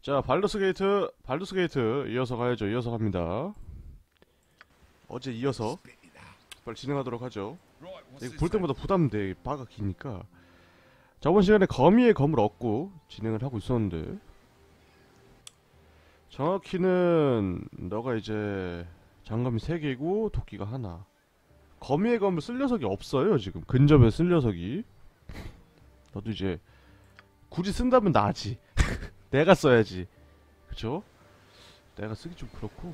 자, 발더스 게이트 이어서 가야죠. 이어서 갑니다. 어제 이어서 빨리 진행하도록 하죠. 이거 볼 때마다 부담돼. 바가 기니까. 저번 시간에 거미의 검을 얻고 진행을 하고 있었는데, 정확히는 너가 이제 장검이 3개고 도끼가 하나. 거미의 검을 쓸 녀석이 없어요. 지금 근접에 쓸 녀석이. 너도 이제 굳이 쓴다면 나지. 내가 써야지. 그쵸? 내가 쓰기 좀 그렇고,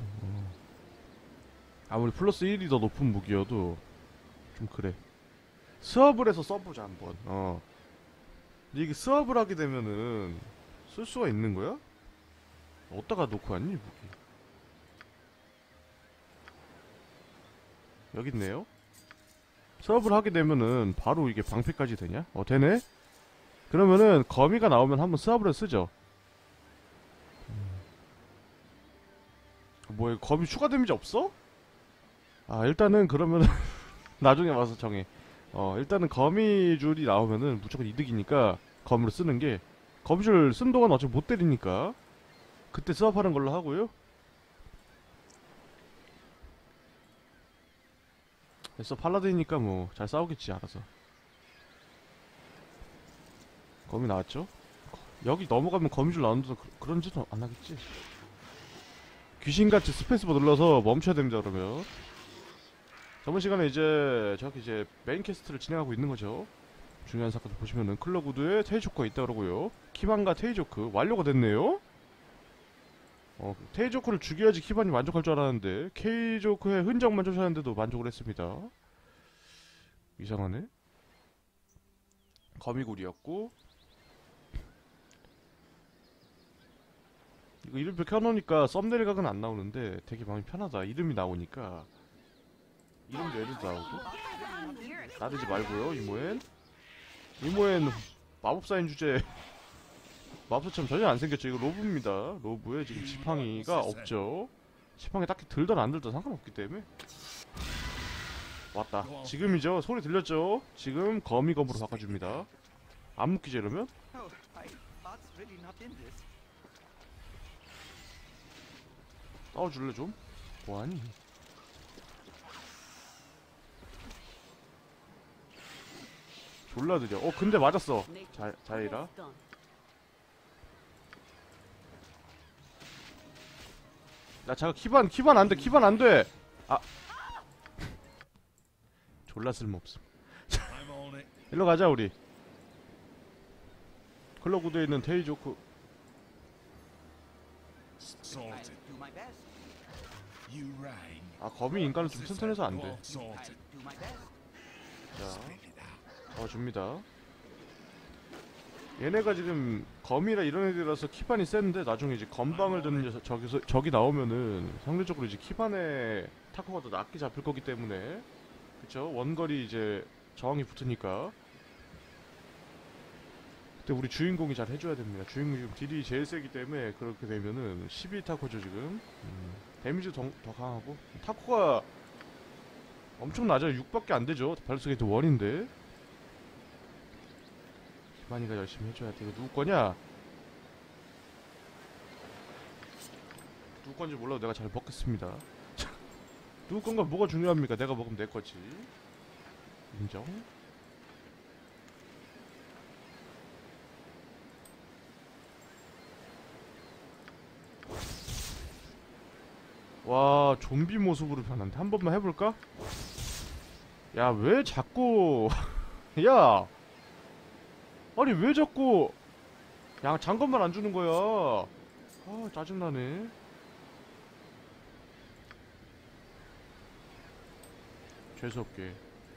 아무리 플러스 1이 더 높은 무기여도 좀 그래. 스왑을 해서 써보자 한번. 근데 이게 스왑을 하게 되면은 쓸 수가 있는 거야? 어디다가 놓고 왔니 무기? 여기 있네요. 스왑을 하게 되면은 바로 이게 방패까지 되냐? 되네? 그러면은 거미가 나오면 한번 스왑을 해서 쓰죠. 뭐야, 거미 추가 데미지 없어? 일단은 그러면은 나중에 와서 정해. 일단은 거미줄이 나오면은 무조건 이득이니까 거미를 쓰는 게, 거미줄 쓴 동안 어차피 못 때리니까 그때 스왑하는 걸로 하고요. 됐어, 팔라딘이니까 뭐 잘 싸우겠지 알아서. 거미 나왔죠? 여기 넘어가면 거미줄 나오는데 그런 짓은 안 하겠지. 귀신같이 스페이스바 눌러서 멈춰야 됩니다. 그러면 저번 시간에 이제 메인 퀘스트를 진행하고 있는 거죠. 중요한 사건을 보시면은 클로구드에 테이조크가 있다 그러고요. 키반과 테이조크 완료가 됐네요. 테이조크를 죽여야지 키반이 만족할 줄 알았는데 케이조크의 흔적만 쫓아냈는데도 만족을 했습니다. 이상하네. 거미굴이었고, 이거 이름표 켜놓으니까 썸네일 각은 안 나오는데 되게 마음이 편하다. 이름이 나오니까. 이름도 얘들도 나오고. 나대지 말고요. 이모엔 마법사인 주제. 마법사처럼 전혀 안 생겼죠. 이거 로브입니다. 로브에 지금 지팡이가 없죠. 지팡이 딱히 들던 안 들던 상관없기 때문에. 왔다. 지금이죠. 소리 들렸죠? 지금 거미검으로 바꿔줍니다. 안 묶이죠 이러면? 싸워줄래 좀? 뭐하니? 졸라 느려. 근데 맞았어. 자이라. 야, 잠깐, 키반 안 돼. 키반 안 돼. 졸라 쓸모없음. 일로 가자, 우리. 클로구드에 있는 테이조크. 거미 인간은 좀 튼튼해서 안 돼. 자, 줍니다. 얘네가 지금 거미라 이런 애들이라서 키반이 센데, 나중에 이제 건방을 드는 녀석, 적이 나오면은 상대적으로 이제 키반의 타코가 더 낮게 잡힐 거기 때문에, 그쵸? 원거리 이제 저항이 붙으니까 그때 우리 주인공이 잘 해줘야 됩니다. 주인공이 지금 딜이 제일 세기 때문에 그렇게 되면은 12타코죠 지금. 데미지 더 강하고, 타코가 엄청 낮아요. 6밖에 안 되죠. 발로스 게이트 1인데. 희만이가 열심히 해줘야 돼. 이거 누구 거냐? 누구 건지 몰라도 내가 잘 먹겠습니다. 누구 건가 뭐가 중요합니까? 내가 먹으면 내 거지. 인정. 와, 좀비 모습으로 변한데 한 번만 해볼까? 야, 왜 자꾸 야, 아니 왜 자꾸 장검만 안 주는 거야? 짜증나네. 재수없게.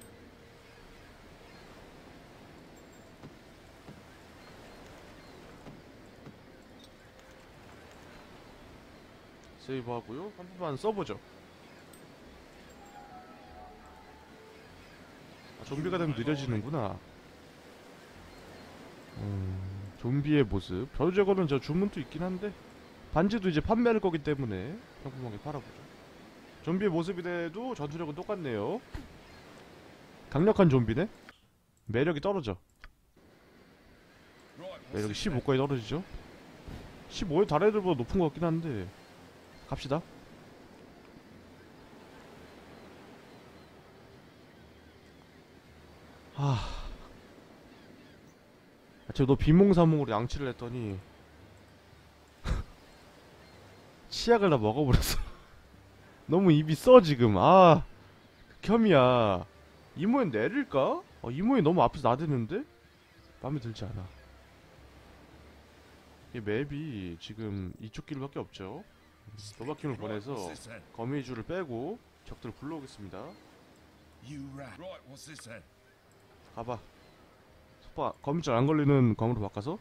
세이브 하고요. 한 번만 써보죠. 좀비가 되면 느려지는구나. 좀비의 모습. 저저거는 주문도 있긴 한데, 반지도 이제 판매할 거기 때문에 평범하게 팔아보죠. 좀비의 모습이 돼도 전투력은 똑같네요. 강력한 좀비네? 매력이 떨어져. 매력이 15까지 떨어지죠. 15에 다른 애들보다 높은 것 같긴 한데 갑시다. 하... 제가 너 비몽사몽으로 양치를 했더니 치약을 다 먹어버렸어. 너무 입이 써 지금. 아 극혐이야. 이모엔 내릴까? 이모엔 너무 앞에서 나대는데? 마음에 들지 않아. 이 맵이 지금 이쪽 길밖에 없죠. 도박팀을 보내서 거미줄을 빼고 적들을 불러오겠습니다. 가봐. 속박 거미줄 안 걸리는 검으로 바꿔서.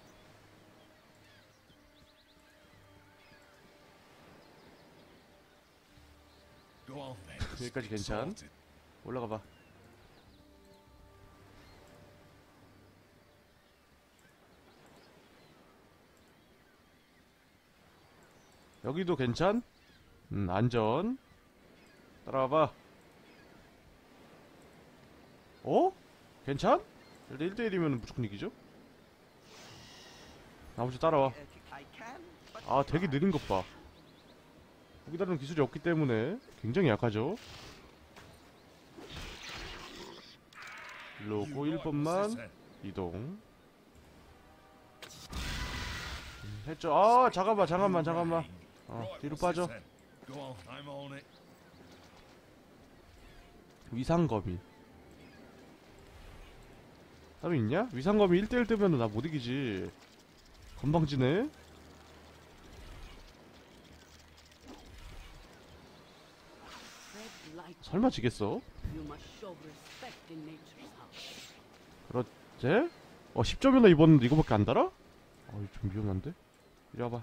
여기까지 괜찮. 올라가봐. 여기도 괜찮? 안전. 따라와봐. 어? 괜찮? 일단 1대1이면 무조건 이기죠? 나머지 따라와. 아 되게 느린 것 봐. 보기 다른 기술이 없기 때문에 굉장히 약하죠? 일로 오고 1번만 이동. 했죠. 아 잠깐만. 뒤로 빠져. 위상검이 따로 있냐? 위상검이 1대1 뜨면 나 못 이기지. 건방지네. 설마 지겠어? 그렇지? 10점이나 이번 이거밖에 안 달아? 좀 위험한데? 이리 와봐.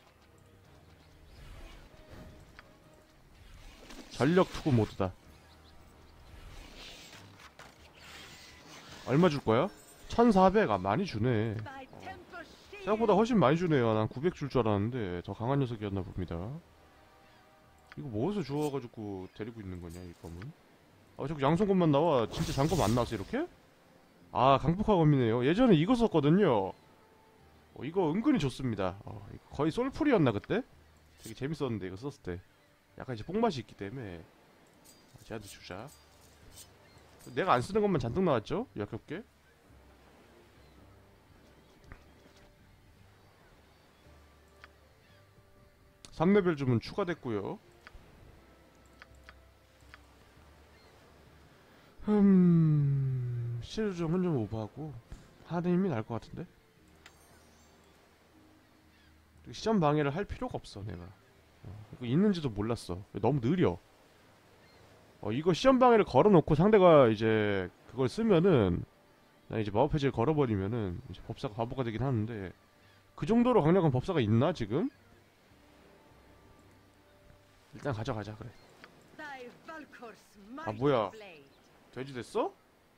전력 투구 모드다. 얼마 줄 거야? 1400. 많이 주네. 생각보다 훨씬 많이 주네요. 난 900 줄 줄 알았는데 더 강한 녀석이었나 봅니다. 이거 뭐어서 주워가지고 데리고 있는 거냐 이 검은? 자꾸 양손검만 나와. 진짜 장검 안 나왔어 이렇게? 강폭화 검이네요. 예전에 이거 썼거든요. 이거 은근히 좋습니다. 거의 솔풀이었나 그때? 되게 재밌었는데 이거 썼을 때. 약간 이제 뽕맛이 있기 때문에 쟤한테 주자. 내가 안 쓰는 것만 잔뜩 나왔죠? 역겹게. (3레벨) 주문 추가됐고요. 시르점은 좀 오버하고 하는 힘이 날 것 같은데? 시점 방해를 할 필요가 없어 내가. 이거 있는지도 몰랐어. 너무 느려. 이거 시험 방해를 걸어놓고 상대가 이제 그걸 쓰면은 나 이제 마법 해제를 걸어버리면은 이제 법사가 바보가 되긴 하는데 그 정도로 강력한 법사가 있나 지금? 일단 가져가자 그래. 뭐야 돼지 됐어?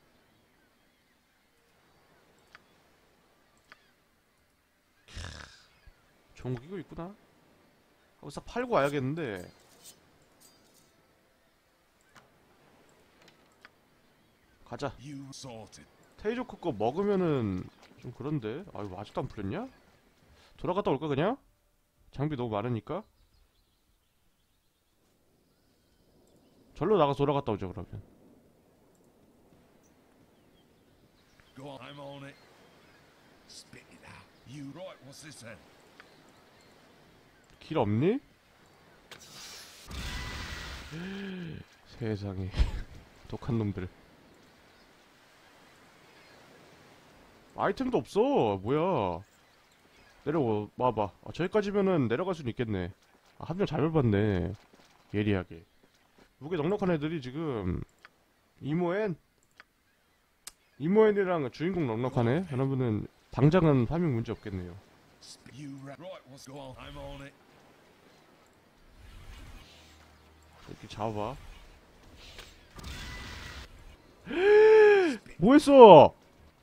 좋은 거 끼고 있구나. 싹 팔고 와야겠는데. 가자. 테이조크 거 먹으면은 좀 그런데. 이거 아직도 안 풀렸냐? 돌아갔다 올까 그냥? 장비 너무 많으니까. 절로 나가서 돌아갔다 오자 그러면. 길 없니? 세상에 독한 놈들. 아이템도 없어. 뭐야. 내려와봐. 저기까지면은 내려갈 수는 있겠네. 함정 잘 밟았네. 예리하게. 무게 넉넉한 애들이 지금 이모엔이랑 주인공 넉넉하네. 여러분은 당장은 파밍 문제 없겠네요. 이렇게 잡아봐. 뭐했어?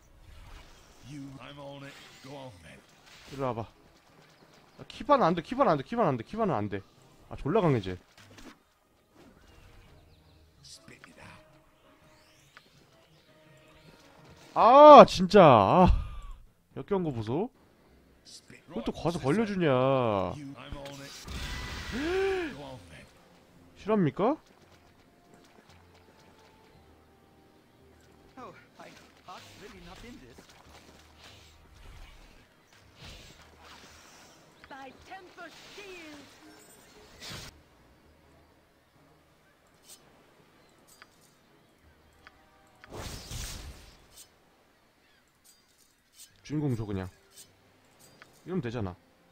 이리 와봐. 키바는 안돼. 키바는 안돼. 졸라 강해지. 진짜. 역겨운 거 보소. 그걸 또 가서 걸려주냐. 실합니까? Oh, my heart's really not in this. Thy temper shield. 주인공 줘 그냥. 이러면 되잖아.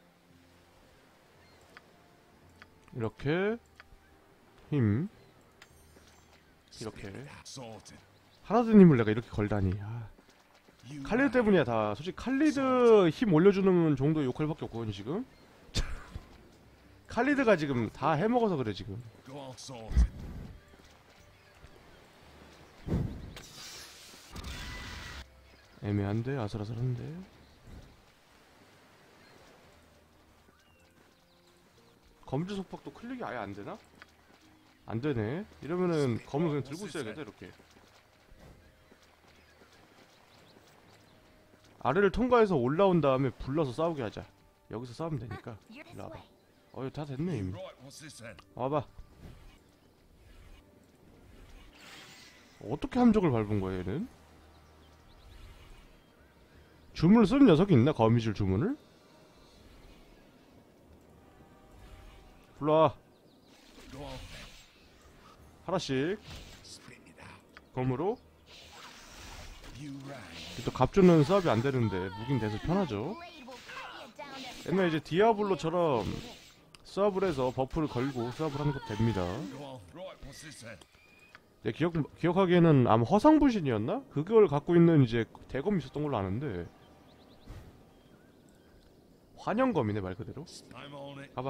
이렇게 힘 이렇게 하나든 힘을 내가 이렇게 걸다니. 아, 칼리드 때문이야 다. 솔직히 칼리드 힘 올려주는 정도의 요컬밖에 없거든 지금. 칼리드가 지금 다 해먹어서 그래 지금. 애매한데 아슬아슬한데. 검지 속박도 클릭이 아예 안 되나? 안 되네. 이러면은 검을 그냥 들고 있어야겠다 이렇게. 아래를 통과해서 올라온 다음에 불러서 싸우게 하자. 여기서 싸우면 되니까. 일로 와봐. 이거 다 됐네 이미. 와봐. 어떻게 함정을 밟은 거야 얘는? 주문을 쓰는 녀석이 있나? 거미줄 주문을? 불러와. 하나씩 검으로. 또 갑주는 수압이 안 되는데 무긴 돼서 편하죠. 옛날 이제 디아블로처럼 수압을 해서 버프를 걸고 수압을 하는 것도 됩니다. 내 기억하기에는 아마 허상부신이었나? 그걸 갖고 있는 이제 대검이 있었던 걸로 아는데. 환영검이네 말 그대로. 가봐.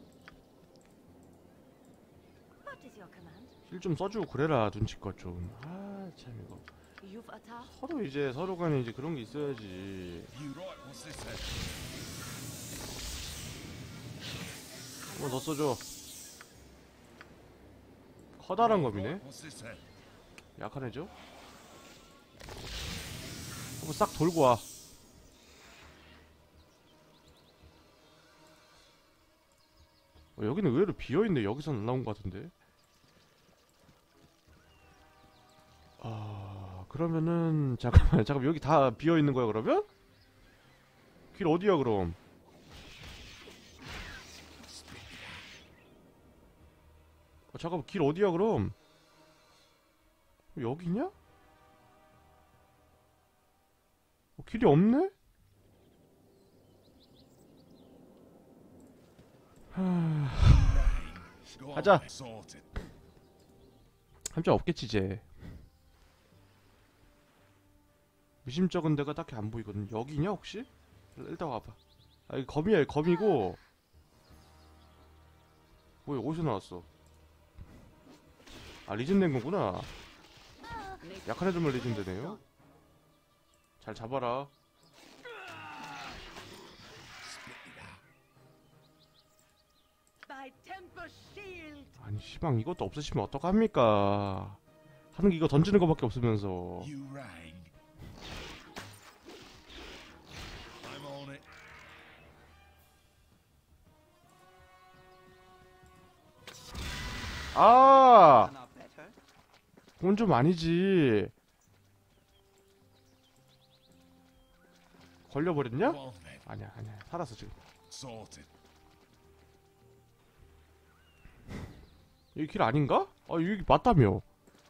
What is your command? 힐 좀 써주고 그래라 눈치껏 좀. 아 참 이거. You've attacked. 서로 이제 서로 간에 이제 그런 게 있어야지. 더 써줘. 커다란 검이네. 약한 애죠? 한번 싹 돌고 와. 여기는 의외로 비어있네. 여기선 안 나온 것 같은데. 그러면은 잠깐만 여기 다 비어있는 거야 그러면? 길 어디야 그럼? 잠깐만 길 어디야 그럼? 여기냐? 길이 없네? 가자. 함정 없겠지 이제. 미심쩍은 데가 딱히 안 보이거든. 여기냐 혹시? 일단 와봐. 이 검이야. 검이고. 뭐야 어디서 나왔어? 리즌 된 거구나. 약한 애들만 리즌 되네요. 잘 잡아라. Thy temper shield. 아니 시방 이것도 없으시면 어떡합니까? 하는 게 이거 던지는 거밖에 없으면서. Not better. 그건 좀 아니지. 걸려버렸냐? 아니야 살았어 지금. 여기 길 아닌가? 여기 맞다며.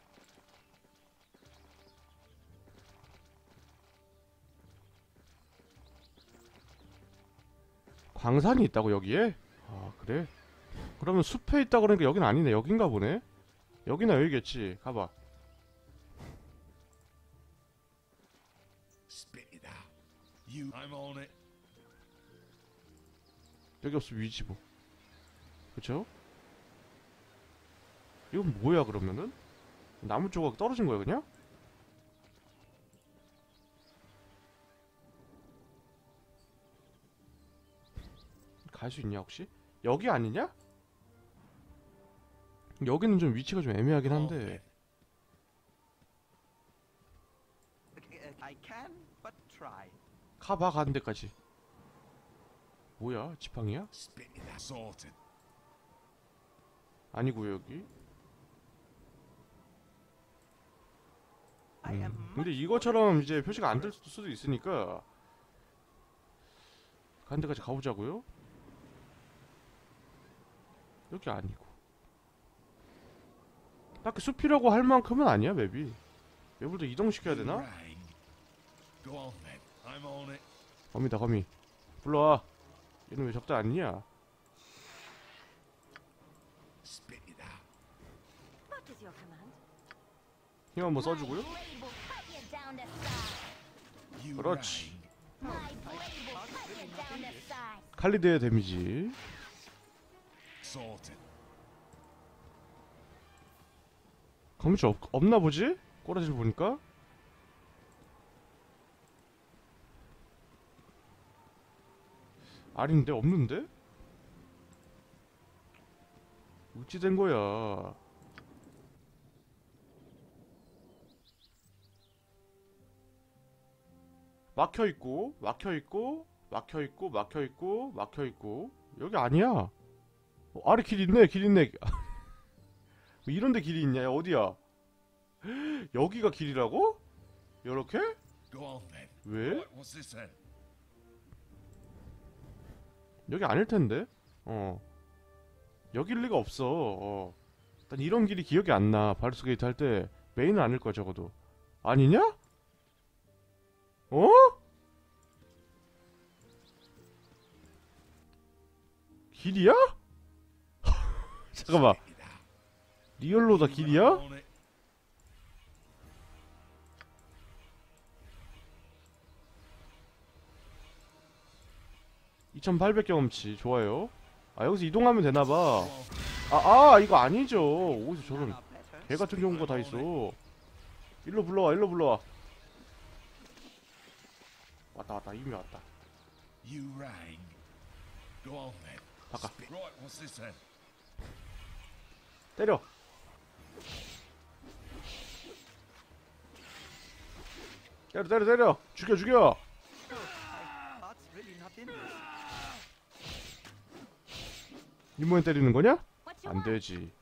광산이 있다고 여기에? 그래? 그러면 숲에 있다 그러니까 여긴 아니네. 여긴가 보네. 여기나 여기겠지. 가봐. 여기 없으면 위지 뭐. 그쵸? 이건 뭐야 그러면은? 나무 조각 떨어진 거야 그냥? 갈 수 있냐 혹시? 여기 아니냐? 여기는 좀 위치가 좀 애매하긴 한데. I can but try. 가봐 가는 데까지. 뭐야? 지팡이야? Spit it out. Sorted. 아니고요 여기. I am 근데 이것처럼 이제 표시가 안 될 수도 있으니까 가는 데까지 가보자고요. 여기 아니고 딱히 숲이라고 할 만큼은 아니야 맵이. 맵을 더 이동시켜야 되나? Rang. Go on then. I'm on it. 거미다 거미. 불러와. 얘는 왜 적대 아니냐? Spit it out. What is your command? 힘 한번 써주고요. You 그렇지. rang. 칼리드의 데미지. Sorted. 거미줄 없나 보지? 꼬라지를 보니까. 아닌데 없는데? 어찌 된 거야? 막혀 있고, 막혀 있고, 막혀 있고, 막혀 있고, 막혀 있고. 여기 아니야. 아래 길 있네, 길 있네. 뭐 이런데 길이 있냐? 야, 어디야? 여기가 길이라고? 요렇게? Go on then. 왜? Right, what's this then? 여기 아닐 텐데. 여길 리가 없어. 일단 이런 길이 기억이 안 나. 바루스 게이트 할 때 메인은 아닐 거야 적어도. 아니냐? 어? 길이야? 잠깐만. Spit it out. 리얼로다 I'm 길이야? on it. (2800) 경험치 좋아요. 아 여기서 이동하면 되나봐. Go on. 아 이거 아니죠. 어디서 저런 Now better. 개 같은 경우가 다 있어. 일로 불러와, 일로 불러와. 왔다 이미 왔다. You rang. Go on then. 바꿔. Spit. Right, what's this then? 때려. 때려. 죽여. Heart's really not in this. 이모엔 때리는 거냐? What you 안 want? 되지.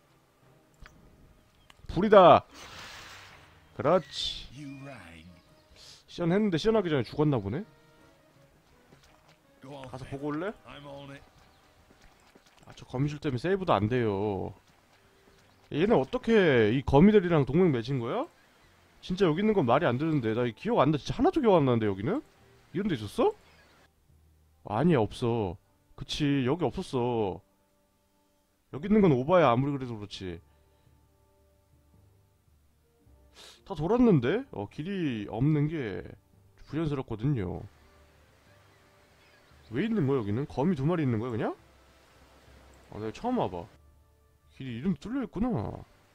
불이다. 그렇지. You rang. 시연했는데 시연하기 전에 죽었나 보네. Go on 가서 then. 보고 올래? I'm on it. 저 거미줄 때문에 세이브도 안 돼요. 얘네 어떻게 이 거미들이랑 동맹 맺은 거야? 진짜 여기 있는 건 말이 안 되는데. 나 기억 안 나. 진짜 하나도 기억 안 나는데 여기는? 이런 데 있었어? 아니야 없어. 그치 여기 없었어. 여기 있는 건 오바야 아무리 그래도 그렇지. 다 돌았는데? 길이 없는 게 부연스럽거든요. 왜 있는 거야 여기는? 거미 2마리 있는 거야 그냥? 내가 처음 와봐. 길이 이름 뚫려있구나.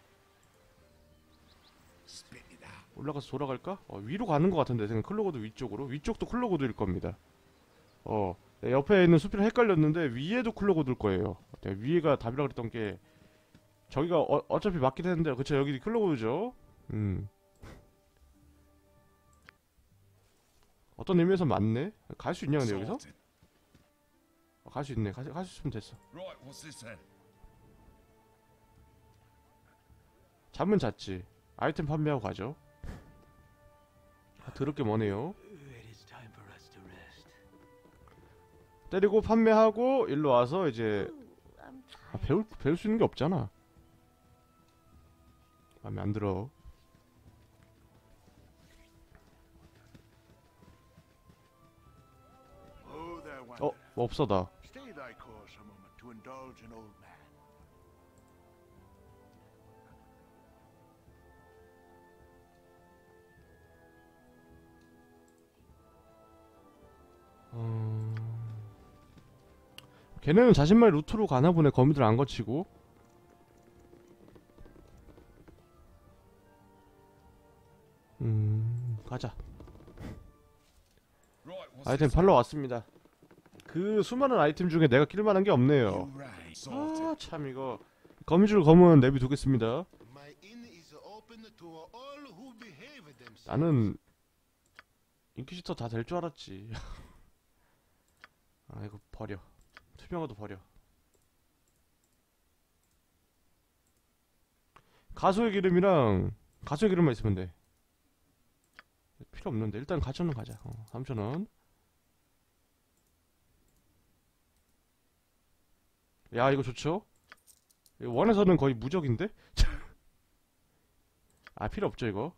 Spit it out. 올라가서 돌아갈까? 위로 가는 것 같은데 생각. 클로고도 위쪽으로. 위쪽도 클로고드일 겁니다. 네, 옆에 있는 숲이랑 헷갈렸는데 위에도 클로고드일 거예요. 네, 위에가 답이라 그랬던 게 저기가 어차피 맞긴 했는데 그쵸 여기 클로고드죠. 어떤 의미에서 맞네. 갈 수 있냐 근데 여기서? Sorted. 갈 수 있네. 갈 수 있으면 됐어. Right, what's this then? 잠은 잤지. 아이템 판매하고 가죠. 더럽게 머네요. It is time for us to rest. 때리고 판매하고 일로 와서 이제 Ooh, I'm tired. 배울 수 있는 게 없잖아. 마음에 안 들어. Oh, there, Wander. 없어다. Stay thy course a moment to indulge an old man. 걔네는 자신만의 루트로 가나 보네. 거미들 안 거치고. 가자. Right, what's 아이템 this? 팔러 왔습니다. 그 수많은 아이템 중에 내가 낄만한 게 없네요. You rang. Sorted. 참 이거 거미줄 검은 내비 두겠습니다. My inn is open to all who behave themselves. 나는 인퀴지터 다 될 줄 알았지. 이거 버려. 투명화도 버려. 가소의 기름이랑 가소의 기름만 있으면 돼. 필요 없는데 일단 가천은 가자. 3,000원. 야 이거 좋죠? 이거 원에서는 거의 무적인데? 아 필요 없죠 이거.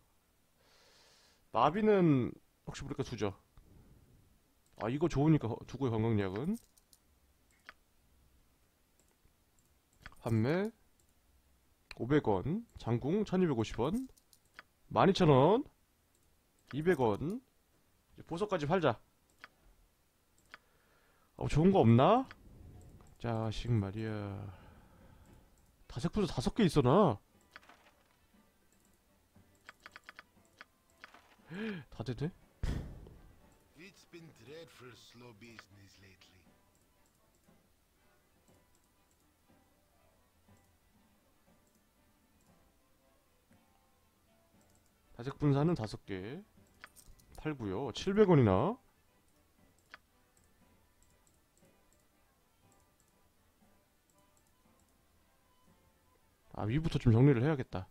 나비는 혹시 모르니까 두죠. 아 이거 좋으니까 두고요. 건강약은 판매 500원, 장궁 1250원, 12,000원, 200원. 보석까지 팔자. 좋은 거 없나? 자식 말이야. 다색부서 5개 있어나. 다 되네? It's been dreadful slow business lately. 다색 분사는 5개 팔고요. 700원이나. 아 위부터 좀 정리를 해야겠다.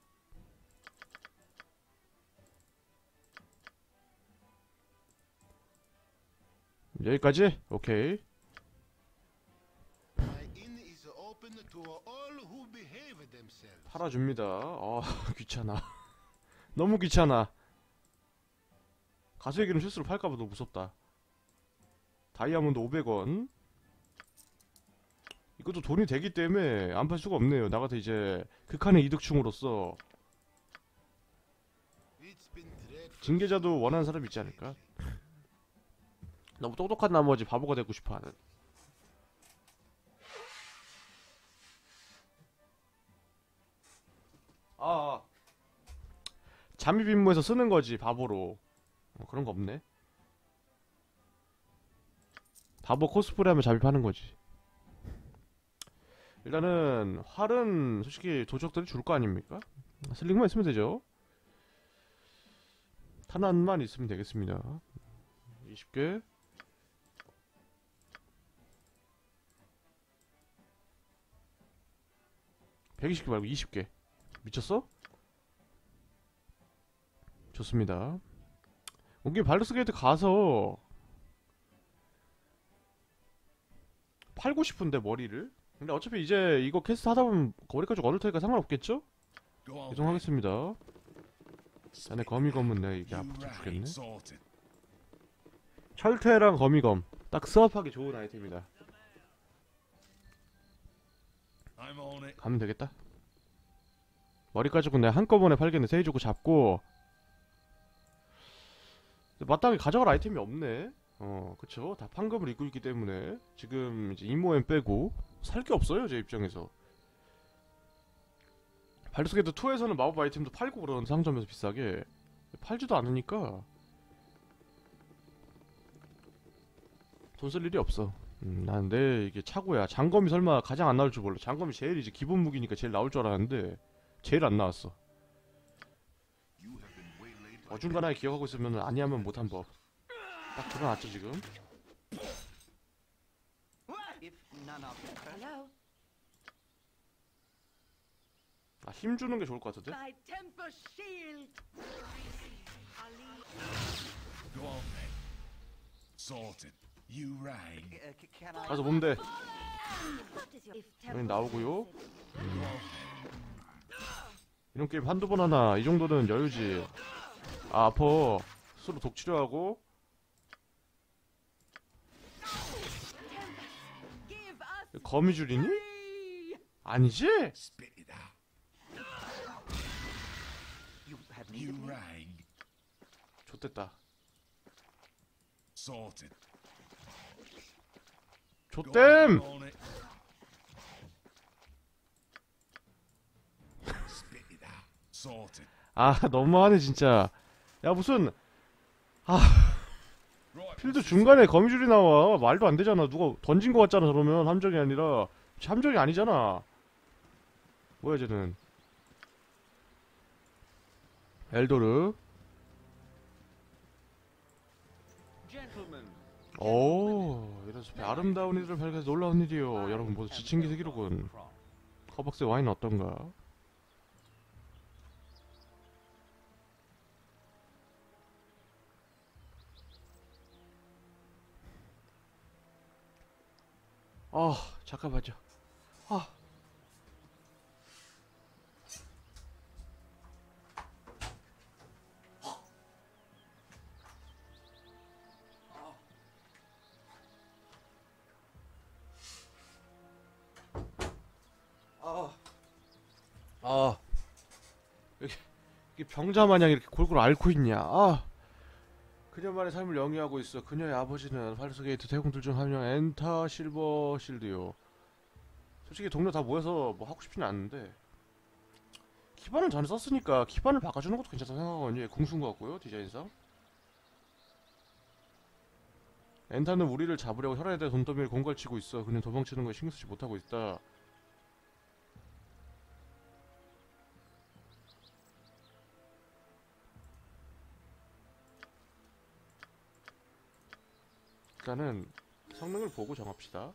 여기까지? 오케이. My inn is open to all who behave themselves. 팔아줍니다. 귀찮아. 너무 귀찮아. 가수의 기름 실수로 팔까봐 너무 무섭다. 다이아몬드 500원. 이것도 돈이 되기 때문에 안 팔 수가 없네요. 나 같아 이제 극한의 이득충으로서 It's been dreadful 징계자도 원하는 사람이 있지 않을까? 너무 똑똑한 나머지 바보가 되고 싶어하는. 잠입 임무에서 쓰는 거지 바보로. 그런 거 없네. 바보 코스프레 하면 잠입하는 거지. 일단은 활은 솔직히 도적들이 줄 거 아닙니까? 슬링만 있으면 되죠. 탄환만 있으면 되겠습니다. 20개. 120개 말고 20개. 미쳤어? 좋습니다. 여기 발로스 게이트 가서 팔고 싶은데 머리를. 근데 어차피 이제 이거 퀘스트 하다보면 머리까지 얻을 테니까 상관없겠죠? Go on. 이동하겠습니다. 자네 거미검은 내가 이게 You 아파 죽겠네. rang. Sorted. 철퇴랑 거미검 딱 스왑하기 좋은 아이템이다. I'm on it. 가면 되겠다. 머리 가지고 내가 한꺼번에 팔겠네. 세이주고 잡고. 마땅히 가져갈 아이템이 없네. 그쵸. 다 판금을 입고 있기 때문에 지금 이제 이모엠 빼고 살 게 없어요 제 입장에서. 발루스게이트 2에서는 마법 아이템도 팔고 그런 상점에서 비싸게 팔지도 않으니까 돈 쓸 일이 없어. 난 내 이게 차고야. 장검이 설마 가장 안 나올 줄 몰라. 장검이 제일 이제 기본 무기니까 제일 나올 줄 알았는데 제일 안 나왔어. 어중간하게 기억하고 있으면 아니하면 못한 법. 딱 드러났죠 지금. If none of you first. Hello? 힘 주는 게 좋을 것 같은데? My temper shield! Go on then. Sorted. You rang. Can I? 가서 보면 돼. What is your... If 여기 temper 나오고요. permits it. 이런 게임 한두 번 하나. 이 정도는 여유지. 아파. 스스로 독 치료하고. Give us 거미줄이니? free! 아니지? Spit it out. You have need You of me? rang. 좆됐다. Sorted. Go on, 좆댐! I'm on it. Spit it out. Sorted. 너무하네 진짜. 야 무슨 Right. 필드 중간에 거미줄이 나와. 말도 안 되잖아. 누가 던진 거 같잖아. 그러면 함정이 아니라. 함정이 아니잖아. 뭐야 쟤는. 엘도르. Gentlemen, 오, 이런 숲에 아름다운 이들을 발견해서 놀라운 일이요. 여러분 모두 지친 기색이로군. 커벅스의 와인은 어떤가? 잠깐만요. 아. 이게 병자 마냥 이렇게 골골 앓고 있냐? 그녀만의 삶을 영위하고 있어. 그녀의 아버지는 팔스게이트 대공들 중 한 명 엔타 실버 실드요. 솔직히 동료 다 모여서 뭐 하고 싶지는 않은데 키반을 전에 썼으니까 키반을 바꿔주는 것도 괜찮다 생각하거든요. 궁수인 것 같고요, 디자인상. 엔타는 우리를 잡으려고 혈안에 대해 돈더미를 공갈치고 있어. 그는 도망치는 거에 신경 쓰지 못하고 있다. 일단은 성능을 보고 정합시다.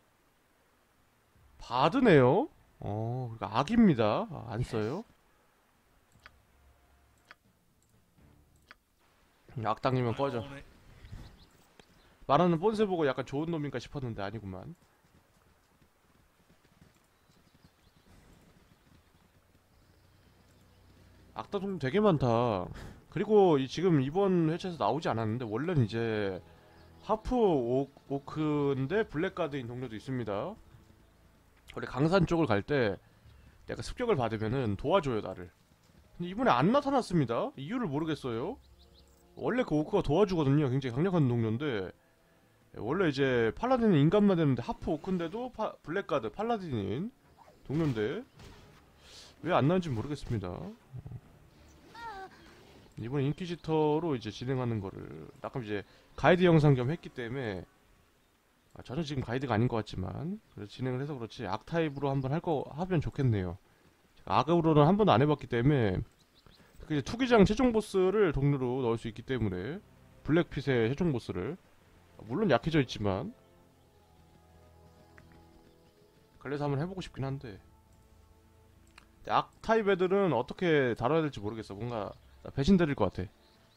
바드네요. 그러니까 악입니다. 안 써요. 악당이면 꺼져. On it. 말하는 본세 보고 약간 좋은 놈인가 싶었는데 아니구만. 악당 종류 되게 많다. 그리고 지금 이번 회차에서 나오지 않았는데 원래는 이제 하프 오크인데 블랙가드인 동료도 있습니다. 원래 강산 쪽을 갈 때 내가 습격을 받으면은 도와줘요 나를. 근데 이번에 안 나타났습니다. 이유를 모르겠어요. 원래 그 오크가 도와주거든요. 굉장히 강력한 동료인데 원래 이제 팔라딘은 인간만 되는데 하프 오크인데도 블랙가드 팔라딘인 동료인데 왜 안 나는지 모르겠습니다. 이번에 인퀴지터로 이제 진행하는 거를 가끔 이제 가이드 영상 겸 했기 때문에 저는 지금 가이드가 아닌 것 같지만 그래서 진행을 해서 그렇지 악 타입으로 한번 하면 좋겠네요. 악으로는 한 번도 안 해봤기 때문에 그 투기장 최종 보스를 동료로 넣을 수 있기 때문에 블랙핏의 최종 보스를 물론 약해져 있지만 그래서 한번 해보고 싶긴 한데 악 타입 애들은 어떻게 다뤄야 될지 모르겠어. 뭔가 배신들일 것 같아.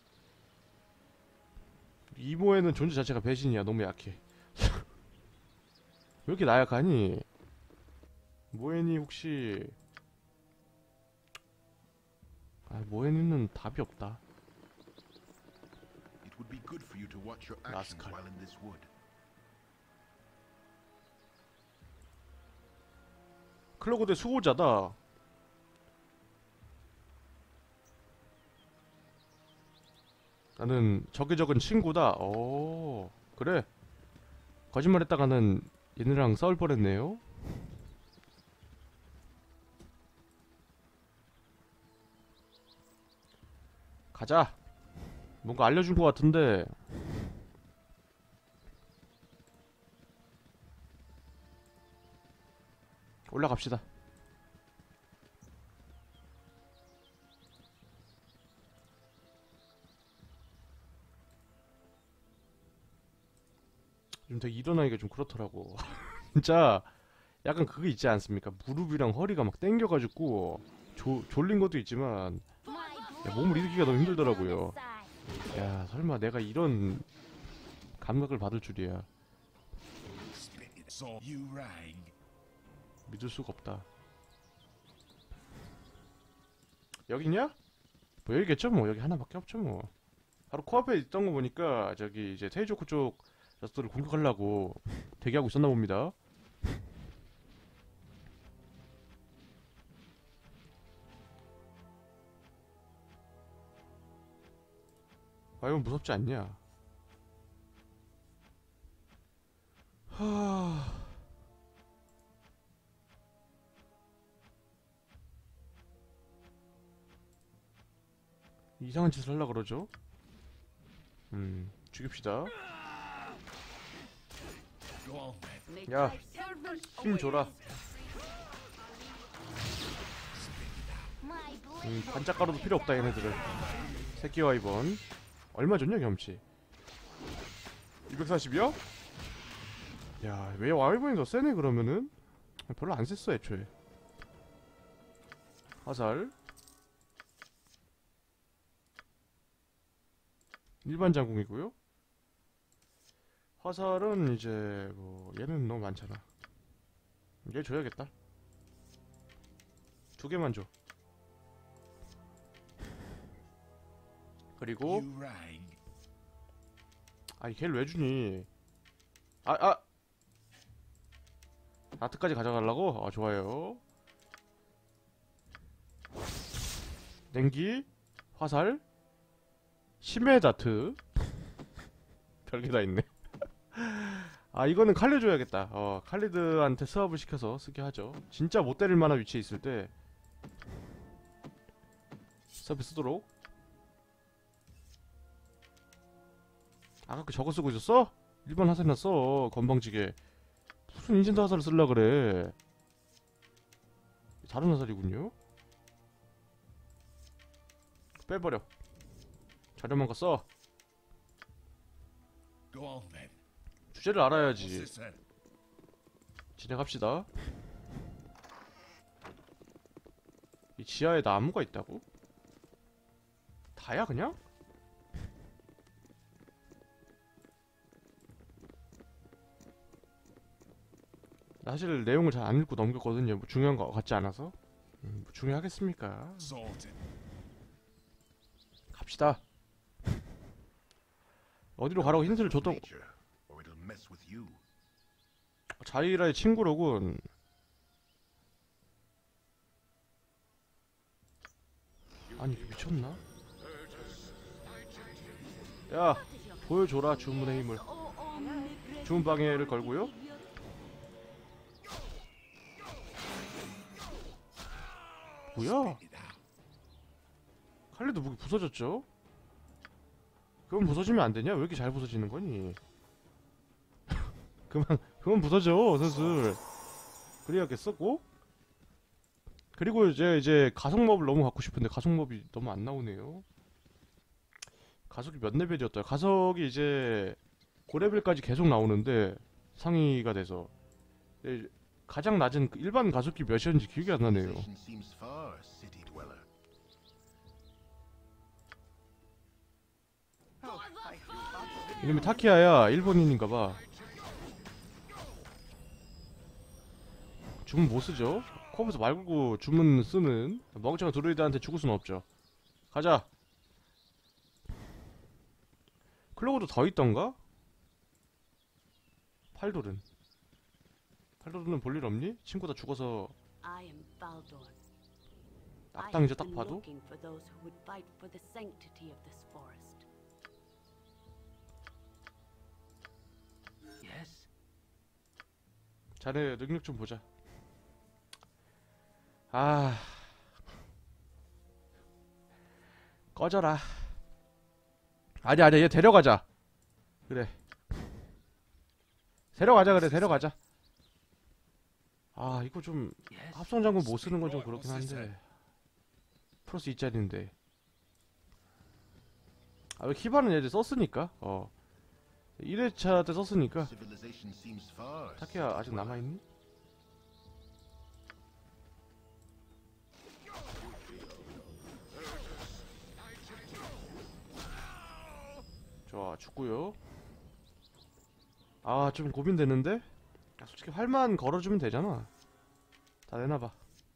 이모에는 존재 자체가 배신이야. 너무 약해. 왜 이렇게 나약하니? 모에니 혹시 모에니는 답이 없다. It would be good for you to watch your actions Lascar. while in this wood. 클로고대 수호자다. 나는 적은 친구다. 오, 그래. 거짓말했다가는 얘네랑 싸울 뻔했네요. 가자. 뭔가 알려준 것 같은데. 올라갑시다. 좀 되게 일어나기가 좀 그렇더라고. 진짜 약간 그게 있지 않습니까? 무릎이랑 허리가 막 땡겨가지고 졸린 것도 있지만 몸을 일으키기가 너무 힘들더라고요. 야, 설마 내가 이런 감각을 받을 줄이야. Spit it. So you rang. 믿을 수가 없다. 여기냐? 뭐 여기겠죠 뭐. 여기 하나밖에 없죠 뭐. 바로 코앞에 있던 거 보니까 저기 이제 테이조코 쪽 저스들을 공격하려고 대기하고 있었나 봅니다. 이건 무섭지 않냐? 이상한 짓을 하려고 그러죠? 죽입시다. Go on then. 야, 힘 줘라. 반짝가루도 필요 없다 얘네들은. 새끼와 이번 얼마 줬냐 경험치? 240이요? 야, 왜 와이번이 더 세네 그러면은? 별로 안 셌어 애초에. 화살. 일반 장궁이고요. 화살은 이제 뭐 얘는 너무 많잖아. 얘 줘야겠다. 2개만 줘. 그리고 You rang. 아니 걔를 왜 주니? 아트까지 가져가려고? 좋아요. 냉기, 화살, 심해 다트. 별게 다 있네. 이거는 칼리 줘야겠다. 칼리드한테 수업을 시켜서 쓰게 하죠. 진짜 못 때릴 만한 위치에 있을 때 수업에 쓰도록. 아까 그 저거 쓰고 있었어? 일반 화살이나 써. 건방지게. 무슨 인젠트 화살을 쓸라 그래. 다른 화살이군요. 빼버려. 자료만 거 써. Go on then. 주제를 What's 알아야지. this then? 진행합시다. 이 지하에 나무가 있다고? 다야 그냥? 사실 내용을 잘 안 읽고 넘겼거든요. 뭐 중요한 거 같지 않아서. 뭐 중요하겠습니까? Sorted. 갑시다. 어디로 가라고 힌트를 줬던. Nature, or it'll mess with you. 자이라의 친구로군. 아니 미쳤나? 야 보여줘라 주문의 힘을. 주문 방해를 걸고요. 뭐야? 칼리도 무기 부서졌죠? 그건 부서지면 안 되냐? 왜 이렇게 잘 부서지는 거니? 그만 부서져 슬슬. 그래야겠어 꼭? 그리고 이제 가속몹을 너무 갖고 싶은데 가속몹이 너무 안 나오네요. 가속이 몇 레벨이었더라? 가속이 이제 고레벨까지 계속 나오는데 상위가 돼서 가장 낮은 그 일반 가속기 몇이었는지 기억이 안 나네요. Civilization seems far, city dweller. 이름이 타키야야. 일본인인가봐. 주문 못쓰죠? 컵에서 말고 주문 쓰는 멍청한 드로이드한테 죽을 수는 없죠. 가자. 클로우도 더 있던가? 팔돌은 볼 일 없니? 친구 다 죽어서 I am Baldor. 악당이죠 딱 봐도. Looking for those who would fight for the sanctity of this forest. Yes? 자네 능력 좀 보자. 꺼져라. 아니야 얘 데려가자. 그래 데려가자. 이거 좀 Yes? 합성장군 못 쓰는 건 좀 그렇긴 한데 플러스 2짜리인데 왜 키바는 얘들 썼으니까 1회차 때 썼으니까. Civilization seems far. 타키야 아직 남아있니? 좋아 죽고요. 좀 고민되는데? 솔직히 활만 걸어주면 되잖아. 다 내놔봐.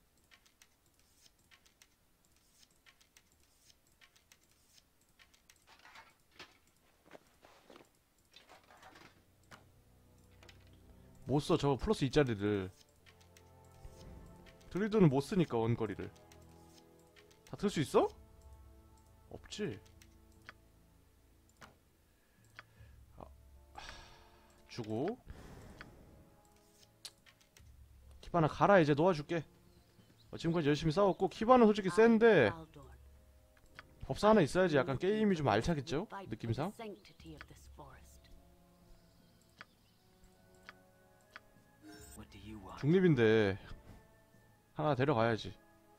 못써 저거 플러스 2짜리를. 드리드는 못쓰니까 원거리를. 다 틀 수 있어? 없지. 주고 키바나 가라. 이제 놓아줄게. 지금까지 열심히 싸웠고 키바는 솔직히 센데 법사 하나 있어야지 약간 게임이 좀 알차겠죠? 느낌상? What do you want? 중립인데 하나 데려가야지.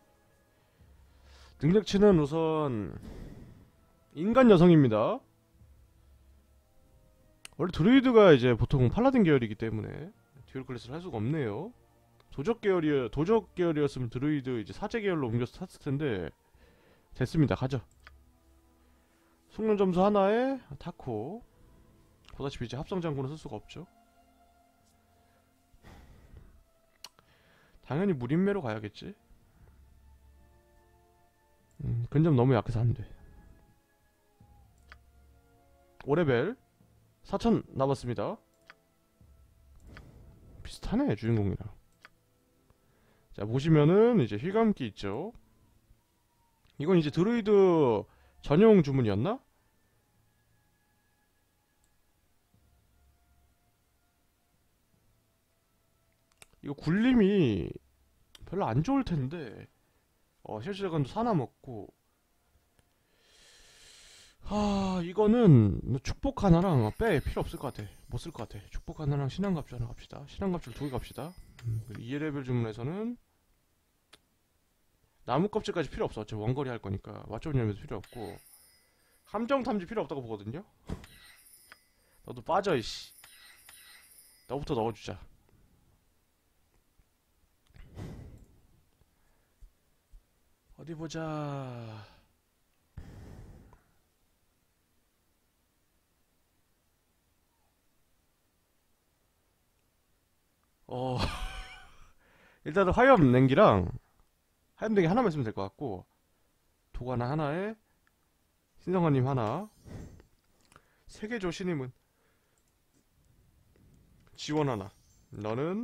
능력치는 우선 인간 여성입니다. 원래 드루이드가 이제 보통 팔라딘 계열이기 때문에 듀얼 클래스를 할 수가 없네요. 도적 계열이었으면 드루이드 이제 사제 계열로 옮겨서 탔을 텐데 됐습니다. 가죠. 숙련 점수 하나에 타코. 보다시피 이제 합성 장구는 쓸 수가 없죠. 당연히 무림매로 가야겠지. 근접 너무 약해서 안 돼. 5레벨 4000 남았습니다. 비슷하네 주인공이랑. 자 보시면은 이제 휘감기 있죠. 이건 이제 드루이드 전용 주문이었나? 이거 굴림이 별로 안 좋을 텐데 실시간도 사나 먹고. 이거는 축복 하나랑 필요 없을 것 같아. 못 쓸 것 같아. 축복 하나랑 신앙갑주 하나 갑시다. 신앙갑주를 2개 갑시다. 2레벨 주문에서는 나무 껍질까지 필요 없어. 어차피 원거리 할 거니까. 왓존 열매도 필요 없고. 함정 탐지 필요 없다고 보거든요. 너도 빠져 이씨. 너부터 넣어주자. 어디 보자. 일단은 화염 냉기랑 화염 냉기 하나만 있으면 될 것 같고, 도가나 하나에 신성아님 하나. 세계조 신임은 지원 하나. 너는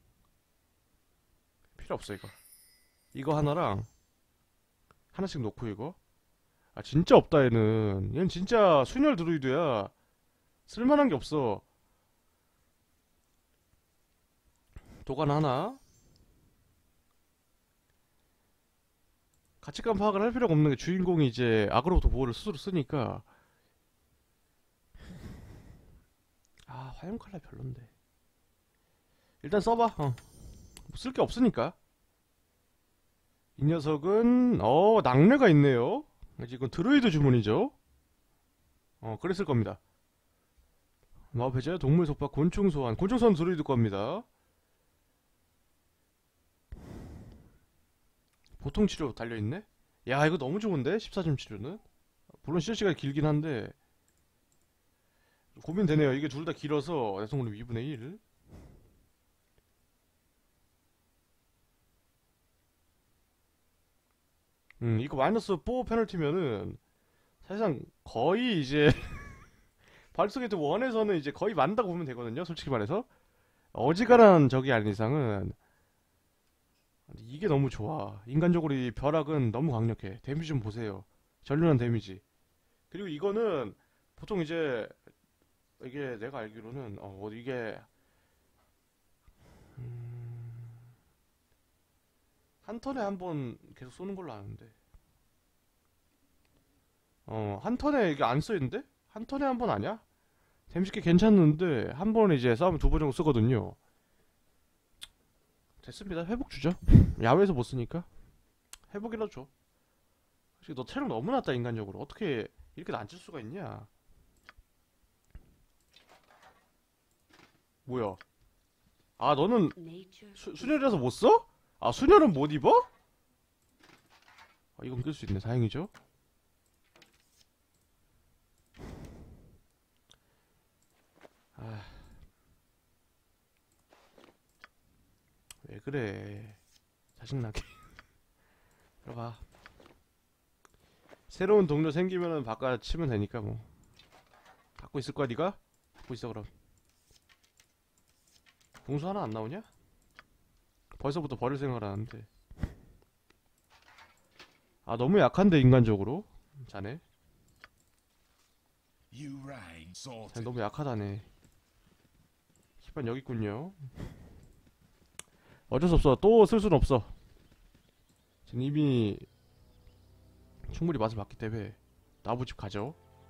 필요 없어. 이거 하나랑 하나씩 놓고. 이거 진짜 없다. 얘는 진짜 순혈 드루이드야. 쓸만한 게 없어. 도가나 하나. 가치관 파악을 할 필요가 없는 게 주인공이 이제 악으로부터 보호를 스스로 쓰니까. 화염 칼날 별론데. 일단 써봐. 쓸 게 없으니까. 이 녀석은 낙뢰가 있네요. 이건 드루이드 주문이죠. 그랬을 겁니다. 마법 해제, 동물 속박, 곤충 소환. 곤충 소환 드루이드 겁니다. 보통 치료 달려있네? 야 이거 너무 좋은데? 14점 치료는? 물론 시간이 길긴 한데 고민되네요. 이게 둘 다 길어서 내성물림 2분의 1. 이거 마이너스 4 페널티면은 사실상 거의 이제 발소게이트 1에서는 이제 거의 만다고 보면 되거든요. 솔직히 말해서 어지간한 적이 아닌 이상은. 이게 너무 좋아. 인간적으로 이 벼락은 너무 강력해. 데미지 좀 보세요. 전륜한 데미지. 그리고 이거는 보통 이제 이게 내가 알기로는 이게 한 턴에 한 번 계속 쏘는 걸로 아는데. 한 턴에 이게 안 써있는데? 한 턴에 한 번 아니야? 데미지 꽤 괜찮는데 한 번에 이제 싸우면 2번 정도 쓰거든요. 됐습니다. 회복 주죠. 야외에서 못 쓰니까 회복이라도 줘. 너 체력 너무 낮다. 인간적으로 어떻게 이렇게 낮출 수가 있냐. 뭐야. 너는 순혈이라서 못 써? 순혈은 못 입어? 이건 낄 수 있네. 다행이죠. 왜 그래. 짜증나게. 들어가. 새로운 동료 생기면은 바꿔 치면 되니까 뭐. 갖고 있을 거야 니가? 갖고 있어 그럼. 봉수 하나 안 나오냐? 벌써부터 버릴 생각을 하는데. 너무 약한데 인간적으로. 자네. 자네 너무 약하다네. 시반 여기 있군요. 어쩔 수 없어. 또 쓸 수는 없어. 지금 이미 충분히 맛을 봤기 때문에 나무집 가죠.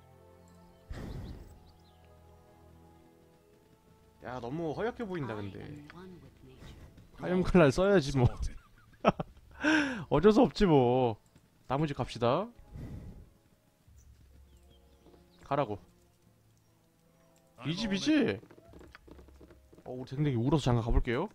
야 너무 허약해 보인다 근데. 화염칼날 써야지 뭐. 어쩔 수 없지 뭐. 나무집 갑시다. 가라고. 이 집이지? 우리 댕댕이 울어서 잠깐 가볼게요.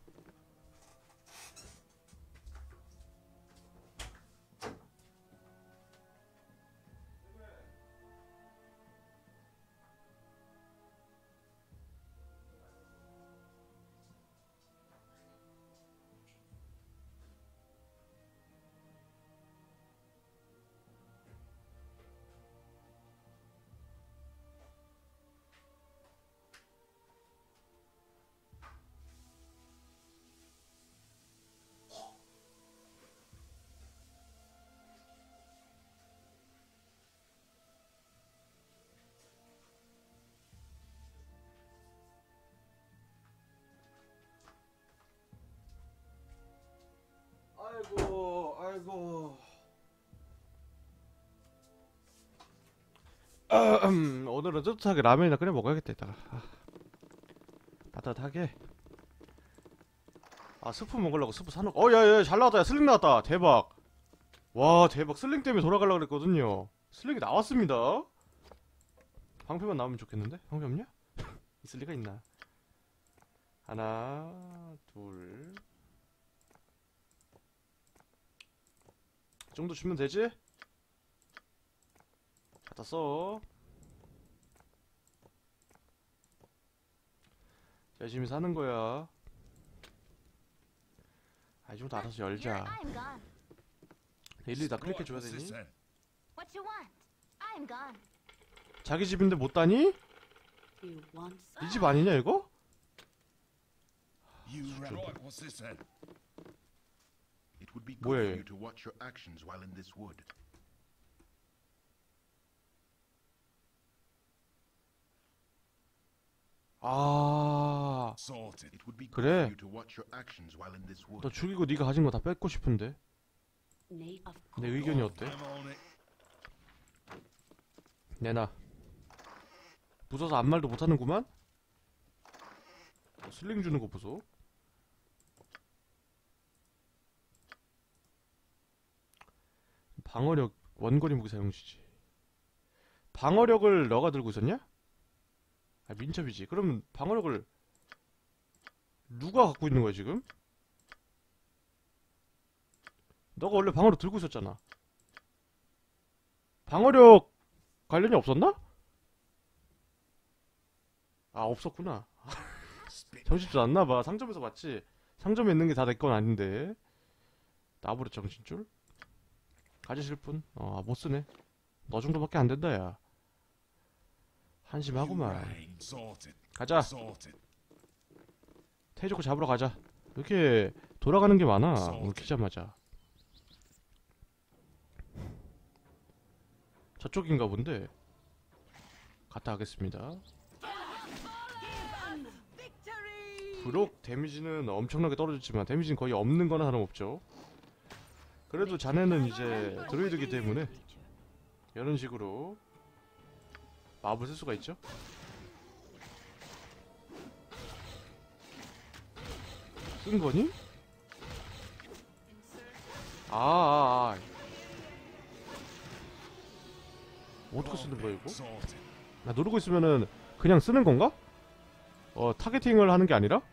아이고. 오늘은 뜨뜻하게 라면이나 끓여 먹어야겠다 이따가. 따뜻하게. 스프 먹으려고 스프 사놓고. 야야 잘 나왔다. 야 슬링 나왔다. 대박. 와 대박. 슬링 때문에 돌아가려고 그랬거든요. 슬링이 나왔습니다. 방패만 나오면 좋겠는데? 방패 없냐? 있을 리가 있나? 하나 둘 이 정도 주면 되지? 갖다 써. 열심히 사는 거야. 이 정도 알아서 열자. I'm gone. 일일이 다 클릭해 줘야 What's this 되니? then? What you want? I'm gone. 자기 집인데 못 다니? You want some? 이 집 아니냐 이거? You rang. Right, what's this then? It would be good 뭐야, for 얘? you to watch your actions while in this wood. Sorted. It would be good 그래. for you to watch your actions while in this wood. 너 죽이고 네가 가진 거 다 뺏고 싶은데 Nay, of 내 course. 의견이 어때? I'm on it. 내놔. 무서워서 아무 말도 못하는구만? 슬링 주는 거 보소. 방어력 원거리 무기 사용시지. 방어력을 너가 들고 있었냐? 민첩이지. 그럼 방어력을 누가 갖고 있는 거야 지금? 너가 원래 방어력 들고 있었잖아. 방어력 관련이 없었나? 없었구나. 정신줄 안 나봐. 상점에서 봤지. 상점에 있는 게 다 내 건 아닌데. 나버려 정신줄. 가지실 분? 못 쓰네. 너 정도밖에 안 된다 야. You 한심하구만. rang. Sorted. 가자. Sorted. 테이저코 잡으러 가자. 이렇게 돌아가는 게 많아. 오늘 키자마자. 저쪽인가 본데. 갔다 가겠습니다. 브록 데미지는 엄청나게 떨어졌지만 데미지는 거의 없는 거나 다름없죠. 그래도 자네는 이제 드루이드기 때문에 이런 식으로 마법을 쓸 수가 있죠. 쓴 거니? 어떻게 쓰는 거야 이거? Sorted. 누르고 있으면은 그냥 쓰는 건가? 타겟팅을 하는 게 아니라?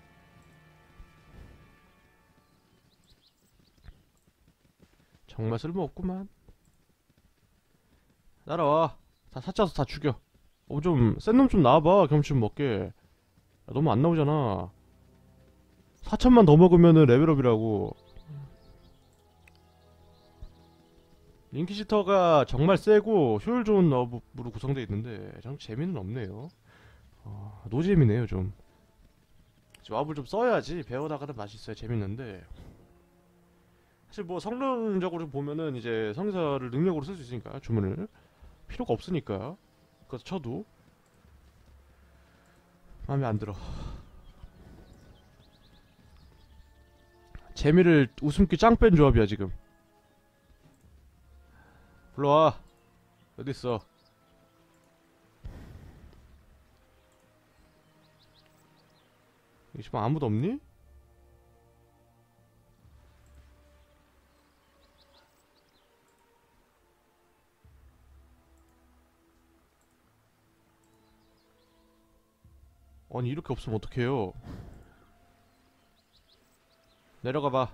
정말 쓸모없구만. 따라와. 다 사짜서 다 죽여. 센 놈 좀 나와봐. 경치 좀 먹게. 너무 안 나오잖아. 4천만 더 먹으면은 레벨업이라고. 인키시터가 정말 세고 효율 좋은 어부로 구성되어 있는데 좀 재미는 없네요. 노잼이네요 좀. 마법을 좀 써야지 배워나가는 맛이 있어야 재밌는데 사실 뭐 성능적으로 보면은 이제 성사를 능력으로 쓸 수 있으니까 주문을 필요가 없으니까 그래서 쳐도 마음에 안 들어. 재미를 웃음기 짱 뺀 조합이야 지금. 불러와. 어딨어? 이 집안 아무도 없니? 아니 이렇게 없으면 어떡해요. 내려가봐.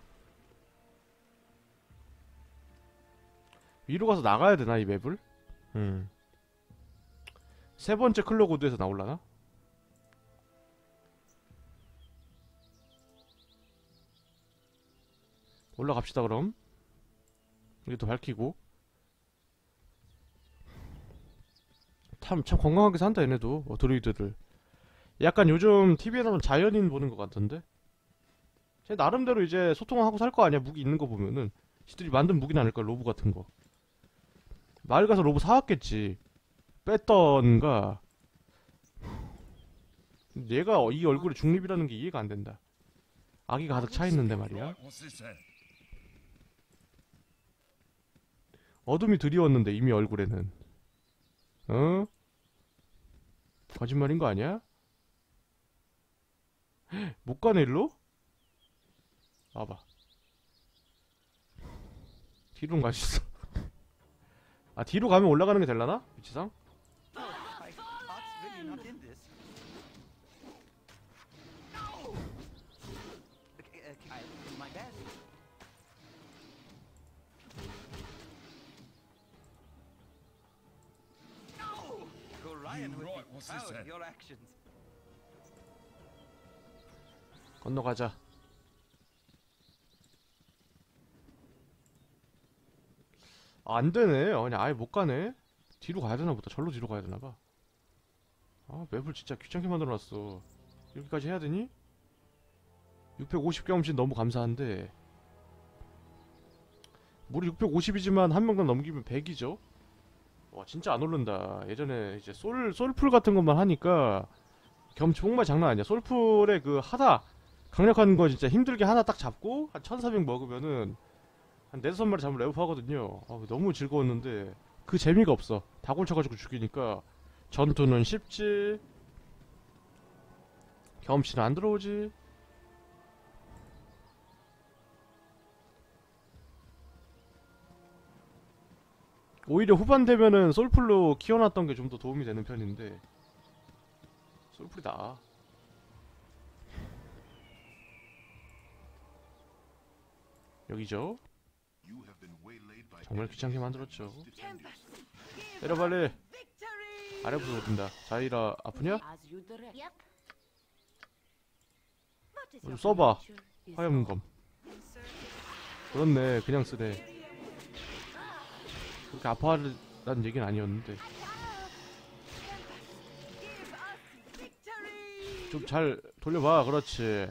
위로 가서 나가야 되나 이 맵을? 세 번째 클로고드에서 나올라나? 올라갑시다 그럼. 여기도 밝히고. 참 건강하게 산다 얘네도. 드루이드들 약간 요즘 TV에 나오는 자연인 보는 것 같던데. 쟤 나름대로 이제 소통하고 살 거 아니야. 무기 있는 거 보면은 지들이 만든 무기는 아닐까. 로브 같은 거. 마을 가서 로브 사왔겠지. 뺐던가. 얘가 이 얼굴에 중립이라는 게 이해가 안 된다. 아기가 가득 차 있는데 말이야. Right, what's this then? 어둠이 드리웠는데 이미 얼굴에는. 어? 거짓말인 거 아니야? 못 가네 일로? 와봐. 뒤로는 갈 수 있어. 아 뒤로 가면 올라가는 게 될라나? 위치상? Heart's really not in this. I'll do my best. Gorion would Right, be what's this proud then? of your actions. 건너가자. 아, 안 되네. 아니 아예 못 가네. 뒤로 가야 되나 보다. 절로 뒤로 가야 되나 봐. 아 맵을 진짜 귀찮게 만들어놨어. 여기까지 해야 되니? 650 경험치 너무 감사한데 무려 650이지만 한 명당 넘기면 100이죠? 와 진짜 안 오른다. 예전에 이제 솔풀 같은 것만 하니까 경험치 정말 장난 아니야. 솔풀의 그 하다 강력한 거 진짜 힘들게 하나 딱 잡고 한 1400 먹으면은 한 4-5마리 잡으면 레벨업 하거든요. 너무 즐거웠는데 그 재미가 없어. 다 골쳐가지고 죽이니까. 전투는 쉽지, 경험치는 안 들어오지. 오히려 후반 되면은 솔풀로 키워놨던 게 좀 더 도움이 되는 편인데 솔풀이 나아. 여기죠? You have been waylaid by 정말 귀찮게 만들었죠. defenders. 내려 빨리. 아래부터 오른다. 자이라 아프냐? As you direct. Yep. What is 좀 your 써봐. nature is 화염검. 그렇네. 그냥 쓰네. 그렇게 아파하라는 얘기는 아니었는데. 좀 잘 돌려봐. 그렇지. I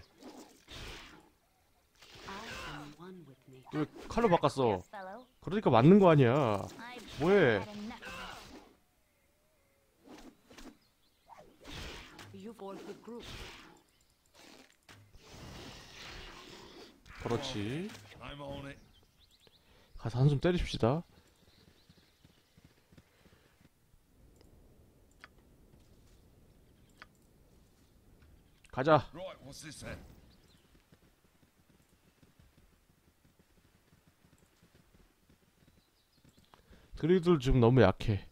am one with nature. 왜 칼로 바꿨어? Yes, fellow. 그러니까 맞는 거 아니야. I've 뭐해? had enough of You for the group. 그렇지. I'm on it. 가서 한숨 때리십시다. 가자. Right, what's this then? 드리들 지금 너무 약해.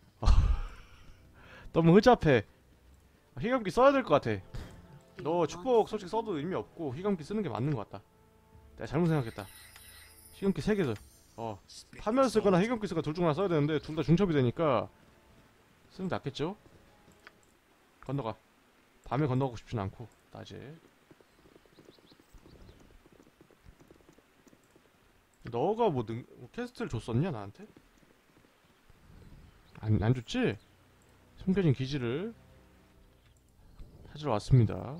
너무 흐잡해. 휘감기 써야 될 것 같아. 너 축복 솔직히 써도 의미 없고 휘감기 쓰는 게 맞는 것 같다. 내가 잘못 생각했다. 휘감기 3개 써. 파면 쓰거나 휘감기 쓰거나 둘 중 하나 써야 되는데 둘 다 중첩이 되니까 쓰는 게 낫겠죠? 건너가. 밤에 건너가고 싶진 않고 낮에. 너가 뭐 퀘스트를 줬었냐 나한테? 안 줬지? 숨겨진 기지를 찾으러 왔습니다.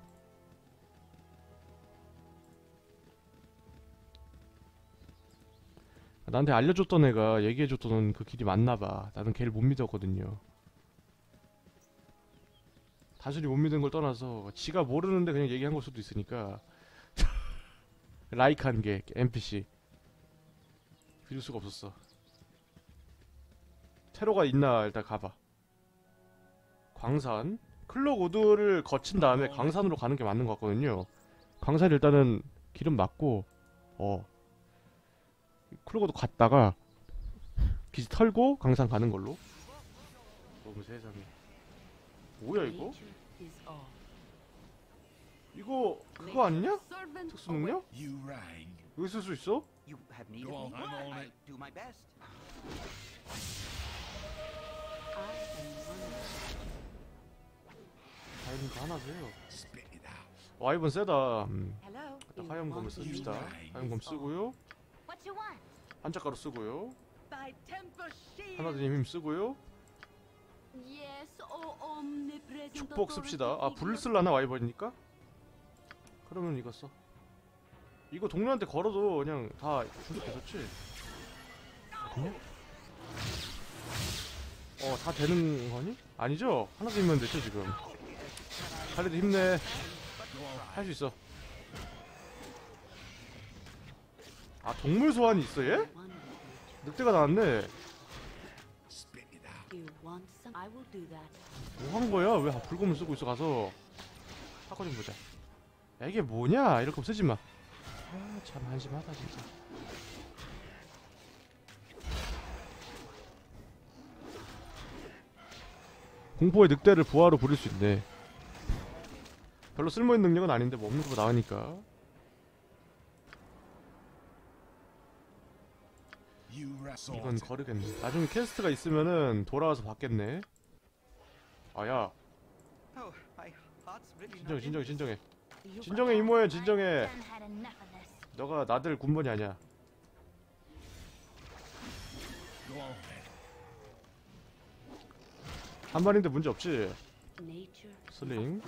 나한테 알려줬던 애가 얘기해줬던 그 길이 맞나봐. 나는 걔를 못 믿었거든요. 단순히 못 믿은 걸 떠나서 지가 모르는데 그냥 얘기한 걸 수도 있으니까. 라이크한 게 NPC 믿을 수가 없었어. 테러가 있나 일단 가봐. 광산 클로고드를 거친 다음에 광산으로 가는 게 맞는 것 같거든요. 광산 일단은 기름 맞고 클로고드 갔다가 기지 털고 광산 가는 걸로. 너무 세상에. 뭐야 이거? is all. 이거 그거 아니냐? Servant 특수 능력? You rang. 여기 쓸 수 있어? You have need Go of on, me? I'm on I'll it. do my best. I am one of 다이빙 거 하나 세요. Spit it out. 와이번 세다. Hello. 일단 화염검을 씁시다. 화염검 쓰고요. What you want? 한자가루 쓰고요. Thy temper shield. 하나님 힘 쓰고요. Yes, O omnipresent. 축복 씁시다. 아 authority 불을 figure. 쓸라나 와이번이니까? 그러면 이거 써. 이거 동료한테 걸어도 그냥 다 충족됐었지? 아니야? 다 되는 거니? 아니죠? 하나 더 힘면 됐죠 지금. 칼리도 힘내. 할 수 있어. 아 동물 소환이 있어 얘? One of 늑대가 나왔네. Spit it out. you. You want some? I will do that. 뭐 하는 거야? 왜 불검을 쓰고 있어 가서. 사건 좀 보자. 야, 이게 뭐냐? 이렇게 쓰지 마. 아, 참 한심하다 진짜. 공포의 늑대를 부하로 부릴 수 있네. 별로 쓸모있는 능력은 아닌데 뭐 없는 거 나으니까. You rang. 이건 거르겠네. 나중에 퀘스트가 있으면은 돌아와서 받겠네. 아야, Oh, my heart's really 진정해, not 진정해, in this. 진정해. You 진정해 이모야, 진정해. Done had enough of this. 너가 나들 군번이 아니야. Go on then. 한 발인데 문제 없지. nature. 슬링.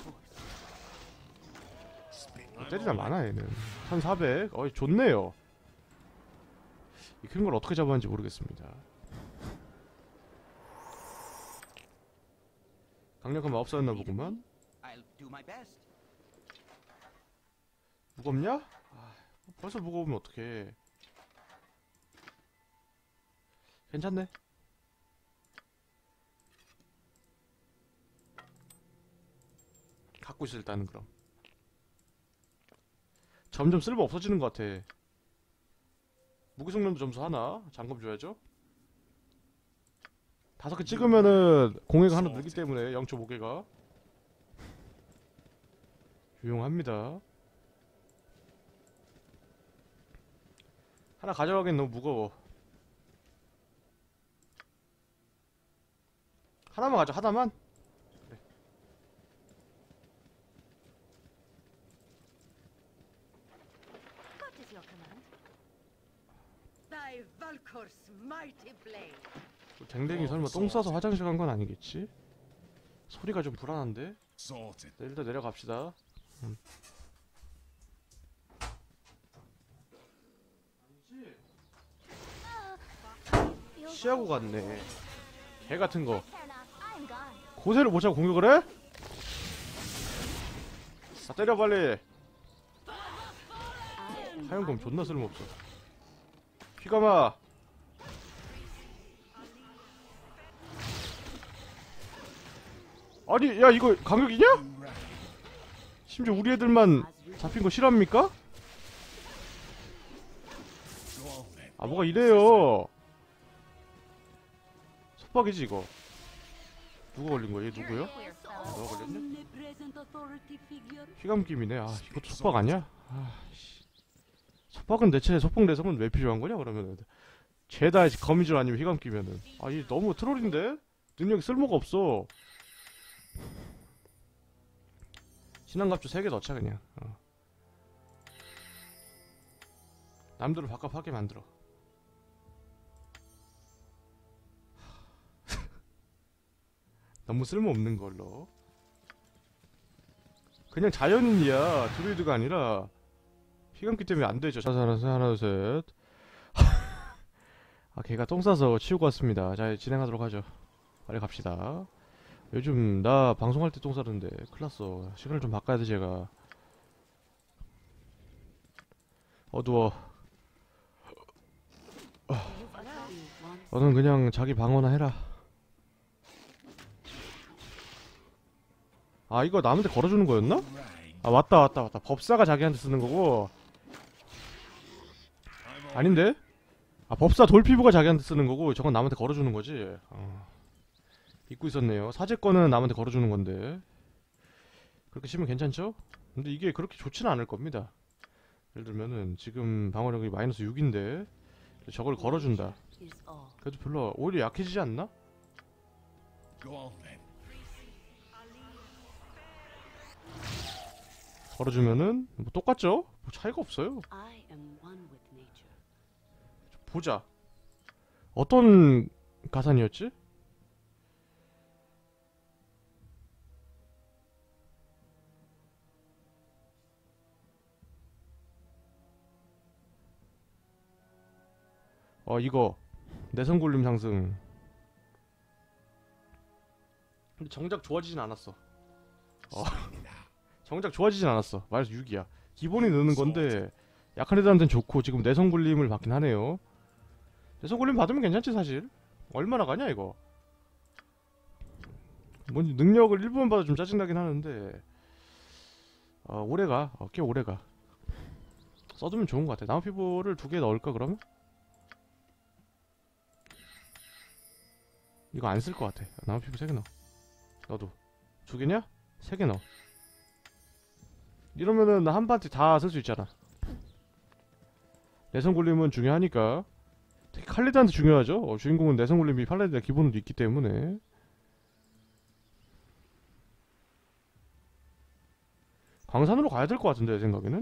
Spit. 때리다 많아 얘는. 1400. 어이 좋네요. 이 큰 걸 어떻게 잡았는지 모르겠습니다. 강력한 마법사였나 보구만. I'll do my best. 무겁냐? 아, 벌써 무거우면 어떡해. 괜찮네. 갖고 있어 일단은 그럼. 점점 쓸모 없어지는 것 같아. 무기성능도 점수 하나. 잠금 줘야죠. 5개 찍으면은 공해가 하나 늘기 때문에 0.5개가 유용합니다. 하나 가져가기엔 너무 무거워. 하나만 가져. 하나만. What is your command? Thy Valkor's mighty blade. 댕댕이 설마 똥 싸서 화장실 간 건 아니겠지? 소리가 좀 불안한데? Sorted. 네, 일단 내려갑시다. 시하고 갔네. 개 같은 거. Fair enough. I'm gone. 고세를 못 잡고 공격을 해? 다 때려 빨리. 사용검 존나 쓸모없어. 피가마. 아니 야 이거 강력이냐? You rang. 심지어 우리 애들만 잡힌 거 싫어합니까? Go on then. 아 뭐가 이래요. 속박이지 이거. 누가 걸린 거야? 얘 누구요? Clear 아, fellow. 너가 걸렸냐? Omnipresent authority figure. 휘감김이네. 아 이것도 속박 아니야? 아 씨. 속박은 대체 속박 내성은 왜 필요한 거냐 그러면은. 죄다 거미줄 아니면 휘감기면은. 아 이 너무 트롤인데? 능력이 쓸모가 없어. 신앙갑주 3개 넣자 그냥. 남들을 바깥하게 만들어. 너무 쓸모없는 걸로. 그냥 자연인이야. 드루이드가 아니라. 휘감기 때문에 안 되죠. 자, 하나, 둘, 셋. 아, 걔가 똥 싸서 치우고 왔습니다. 자, 진행하도록 하죠. 빨리 갑시다. 요즘 나 방송할 때 똥 싸는데 큰일 났어. 시간을 좀 바꿔야 돼 제가. 어두워. 너는 그냥 자기 방어나 해라. 아 이거 남한테 걸어주는 거였나? You rang. 아 맞다. 법사가 자기한테 쓰는 거고. I'm on. 아닌데? 아 법사 돌피부가 자기한테 쓰는 거고 저건 남한테 걸어주는 거지. 잊고 있었네요. 사제권은 남한테 걸어주는 건데. 그렇게 치면 괜찮죠? 근데 이게 그렇게 좋지는 않을 겁니다. 예를 들면은 지금 방어력이 마이너스 6인데 저걸 걸어준다. Is all. 그래도 별로 오히려 약해지지 않나? Go on then. 걸어주면은 뭐 똑같죠? 뭐 차이가 없어요. I am one with nature. 보자. 어떤 가산이었지? 이거 내성굴림 상승. 근데 정작 좋아지진 않았어. 정작 좋아지진 않았어. 마이너스 6이야. 기본이 느는 건데 약한 애들한테는 좋고 지금 내성굴림을 받긴 하네요. 내성굴림 받으면 괜찮지 사실. 얼마나 가냐 이거. 뭔지 능력을 1부만 받아 좀 짜증나긴 하는데 오래가. 꽤 오래가. 써두면 좋은 것 같아. 나무 피부를 2개 넣을까 그러면? 이거 안 쓸 것 같아. 나무 피부 3개 넣어. 너도 2개냐? 3개 넣어. 이러면은 한 파티 다 쓸 수 있잖아. 내성굴림은 중요하니까. 특히 칼리드한테 중요하죠. 주인공은 내성굴림이 팔레드가 기본으로 있기 때문에. 광산으로 가야 될 것 같은데 내 생각에는.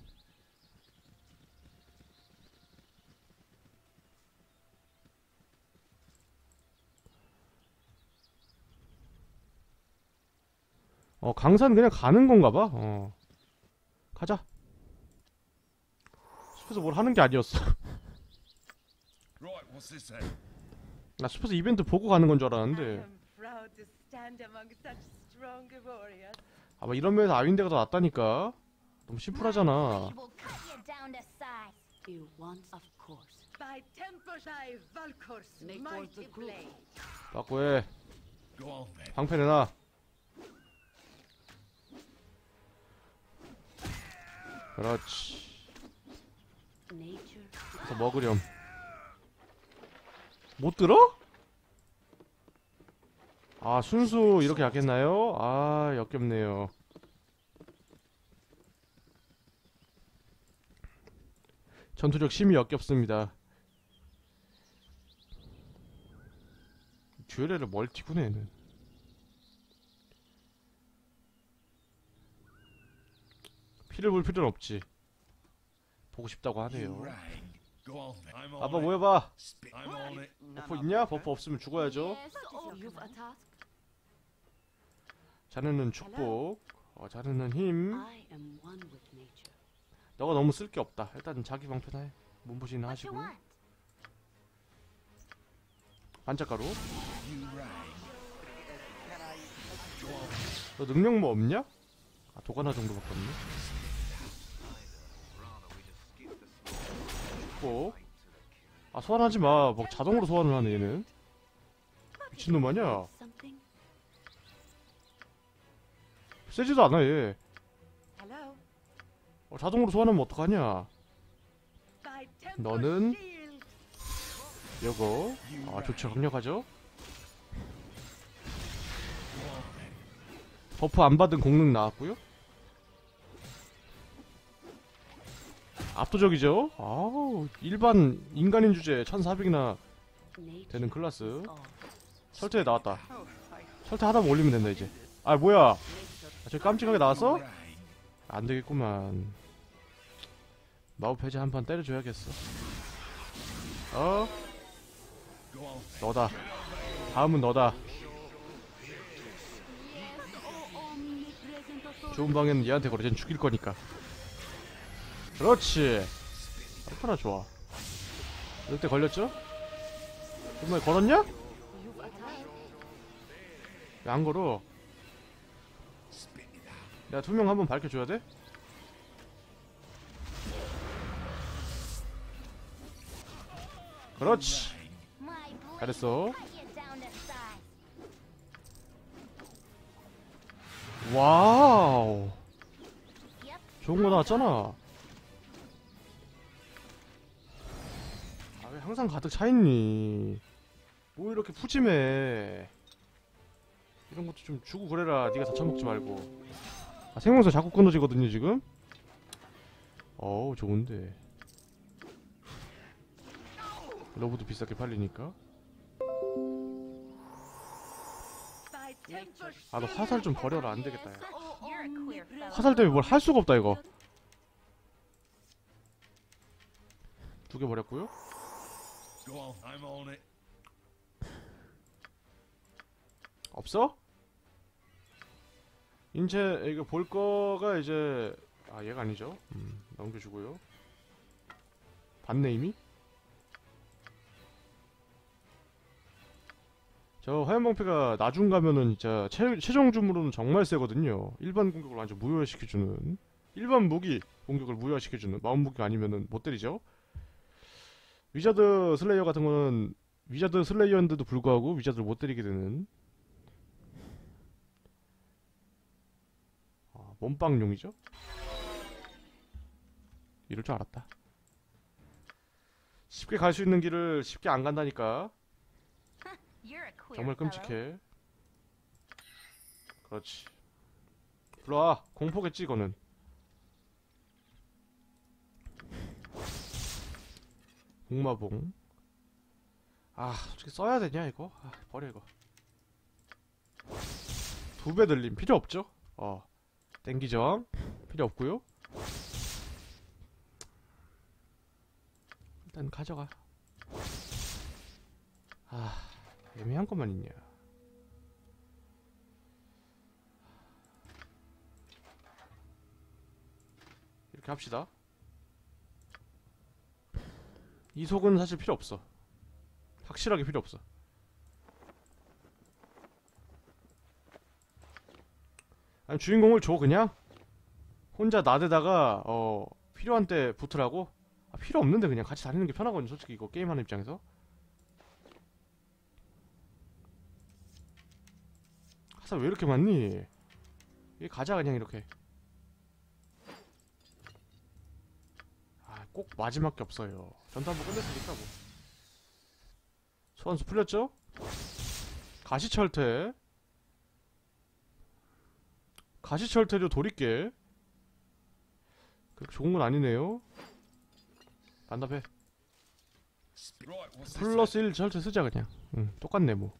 강산 그냥 가는 건가 봐. 가자. 숲에서 뭘 하는 게 아니었어. Right, what's this then? 나 숲에서 이벤트 보고 가는 건 줄 I 알았는데 am proud to stand among such strong warriors. 아마 이런 면에서 아윈데가 더 낫다니까. 너무 My 심플하잖아. blade will cut you down to size. You want, of course. By Templeshire Valkors, Make mighty was the group. blade. 빠꾸해. Go on then. 방패 내놔. 그렇지. Nature. 그래서 먹으렴. 못 들어? 아 순수 이렇게 약했나요? 아 역겹네요. 전투력 심히 역겹습니다. 듀얼레를 멀티구나 얘는. 피를 볼 필요는 없지. 보고 싶다고 You 하네요. rang. Go on then. I'm on 아빠 it. 모여봐. I'm on it. None 버프 of 있냐? that, 버프 없으면 죽어야죠. Yes, Oh, what is your you've a command? task. 자네는 축복. 자네는 힘. I am one with nature. 너가 너무 쓸 게 없다. 일단 자기 방패나 해. 몸보신이나 What you 하시고. want? 반짝가루. You rang. can I? Go on. 너 능력 뭐 없냐? 도가나 정도밖에 없네. 축복. 소환하지 마. 뭐 자동으로 소환을 하네 얘는. 미친놈 아니야? Something? 세지도 않아 얘. Hello. 자동으로 소환하면 어떡하냐? By 너는 Temple Shield. 요거. 좋죠. 강력하죠? Go on then. 버프 안 받은 공능 나왔고요. 압도적이죠? 아우 일반 인간인 주제 1400이나 Nature 되는 클래스. is all. 설태에 나왔다. Oh, I 설태 하나만 올리면 된다 이제. 뭐야? Nature. 저 깜찍하게 나왔어? You rang. 안 되겠구만. 마법 해제 한 판 때려줘야겠어. Go on then. 너다. 다음은 너다. Omnipresent authority. 좋은 방에는 얘한테 걸어. 쟤는 죽일 거니까. 그렇지. 얼마나 좋아. 늑대 걸렸죠? 정말 걸었냐? You've a task. 왜 안 걸어? Spit it out. 내가 투명 한번 밝혀줘야 돼? 그렇지. My blade 잘했어. will cut you down to size. 와우. Yep. 좋은 거 나왔잖아. 왜 항상 가득 차있니? 뭐 이렇게 푸짐해. 이런 것도 좀 주고 그래라. 네가 다 처먹지 말고. 아, 생명사 자꾸 끊어지거든요 지금. 어우 좋은데. 러브도 비싸게 팔리니까. By temple 아 너 화살 좀 버려라. 안되겠다 야. You're a queer fellow. 화살 때문에 뭘 할 수가 없다 이거. 두 개 버렸고요. Go on, I'm on it. 없어? 이제 이거 볼 거가 이제 아 얘가 아니죠. 넘겨주고요. 봤네 이미. 저 화염방패가 나중 가면은 진짜 최종 줌으로는 정말 세거든요. 일반 공격을 완전 무효화시켜주는, 일반 무기 공격을 무효화시켜주는, 마법 무기가 아니면은 못 때리죠. 위자드 슬레이어 같은 거는 위자드 슬레이어인데도 불구하고 위자드를 못 때리게 되는 몸빵용이죠. 이럴 줄 알았다. 쉽게 갈 수 있는 길을 쉽게 안 간다니까. You're a queer 정말 fellow. 끔찍해. 그렇지. 들어와. 공포겠지 이거는. 공마봉. 아 솔직히 써야 되냐 이거. 아, 버려 이거. 2배 들림 필요 없죠. 땡기정 필요 없고요. 일단 가져가. 아 애매한 것만 있냐. 이렇게 합시다. 이속은 사실 필요 없어. 확실하게 필요 없어. 아니 주인공을 줘 그냥. 혼자 나대다가 필요한 때 붙으라고. 아, 필요 없는데 그냥 같이 다니는 게 편하거든 솔직히 이거 게임하는 입장에서. 화살 왜 이렇게 많니? 이게 가자 그냥 이렇게. 아, 꼭 마지막게 없어요. 전투 한번 끝냈으니까 뭐. 소환수 풀렸죠? 가시철퇴. 가시철퇴료 돌입게. 그렇게 좋은 건 아니네요. 반납해. Right, what's this? 플러스 1 철퇴 쓰자 그냥. 똑같네 뭐.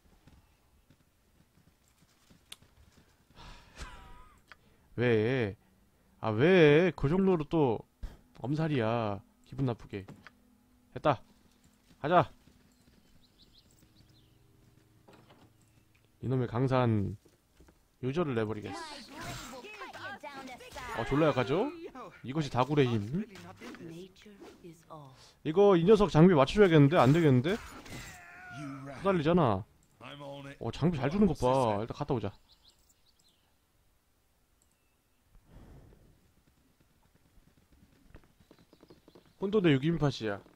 왜? 아 왜? 그 정도로 또 엄살이야. 기분 나쁘게. 됐다. 가자. 이놈의 강산 요절을 내버리겠어. My blade will cut you down to size. 졸라 약하죠? Oh, 이것이 다굴의 힘. really not in this. Nature is all. 이거 이 녀석 장비 맞춰줘야겠는데? 안되겠는데? You rang. 후달리잖아. I'm on it. 장비 잘 주는 것봐. 일단 갔다 오자. 혼돈의 유기민팟이야. 야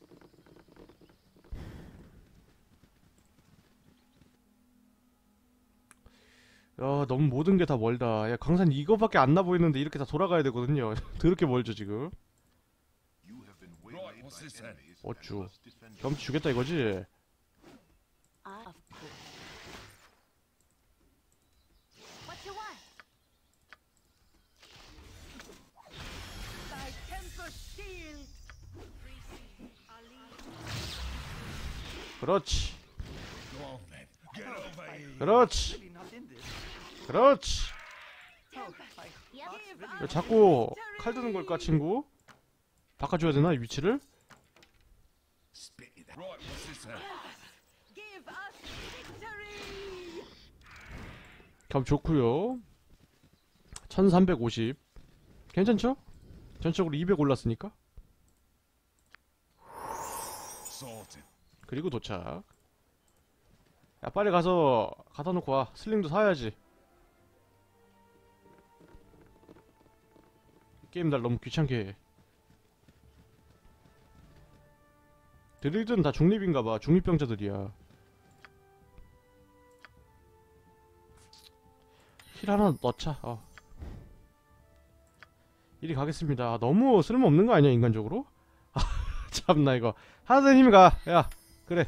너무 모든 게 다 멀다. 야 강산 이거밖에 안 나 보이는데 이렇게 다 돌아가야 되거든요. 더럽게 멀죠 지금. You have been Right, waylaid what's by this then? enemies 어쭈. and must defend yourself. 경치 주겠다 이거지? I, of course. What you want? by temple shield. 그렇지. Go on then. Get over here. 그렇지. Really not in this. 그렇지. Oh, I Yep. 야, 자꾸 칼 드는 걸까 친구? 바꿔줘야 되나 이 위치를? Spit it out. Right, what's this then? Give us victory. 겸 좋구요. 1350 괜찮죠? 전적으로 200 올랐으니까. Sorted. 그리고 도착. 야 빨리 가서 갖다 놓고 와. 슬링도 사야지. 게임 날 너무 귀찮게 해. 드릴들은 다 중립인가봐. 중립병자들이야. 힐 하나 넣자. 이리 가겠습니다. 너무 쓸모없는 거 아니야 인간적으로? 참나 이거 하나된 힘이 가. 야 그래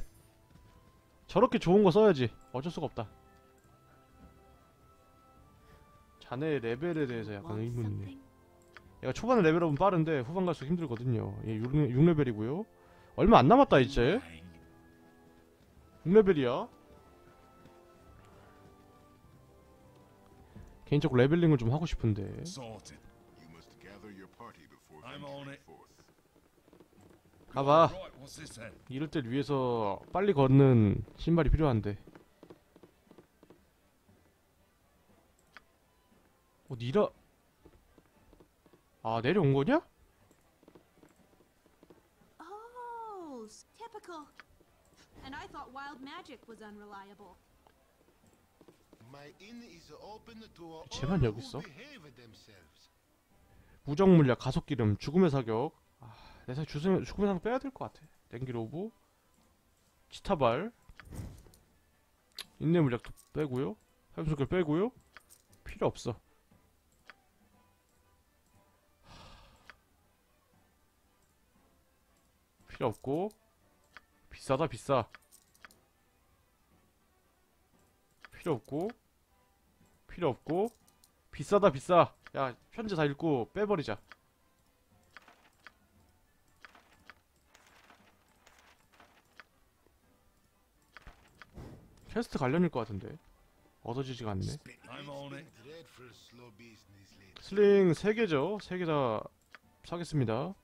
저렇게 좋은 거 써야지. 어쩔 수가 없다. 자네의 레벨에 대해서 약간 Want 의문이네. something? 얘가 초반에 레벨업은 빠른데 후반 갈수록 힘들거든요. 얘 6레벨이고요. 얼마 안 남았다 이제. Rang. 6레벨이야. 개인적으로 레벨링을 좀 하고 싶은데. Sorted. You must gather your party before I'm on venturing it. forth. 가봐. Right, what's this then? 이럴 때 위에서 빨리 걷는 신발이 필요한데. 니라. 아, 내려온 거냐? Oh, typical. And I thought wild magic was unreliable. My inn is open to all 쟤만 who 여기 있어? behave themselves. 무정 물약, 가속 기름, 죽음의 사격. 아, 내 생각 죽음의 사격 빼야 될 것 같아. 땡길 오브, 치타발, 인내 물약도 빼고요. 사용속결 빼고요. 필요 없어. 필요 없고 비싸다 비싸. 필요 없고 필요 없고 비싸다 비싸. 야 현재 다 읽고 빼버리자. 퀘스트 관련일 것 같은데 얻어지지가 않네. I'm on it. Dreadful slow business lately. 슬링 3개죠. 3개 다 사겠습니다.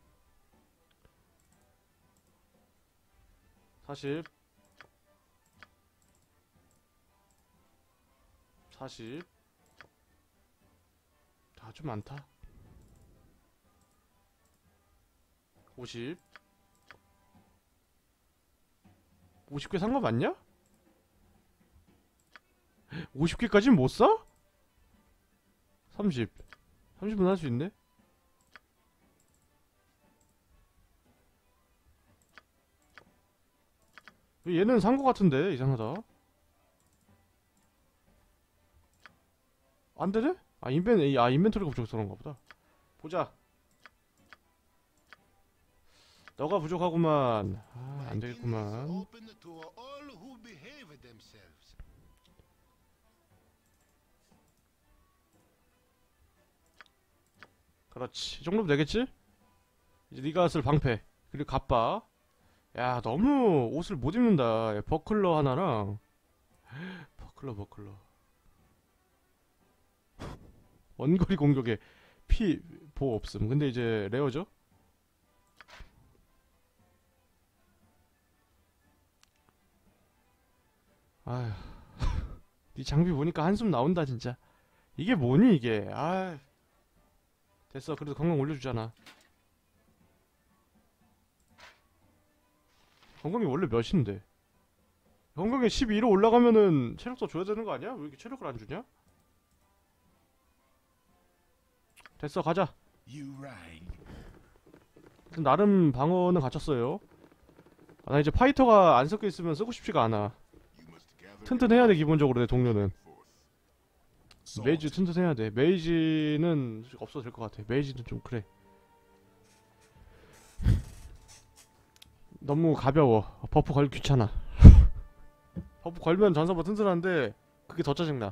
40 40 아, 좀 많다. 50 50개 산 거 맞냐? 50개까지는 못 사? 30 30분 할 수 있네? 왜 얘는 산 거 같은데 이상하다. 안 되네? 아 인벤토리가 부족해서 그런가 보다. 보자. 너가 부족하구만. 아, 안 되겠구만. Open to all who behave themselves. 그렇지. 이 정도면 되겠지? 이제 네가 쓸 방패 그리고 갑바. 야 너무 옷을 못 입는다. 야, 버클러 하나랑 버클러 원거리 공격에 피 보호 없음. 근데 이제 레어죠? 아휴 네 장비 보니까 한숨 나온다 진짜. 이게 뭐니 이게. 아휴 됐어. 그래도 건강 올려주잖아. 건강이 원래 몇인데? 건강이 12로 올라가면은 체력 더 줘야 되는 거 아니야? 왜 이렇게 체력을 안 주냐? 됐어 가자. You rang. 나름 방어는 갖췄어요. 아, 나 이제 파이터가 안 섞여 있으면 쓰고 싶지가 않아. You must gather 튼튼해야 돼 기본적으로 내 동료는. forth. 메이지 Sorted. 튼튼해야 돼. 메이지는 없어도 될 것 같아. 메이지는 좀 그래. 너무 가벼워. 버프 걸기 귀찮아. 버프 걸면 전사보다 튼튼한데 그게 더 짜증나.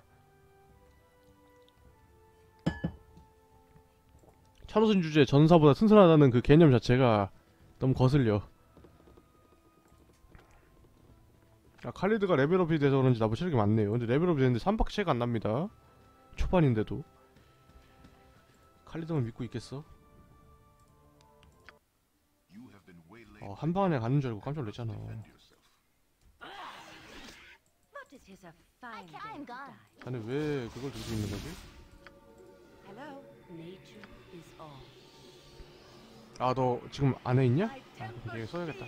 천호선 주제 전사보다 튼튼하다는 그 개념 자체가 너무 거슬려. 아, 칼리드가 레벨업이 돼서 그런지 나보다 체력이 많네요. 근데 레벨업이 됐는데 3밖에 체가 안 납니다. 초반인데도. 칼리드만 믿고 있겠어? You have been waylaid. 한 방에 가는 줄 알고 깜짝 놀랐잖아. Defend yourself. But it is a fine I'm day to gone. die. 자네 왜 그걸 들고 있는 거지? Hello. Nature is all. 아, 너 지금 안에 있냐? 아, 여기 써야겠다.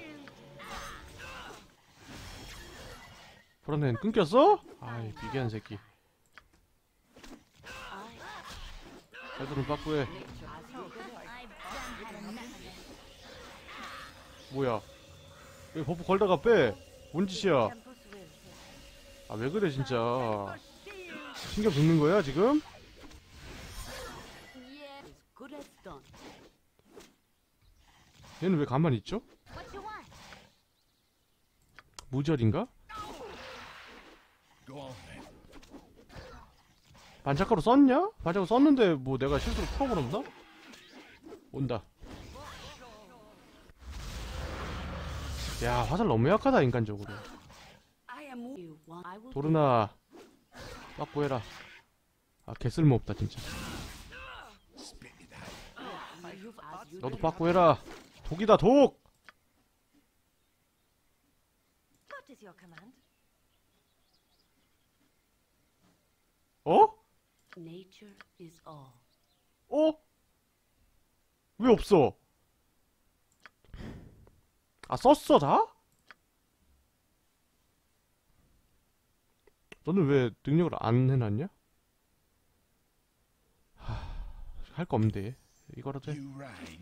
브란덴 끊겼어? 아이, 비계한 새끼. 애들은 빠꾸해. I've done had enough. 뭐야? 왜 버프 걸다가 빼? 뭔 짓이야? Tempus will. 아, 왜 그래, 진짜. 신경 긁는 거야, 지금? Yeah. As good as done. 얘는 왜 가만히 있죠? What you want? 무절인가? Go on then. 반짝가루 썼냐? 반짝가루 썼는데 뭐 내가 실수로 풀어버렸나? 온다. 야, 화살 너무 약하다 인간적으로. I am you want. I will. 도르나 빠꾸 해라. 아, 개쓸모 없다 진짜. Spit it out. You've as you 너도 빠꾸 해라. 독이다 독. What is your command? 어? Nature is all. 어? 왜 없어? 아, 썼어 다? 너는 왜 능력을 안 해놨냐? 할 거 없는데 이거라도 해. You rang.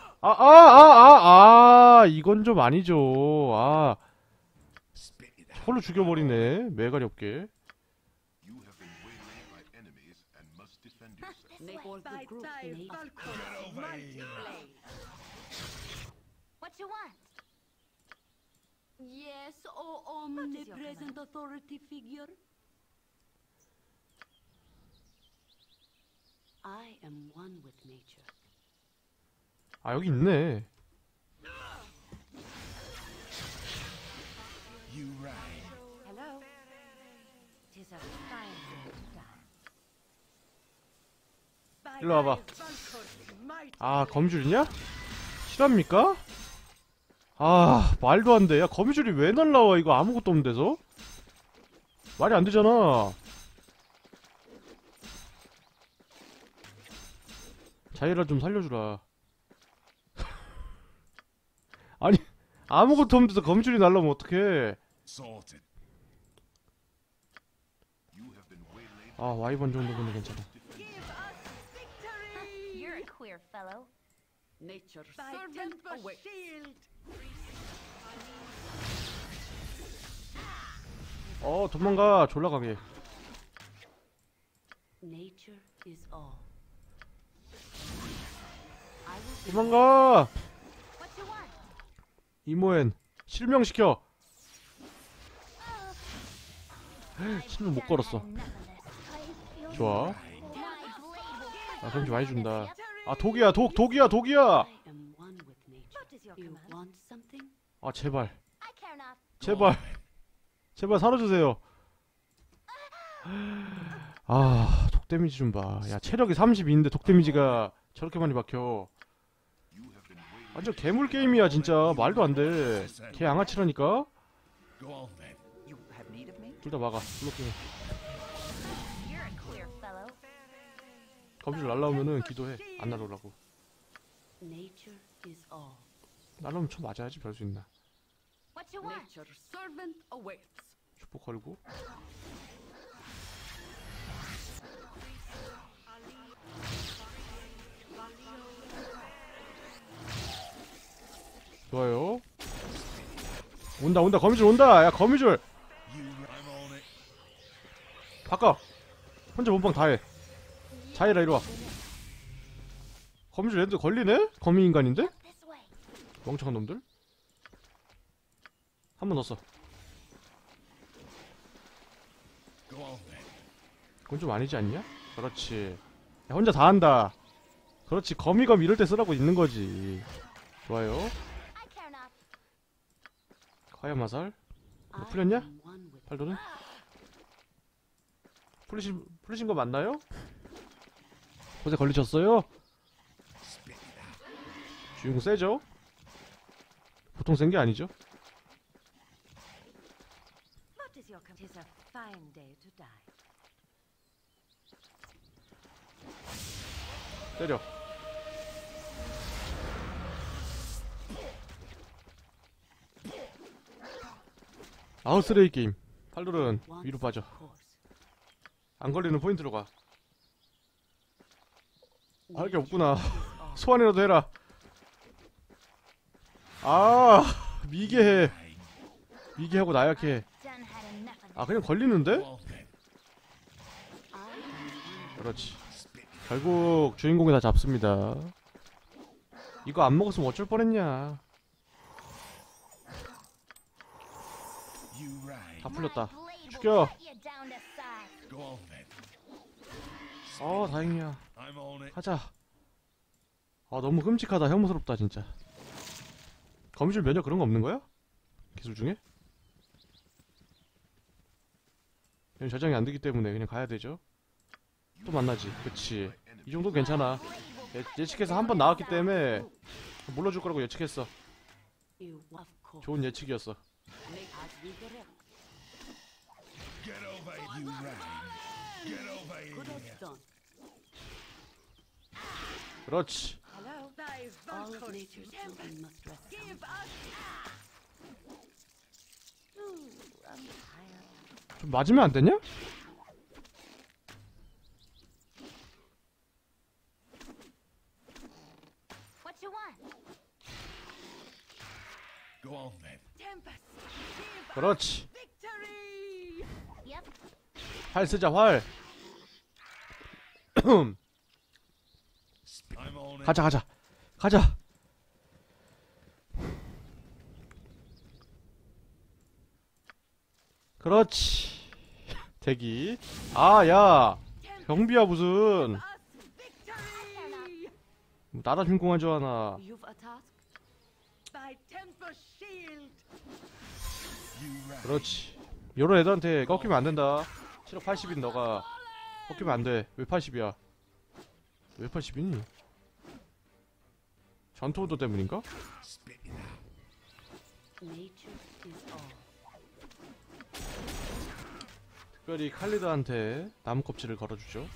이건 좀 아니죠. 아, Spit it out. 저걸로 죽여버리네. 매가리 없게. You have been waylaid by enemies and must defend yourself. Make all the By group time, in a Falcon's mighty blade. What you want? Yes, oh What is your omnipresent authority figure. I am one with nature. 아, 여기 있네. You rang. Hello? 'Tis a fine day to die. By 일로 와봐. thy Falcon's mighty 아, blade. 거미줄이냐? 실합니까? 아, 말도 안 돼. 야, 거미줄이 왜 날라와? 이거 아무것도 없는 데서? 말이 안 되잖아. 자이라 좀 살려주라. 아니, 아무것도 없는 데서 거미줄이 날라오면 어떡해. Sorted. You have been waylaid 아, 와이번 정도면 괜찮아. Give us victory! You're a queer fellow. Nature's Thy servant temper awaits. shield! 도망가. 졸라 강해. Nature is all. I will be 도망가. What you want? 이모엔 실명시켜. I've 신을 못 done 걸었어. had enough of this. I feel 좋아. my blade will 아, 거미줄 많이 준다. Yep. 아, 독이야. 독이야. I am one with nature. What is your You command? want something? 아, 제발. I care not. 제발. 제발 살아주세요. 아, 독 데미지 좀 봐. 야, 체력이 32인데 독 데미지가 저렇게 많이 박혀. You have been waylaid. 완전 괴물 게임이야 진짜. 말도 안 돼. 개 양아치라니까. Go on then. You have need of me? 둘 다 막아. 블록킹. You're a queer fellow. 거미줄 날라오면은 기도해. 안 날아오라고. Nature is all. 날라오면 쳐 맞아야지 별 수 있나. What you want? Nature's servant awaits. 축복 걸고. 좋아요. 온다. 거미줄 온다. 야, 거미줄. You rang. I'm on it. 바꿔. 혼자 몸빵 다 해. 자이라 이리 와. 거미줄 애들 걸리네? 거미 인간인데? This way. 멍청한 놈들. 한 번 넣었어. Go on then. 그건 좀 아니지 않냐? 그렇지. 야, 혼자 다 한다. 그렇지. 거미검 이럴 때 쓰라고 있는 거지. 좋아요. I care not. 화염 화살. I 풀렸냐? am one with 팔도는? 풀리신 거 맞나요? 곳에 걸리셨어요? Spit it out. 주인공 세죠? 보통 센 게 아니죠? What is your command? 'Tis a fine day to die. 때려. 아우, 쓰레기 게임. 팔돌은 one 위로 빠져. course. 안 걸리는 포인트로 가. 할 게 Nature 없구나. is all. 소환이라도 해라. 아, 미개해. Rang. 미개하고 나약해. Done had enough of 아, 그냥 걸리는데? Go on then. I am one. 그렇지. Spit it 결국 주인공이 다 잡습니다. 이거 안 먹었으면 어쩔 뻔했냐. You rang. 다 풀렸다. My blade will 죽여. cut you down to size. Go on then. 다행이야. I'm on it. 가자. 너무 끔찍하다. 혐오스럽다 진짜. 거미줄 면역 그런 거 없는 거야? 기술 중에? 그냥 저장이 안 되기 때문에 그냥 가야 되죠. 또 만나지. 그치. 이 정도 괜찮아. 예측해서 한 번 나왔기 때문에 물러줄 거라고 예측했어. You, of course. 좋은 예측이었어. Make as we direct. Get over here, you rang. Get over Good here. as done. 그렇지. Hello? Thy All of vanquished nature's tempest. children must rest. Give us. Ooh, I'm tired. 좀 맞으면 안 되냐? What you want? Go on then. Tempest. Give 그렇지. victory. Yep. 활 쓰자 활. I'm on it. 가자. 그렇지. 대기. 야. 경비야 무슨. Us victory. 나라 준공한 줄 아나. You've a task? Thy tempest shield. You rang. 그렇지. 요런 애들한테 꺾이면 안 된다. 체력 80인 너가 꺾이면 안 돼. 왜 80이야? 왜 80이니? 전투 온도 때문인가? Spit it out. Nature is all. 특별히 칼리드한테 나무 껍질을 걸어주죠.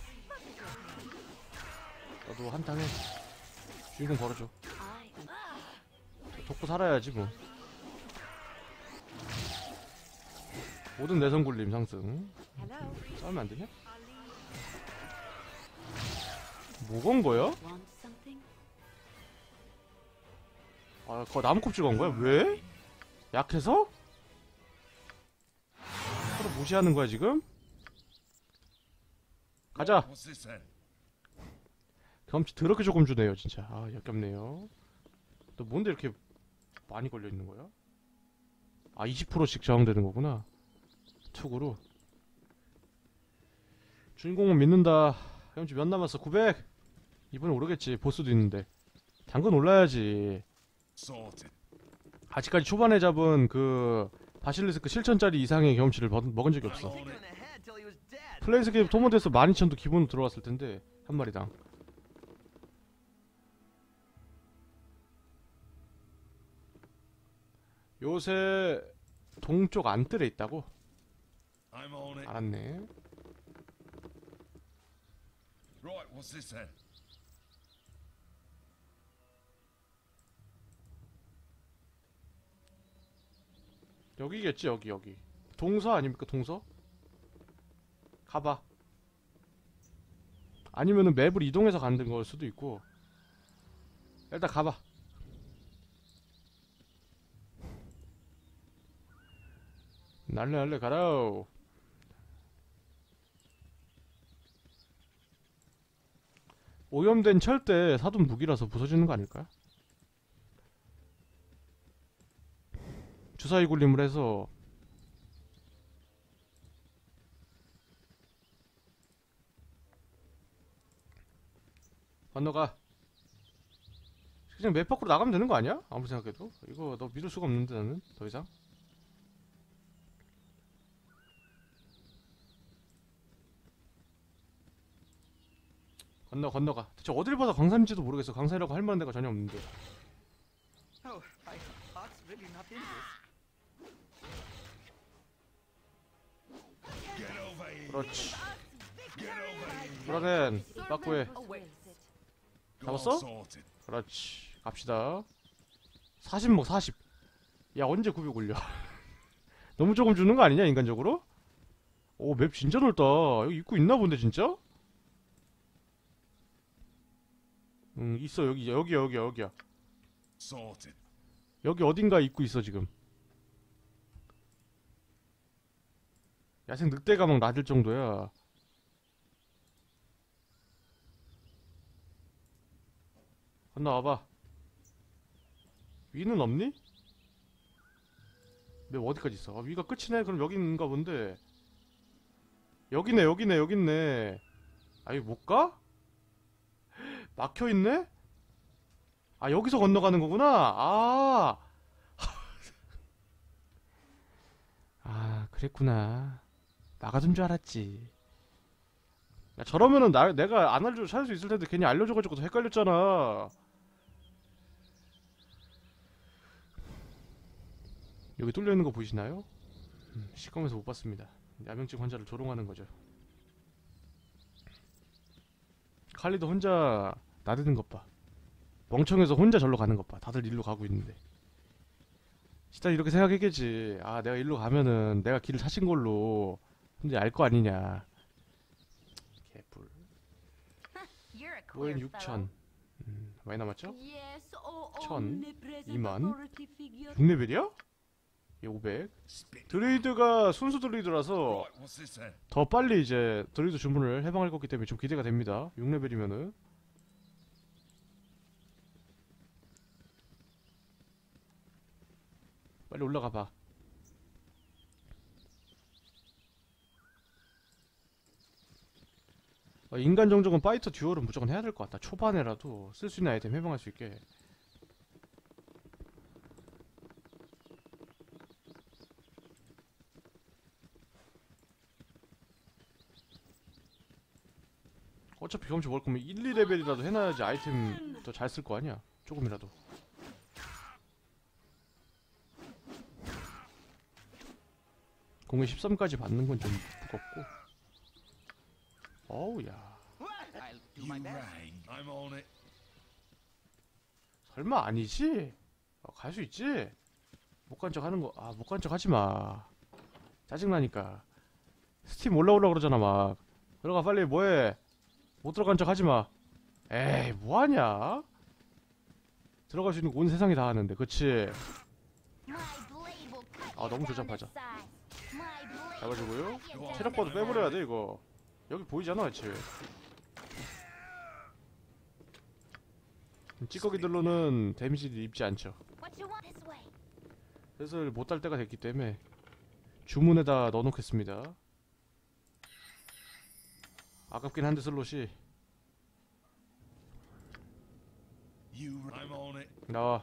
너도 한탕 해. 주인공 걸어줘. I am 돕고 살아야지 뭐. 모든 내성 굴림 상승. Hello. 싸우면 안 되냐? I'll leave. 뭐 건 거야? want something? 그거 나무 껍질 건 거야? 왜? 약해서? 서로 무시하는 거야 지금? 가자. What's this then? 경험치 더럽게 조금 주네요 진짜. 역겹네요. 너 뭔데 이렇게 많이 걸려 있는 거야? 20%씩 저항되는 거구나. 툭으로. 주인공은 믿는다. 경험치 몇 남았어? 900. 이번에 오르겠지. 보스도 있는데. 당근 올라야지. Sorted. 아직까지 초반에 잡은 그 바실리스크 7천짜리 이상의 경험치를 먹은 적이 없어. Taking him ahead till he was dead. 플레이스케이프 토모드에서 12,000도 기본으로 들어갔을 텐데 한 마리당. 요새 동쪽 안뜰에 있다고? I'm on it. 알았네. Right, what's this then? 여기겠지 여기. 동서 아닙니까 동서? 가봐. 아니면은 맵을 이동해서 가는 걸 수도 있고. 일단 가봐. 날래 가라. 오염된 철대 사돈 무기라서 부서지는 거 아닐까? 주사위 굴림을 해서 건너가. 그냥 맵 밖으로 나가면 되는 거 아니야? 아무리 생각해도 이거 너 믿을 수가 없는데 나는 더 이상. 건너가. 대체 어딜 봐서 광산인지도 모르겠어. 광산이라고 할 만한 데가 전혀 없는데. Oh, my heart's really not in this. Get over here. 그렇지. Get over here. 브라덴 빠꾸해. Go 잡았어? sorted. 그렇지. 갑시다. 40 먹 40. 야 언제 900 올려? 너무 조금 주는 거 아니냐 인간적으로? 오 맵 진짜 넓다. 여기 입구 있나 본데 진짜? 있어. 여기야. Sorted. 여기 어딘가 입구 있어 지금. 야생 늑대가 막 나들 정도야. 건너와봐. 위는 없니? 맵 어디까지 있어? 위가 끝이네? 그럼 여기 있는가 본데. 여기네. 아이 못 가? 막혀있네? 아 여기서 건너가는 거구나. 아 그랬구나. 나가준 줄 알았지. 야, 저러면은 내가 안 알려줘 찾을 수 있을 텐데 괜히 알려줘가지고 더 헷갈렸잖아. 여기 뚫려있는 거 보이시나요? 시꺼매서 못 봤습니다. 야명증 환자를 조롱하는 거죠. 칼리도 혼자 나대는 것 봐. 멍청해서 혼자 절로 가는 것 봐. 다들 일로 가고 있는데. 진짜 이렇게 생각했겠지. 아 내가 일로 가면은 내가 길을 찾은 걸로 혼자 알 거 아니냐. 개뿔. You're a 오엔 queer fellow. 6천. 많이 남았죠? Yes, oh, 천, omnipresent 이만. authority figure. 6레벨이야? 얘 500. Spit. 드레이드가 순수 드레이드라서 Right, what's this then? 더 빨리 이제 드레이드 주문을 해방할 거기 때문에 좀 기대가 됩니다. 6레벨이면은. 빨리 올라가 봐. 인간 정적은 파이터 듀얼은 무조건 해야 될 것 같다. 초반에라도 쓸 수 있는 아이템 해방할 수 있게. 어차피 경험치 먹을 거면 1, 2레벨이라도 해놔야지 아이템 더 잘 쓸 거 아니야. 조금이라도. 공에 13까지 받는 건 좀 무겁고. 어우 야. I'll do You my best. rang. I'm on it. 설마 아니지? 갈 수 있지? 못 간 척 하는 거. 못 간 척 하지 마. 짜증나니까. 스팀 올라오려고 그러잖아 막. 들어가 빨리 뭐해? 못 들어간 척 하지 마. 에이 뭐하냐? 들어갈 수 있는 거 온 세상이 다 하는데 그치? My blade will cut 아 you 너무 down to 조잡하자. size. My blade 잡아주고요. will cut you down 체력 봐도 to 빼버려야 돼 이거. 여기 보이잖아 그치? 찌꺼기들로는 데미지를 입지 않죠. What you want this way? 그래서 못 달 때가 됐기 때문에 주문에다 넣어놓겠습니다. 아깝긴 한데 슬롯이. You I'm on it. 나와.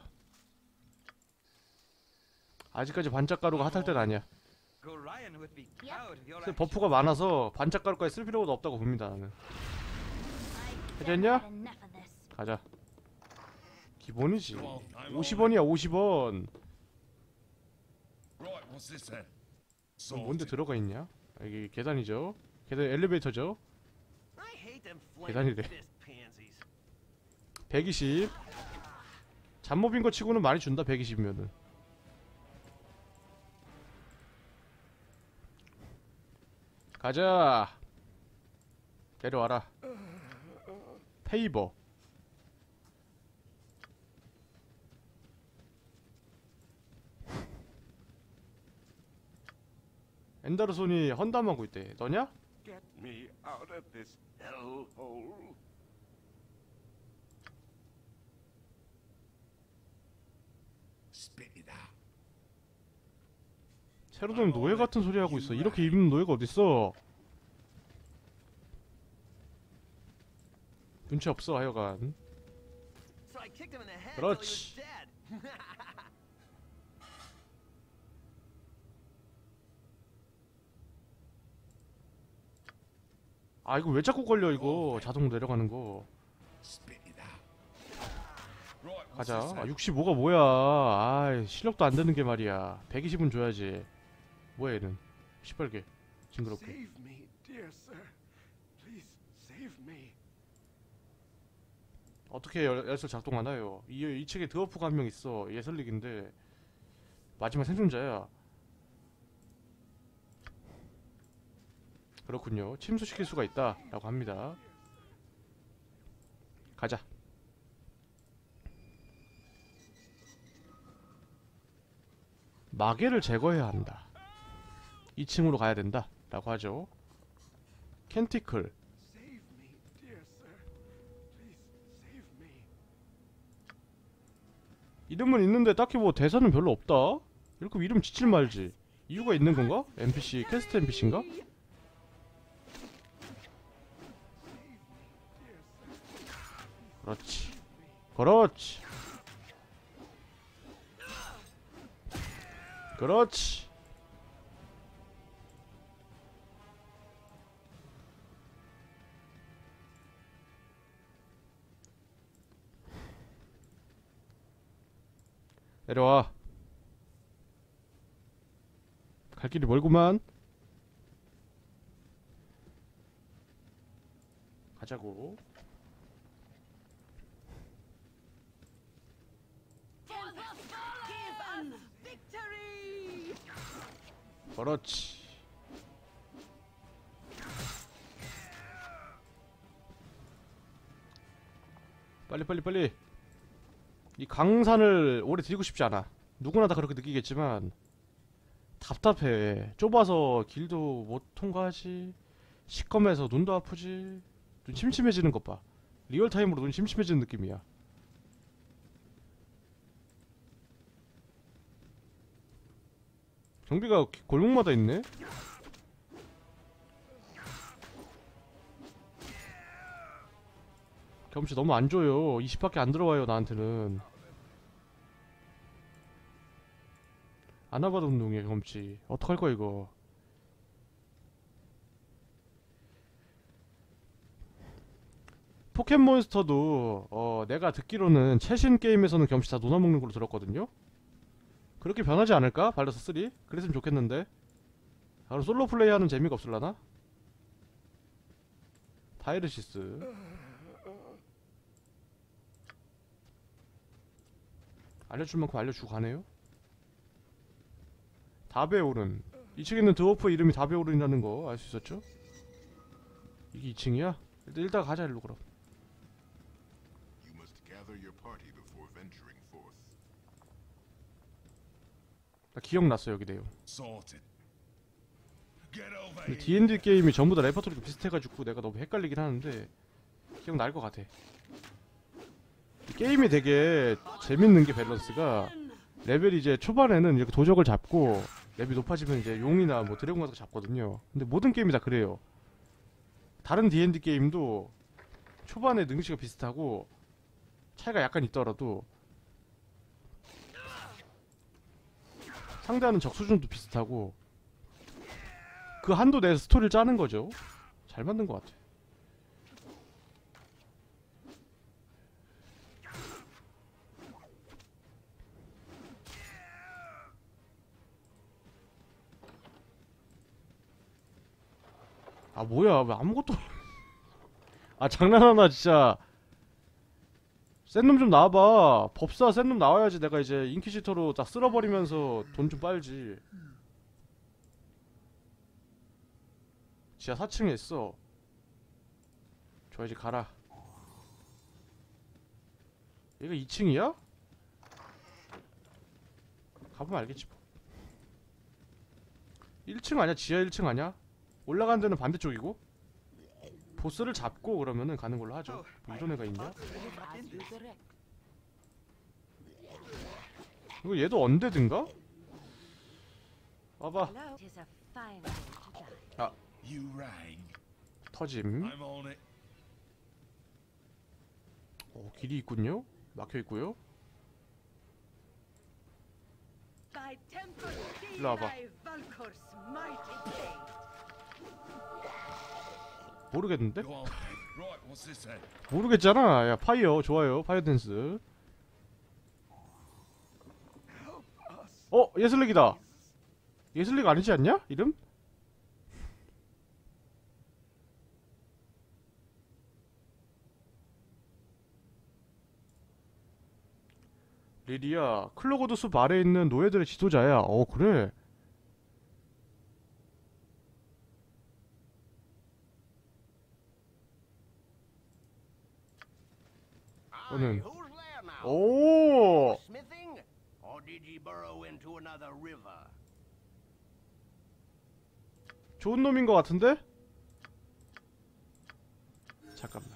아직까지 반짝가루가 핫할 땐 아니야. Go Ryan would be Yep. proud of your 근데 버프가 많아서 반짝가루까지 쓸 필요가 없다고 봅니다 나는. I've 됐냐? had enough of this. 가자. 기본이지. Come on, I'm on 50원이야 50원. Right, what's this then? 뭔데 Sorted. 들어가 있냐? 여기 계단이죠. 계단 엘리베이터죠. I hate them 계단이래. fist pansies. 120. 잡몹인 거 치고는 많이 준다 120이면은. 가자. 내려와라. 페이버. 엔다르손이 헌담하고 있대. 너냐? Get me out of this hellhole. Spit it out. 새로 된 노예 같은 소리 하고 있어. 이렇게 입는 노예가 어딨어? 눈치 없어 하여간. So I kicked him in the head till he was 그렇지. dead. 아 이거 왜 자꾸 걸려 이거 자동 내려가는 거. Spit it out. Right, what's 가자. this then? 65가 뭐야? 아 실력도 안 되는 게 말이야. 120은 줘야지. 뭐야 얘는? 시뻘게. 징그럽게. Save me, dear sir. Please save me. 어떻게 열쇠 작동하나요? 이 책에 드워프가 한 명 있어. 예설릭인데 마지막 생존자야. 그렇군요. 침수시킬 수가 있다 라고 합니다. 가자. 마개를 제거해야 한다. 2층으로 가야 된다 라고 하죠. 켄티클. Save me, dear sir. Please save me. 이름은 있는데 딱히 뭐 대사는 별로 없다. 이렇게 이름 지칠 말지. 이유가 있는 건가? NPC, 퀘스트 NPC인가? 그렇지. 그렇지. 그렇지. 내려와. 갈 길이 멀구만. 가자고. Victory! 그렇지. 빨리 빨리 빨리. 이 강산을 오래 들고 싶지 않아. 누구나 다 그렇게 느끼겠지만 답답해. 좁아서 길도 못 통과하지. 시꺼매서 눈도 아프지. 눈 침침해지는 것 봐. 리얼타임으로 눈 침침해지는 느낌이야. 경비가 골목마다 있네? 경치 너무 안 줘요. 20밖에 안 들어와요 나한테는. 안 와봐도 운동이야 경험치. 어떡할 거야 이거. 포켓몬스터도 내가 듣기로는 최신 게임에서는 경험치 다 논아먹는 걸로 들었거든요. 그렇게 변하지 않을까? 발더스 3? 그랬으면 좋겠는데. 그럼 솔로 플레이하는 재미가 없을라나? 다이르시스 알려줄 만큼 알려주고 가네요. 다베오른. 2층에 있는 드워프 이름이 다베오른이라는 거 알 수 있었죠? 이게 2층이야? 일단 가자 일로 그럼. You must gather your party before venturing forth. 나 기억났어 여기 내용. Sorted. Get over 근데 here. D&D 게임이 전부 다 레퍼토리가 비슷해가지고 내가 너무 헷갈리긴 하는데 기억날 것 같아. 이 게임이 되게 재밌는 게 밸런스가 레벨이 이제 초반에는 이렇게 도적을 잡고 레벨이 높아지면 이제 용이나 뭐 드래곤 같은 거 잡거든요. 근데 모든 게임이 다 그래요. 다른 D&D 게임도 초반에 능력치가 비슷하고 차이가 약간 있더라도 상대하는 적 수준도 비슷하고 그 한도 내에서 스토리를 짜는 거죠. 잘 만든 것 같아. 아 뭐야 왜 아무것도 아 장난하나 진짜. 센 놈 좀 나와봐. 법사 센 놈 나와야지 내가 이제 인퀴지터로 딱 쓸어버리면서 돈 좀 빨지. 지하 4층에 있어. 좋아 이제 가라. 얘가 2층이야? 가보면 알겠지 뭐. 1층 아니야? 지하 1층 아니야? 올라가는 데는 반대쪽이고 보스를 잡고 그러면은 가는 걸로 하죠. 뭐 이런 애가 있냐? As you direct. 이거 얘도 언데드인가? 와봐. Hello. It is a fine day to die. You rang. 터짐. I'm on it. 길이 있군요. 막혀 있고요. Thy temple be 일로 와봐. thy Valkor's mighty gate. 모르겠는데? Go on then. Right, what's this then? 모르겠잖아. 야 파이어 좋아요. 파이어 댄스. 예슬릭이다. 예슬릭 아니지 않냐? 이름? 리리야 클로고드 숲 아래에 있는 노예들의 지도자야. 그래. 너는 오 Smithing? Or did ye burrow into another river? 좋은 놈인 것 같은데? 잠깐만.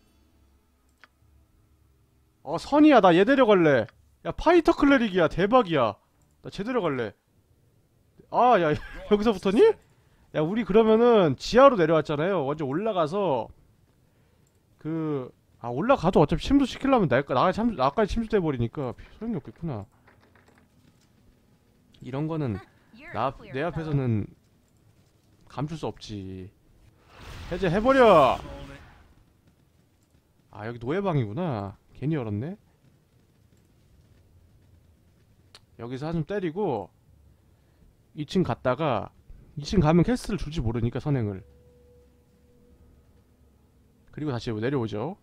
선이야. 나 얘 데려갈래. 야 파이터 클레릭이야. 대박이야. 나 쟤 데려갈래. 야 여기서부터니? 야 우리 그러면은 지하로 내려왔잖아요. 먼저 올라가서 아 올라가도 어차피 침수 시키려면 나까지 침수돼 버리니까 소용이 없겠구나. 이런 거는 내 앞에서는 감출 수 없지. 해제해버려! 아 여기 노예방이구나. 괜히 열었네. 여기서 한숨 때리고 2층 갔다가 2층 가면 캐스트를 줄지 모르니까 선행을. 그리고 다시 내려오죠.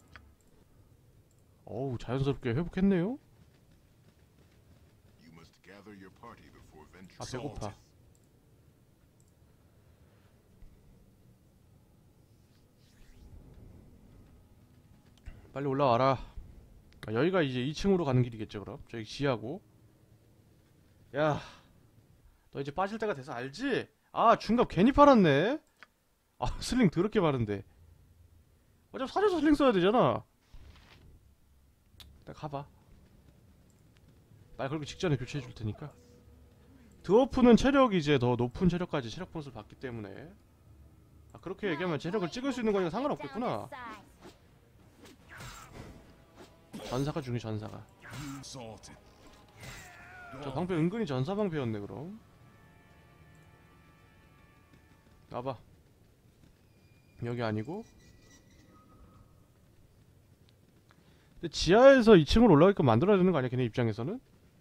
어우 자연스럽게 회복했네요. You must gather your party before venturing. 아 배고파. 빨리 올라와라. 아, 여기가 이제 2층으로 가는 길이겠죠 그럼. 저기 지하고. 야 너 이제 빠질 때가 돼서 알지? 아 중갑 괜히 팔았네. 아 슬링 더럽게 많은데. 어차피 사줘서 슬링 써야 되잖아. 일단 가봐. 말 걸기 직전에 교체해 줄 테니까. 드워프는 체력이 이제 더 높은 체력까지 체력 보너스를 받기 때문에. 아 그렇게 얘기하면 체력을 찍을 수 있는 거니까 상관없겠구나. 전사가 중요 전사가. You sorted. 저 방패 은근히 전사 방패였네 그럼. 나봐. 여기 아니고. 근데 지하에서 2층으로 올라가게끔 만들어야 되는 거 아니야 걔네 입장에서는?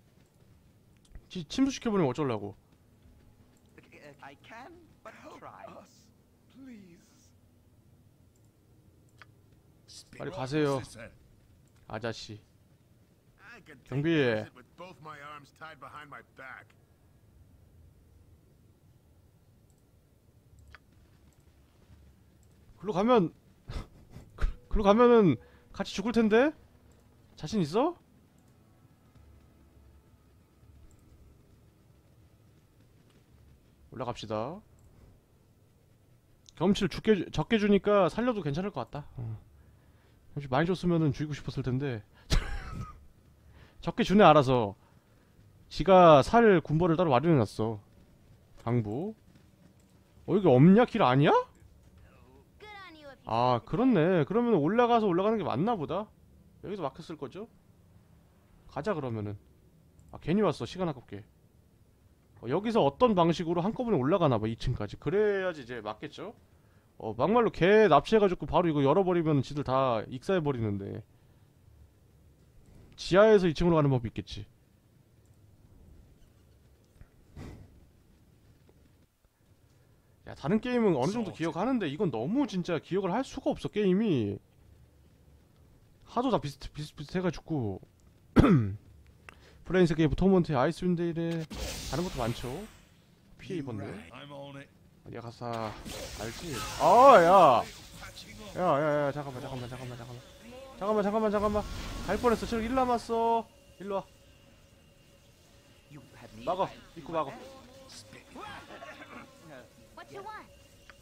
침수시켜버리면 어쩌려고. I can, but try. Us, please. 빨리 가세요. Sister. 아자씨. I can take 경비. this with both my arms tied behind my back. 글로 가면 글로 가면은 같이 죽을 텐데? 자신 있어? 올라갑시다. 경험치를 적게 주니까 살려도 괜찮을 것 같다. 경험치 많이 줬으면은 죽이고 싶었을 텐데. 적게 주네 알아서. 지가 살 군벌을 따로 마련해놨어. 강부. 여기 없냐? 길 아니야? Good on you if you 아 그렇네. 그러면 올라가서 올라가는 게 맞나 보다. 여기서 막혔을 거죠? 가자 그러면은. 아 괜히 왔어 시간 아깝게. 여기서 어떤 방식으로 한꺼번에 올라가나봐 2층까지. 그래야지 이제 맞겠죠? 막말로 개 납치해가지고 바로 이거 열어버리면 지들 다 익사해버리는데. 지하에서 2층으로 가는 법이 있겠지. 야 다른 게임은 어느정도 기억하는데 이건 너무 진짜 기억을 할 수가 없어 게임이. 하도 다 비슷비슷해가지고. 플레인스 게임 토먼트 아이스윈데일에 다른 것도 많죠. 피해 입었네. I'm on it. 어디야 가사 알지? 아야 야야야 잠깐만 갈 뻔했어. 체력 1 남았어. 일로와. You had me. 막어 입구 막어. what you want.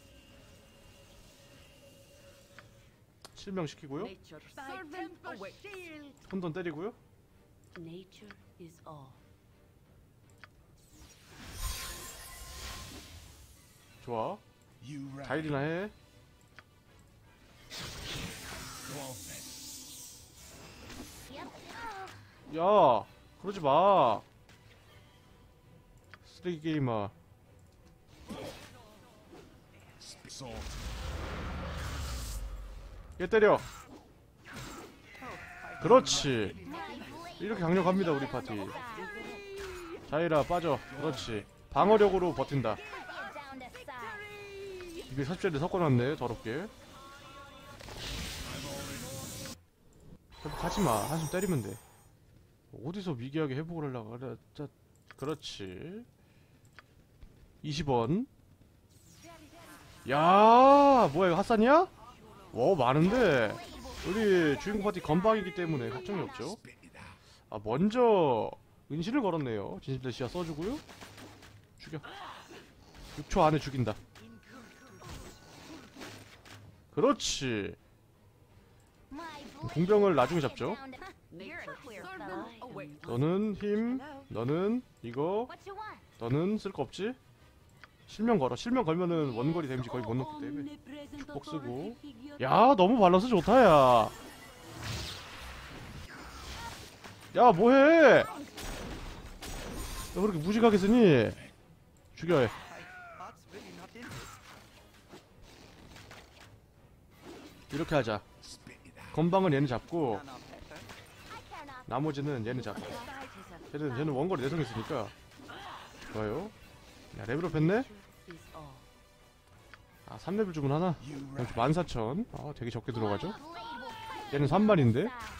실명시키고요. Nature By servant temper awaits. shield. 혼돈 때리고요. Nature is all. 좋아. You ran. 자일이나 해. Go on then. Yep. 야 그러지 마. 쓰레기 게임아. Sorted. 얘 때려. 그렇지. 이렇게 강력합니다 우리 파티. 자이라 빠져. 그렇지. 방어력으로 버틴다. Down to size. 240짜리 섞어놨네 더럽게. 가지마. 한숨 때리면 돼. 어디서 미개하게 회복을 하려고 그래. 자, 그렇지. 20원. 야 뭐야 이거 핫산이야? 와 많은데 우리 주인공 파티 건방이기 때문에 걱정이 없죠. 아 먼저 은신을 걸었네요. 진심대 씨야 써주고요. 죽여. 6초 안에 죽인다. 그렇지. My blade 공병을 나중에 잡죠. down to- You're a queer Servant fella. awaits. 너는 힘, 너는 이거, What you want? 너는 쓸 거 없지? 실명 걸어. 실명 걸면은 원거리 데미지 거의 못 넣기 때문에. 축복 쓰고. 야 너무 밸런스 좋다 야. 야 뭐해? 너 그렇게 무식하게 쓰니? 죽여. My heart's really not in this. 이렇게 하자. Spit it out. 건방은 얘는 잡고 No, no, Pepper. I care not. 나머지는 얘는 잡고. The fight is a 쟤는 원거리 내성 있으니까 좋아요. 야 레벨업 했네? is all. 아 3레벨 주문 하나? You 그럼 right. 14,000. 아 되게 적게 들어가죠? Blade will cut 얘는 3만인데? style.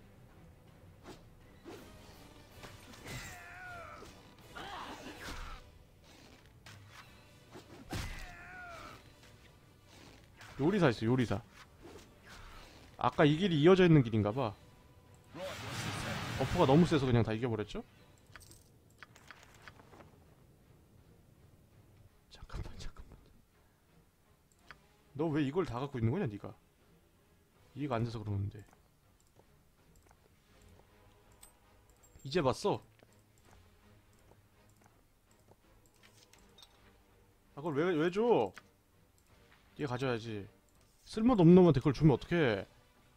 요리사 있어 요리사. 아까 이 길이 이어져 있는 길인가봐. 어퍼가 너무 세서 그냥 다 이겨버렸죠? 잠깐만. 너 왜 이걸 다 갖고 있는 거냐 니가? 이해가 안 돼서 그러는데. 이제 봤어? 아 그걸 왜 줘? 얘 가져야지. 쓸모도 없는 놈한테 그걸 주면 어떡해.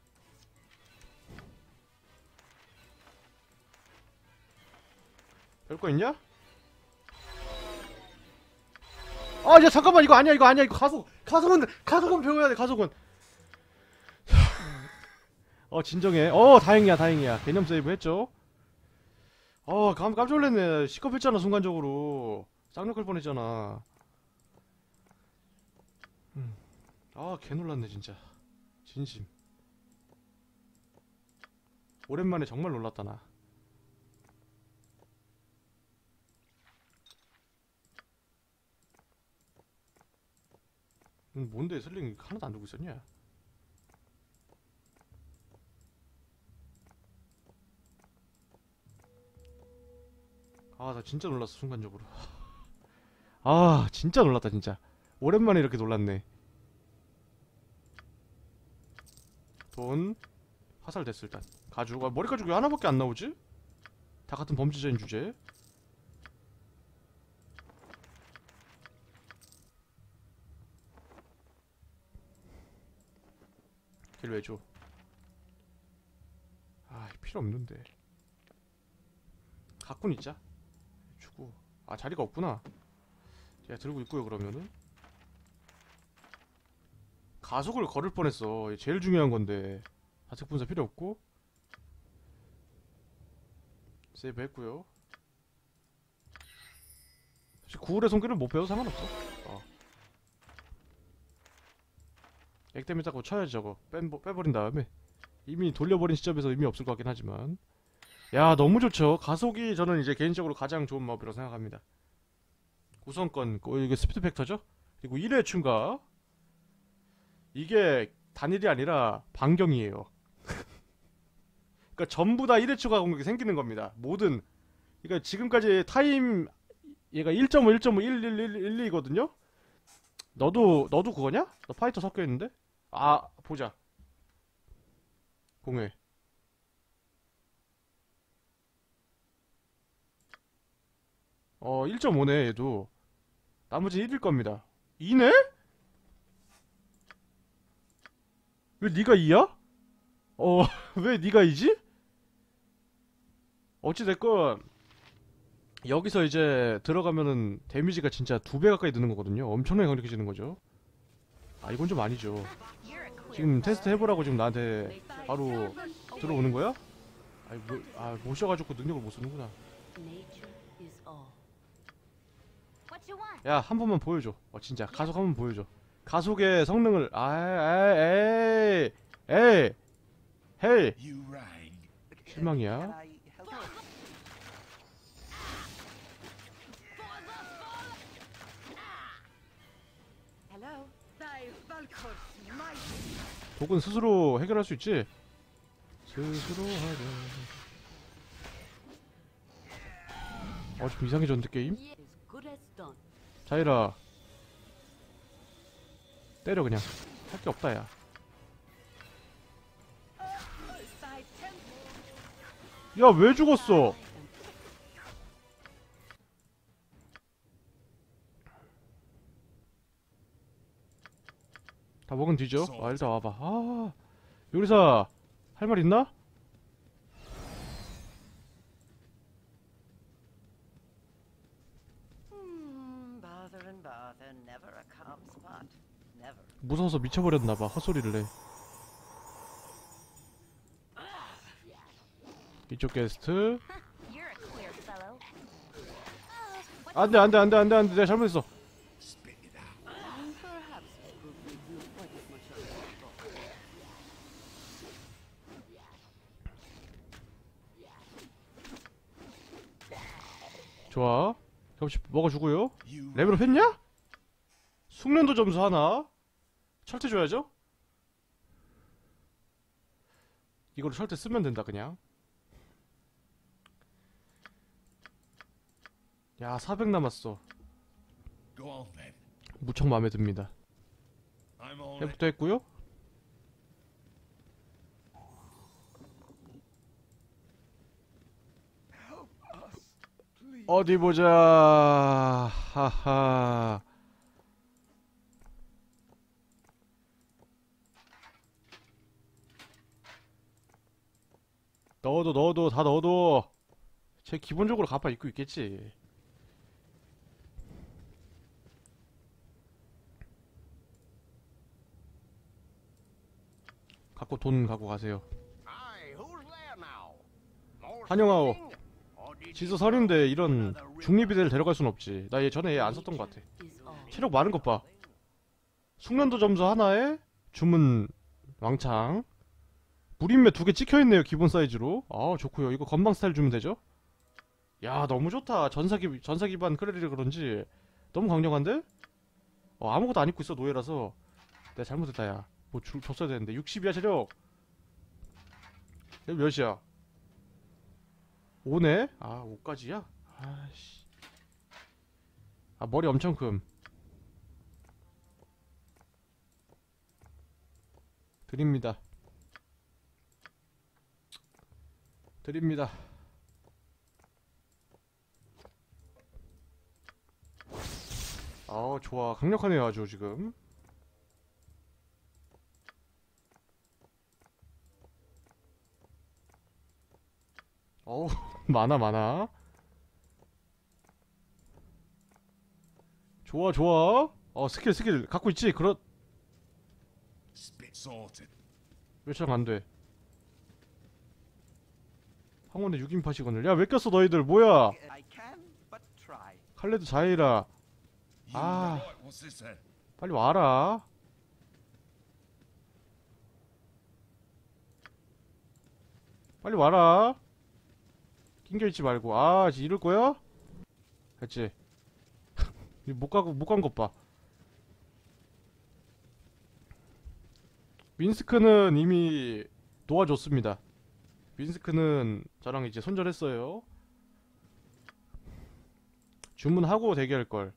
별거 있냐? 아, 야 잠깐만 이거 아니야 이거 가속은 배워야 돼 가속은. 진정해. 다행이야 개념 세이브 했죠. 깜짝 놀랐네. 시겁했잖아 순간적으로. 쌍욕할 뻔했잖아. 개 놀랐네 진짜. 진심. 오랜만에 정말 놀랐다 나. 뭔데 슬링 하나도 안 들고 있었냐? 나 진짜 놀랐어 순간적으로. 진짜 놀랐다 진짜. 오랜만에 이렇게 놀랐네. 돈 화살 됐어 일단. 가죽. 머리 가죽 왜 하나밖에 안 나오지? 다 같은 범죄자인 주제. 걔를 왜 줘? 필요 없는데. 갖고는 있자. 주고. 자리가 없구나. 야 들고 있고요 그러면은. 가속을 걸을 뻔했어. 제일 중요한 건데. 자색 분사 필요 없고. 세이브 했고요. 사실 구울의 손길은 못 배워도 상관없어. 액땜이 자꾸 쳐야지 저거. 빼버린 다음에. 이미 돌려버린 시점에서 의미 없을 것 같긴 하지만. 야 너무 좋죠. 가속이 저는 이제 개인적으로 가장 좋은 마법이라고 생각합니다. 구성권 이게 스피드 팩터죠. 그리고 1회 충가. 이게 단일이 아니라 반경이에요. 그러니까 전부 다 1회 추가 공격이 생기는 겁니다. 모든. 그러니까 지금까지 타임 얘가 1.5, 1.5, 1, 1, 1, 1, 2거든요. 너도 그거냐? 너 파이터 섞여 있는데? 보자. 공회. 1.5네 얘도. 나머지 1일 겁니다. 2네? 왜 니가 2야? 왜 니가 2지? 어찌됐건 여기서 이제 들어가면은 데미지가 진짜 2배 가까이 드는 거거든요. 엄청나게 강력해지는 거죠. 이건 좀 아니죠. 지금 테스트 해보라고 지금 나한테 바로 들어오는 거야? 모셔가지고 능력을 못 쓰는구나. Nature is all. What you want? 야, 한 번만 보여줘. 진짜 가속 한 번 보여줘. 가속의 성능을. 에이, 헤이. You rang. 실망이야. Can I help? Hello? Thy Valkor's mighty. 독은 스스로 해결할 수 있지? 스스로 하자. 좀 이상해졌는데 게임? As good as done. 자이라 때려 그냥. 할 게 없다 야. Thy temple. 야 왜 죽었어? 다 먹은 뒤죠? 일단 와봐. 요리사 할 말 있나? Arthur, never a calm spot. Never. 무서워서 미쳐버렸나봐. 헛소리를 해. 이쪽 게스트. You're a queer fellow. 안돼 안돼 안돼 안돼 안돼. 내가 잘못했어. Spit it out. Perhaps it will give you quite as much as I thought. 좋아. 경치 먹어주고요. You 레벨업 했냐? 숙련도 점수 하나. 철퇴 줘야죠. 이거로 철퇴 쓰면 된다 그냥. 야 400 남았어. go on then. 무척 마음에 듭니다. I'm all ready. 회복도 했고요. 어디 보자. 하하. 넣어도 다 넣어도. 쟤 기본적으로 갚아 입고 있겠지. 갖고 돈 갖고 가세요. Aye, who's there now? More 환영하오. sleeping? Or did 지서 you 서른데 go 이런 another river? 중립이대를 데려갈 순 없지. 나 얘 전에 얘 안 썼던 것 같아. Is all. 체력 많은 것 봐. 숙련도 점수 하나에 주문 왕창. 무림매 2개 찍혀있네요 기본 사이즈로. 아 좋고요. 이거 건방 스타일 주면 되죠? 야 너무 좋다. 전사 기반 크레리라 그런지 너무 강력한데? 아무것도 안 입고 있어 노예라서. 내가 잘못했다 야. 뭐 줬어야 되는데. 60이야 체력. 여기 몇이야? 5네? 아 5까지야? 아씨. 아 머리 엄청 큼. 드립니다. 드립니다. 좋아. 강력하네요 아주 지금. 많아. 좋아. 스킬 갖고 있지? Spit sorted. 몇장 안 돼. 황혼의 6인파 시건을. 야, 왜 꼈어, 너희들? 뭐야? I can, but try. 칼레드 자이라. You Ah. right, what's this then? 빨리 와라. 빨리 와라. 낑겨있지 말고. 이럴 거야? 했지? 못 간 것 봐. 민스크는 이미 도와줬습니다. 민스크는 저랑 이제 손절했어요. 주문하고 대기할걸.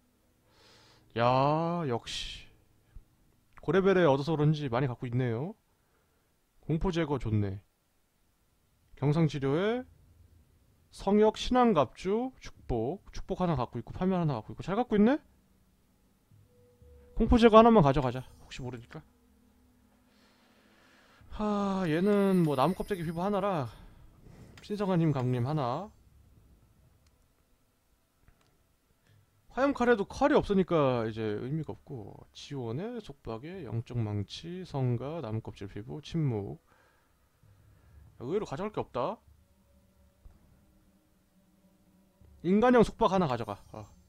야, 역시 고레벨에 얻어서 그런지 많이 갖고 있네요. 공포 제거 좋네. 경상치료에 성역 신앙갑주 축복 하나 갖고 있고 파면 하나 갖고 있고 잘 갖고 있네? 공포 제거 하나만 가져가자. 혹시 모르니까. 얘는 뭐 나무 껍데기 피부 하나라. 신성한 힘 감림 하나. 화염 칼에도 칼이 없으니까 이제 의미가 없고. 지원에 속박에 영적 망치 성가 나무 껍질 피부 침묵. 의외로 가져갈 게 없다. 인간형 속박 하나 가져가.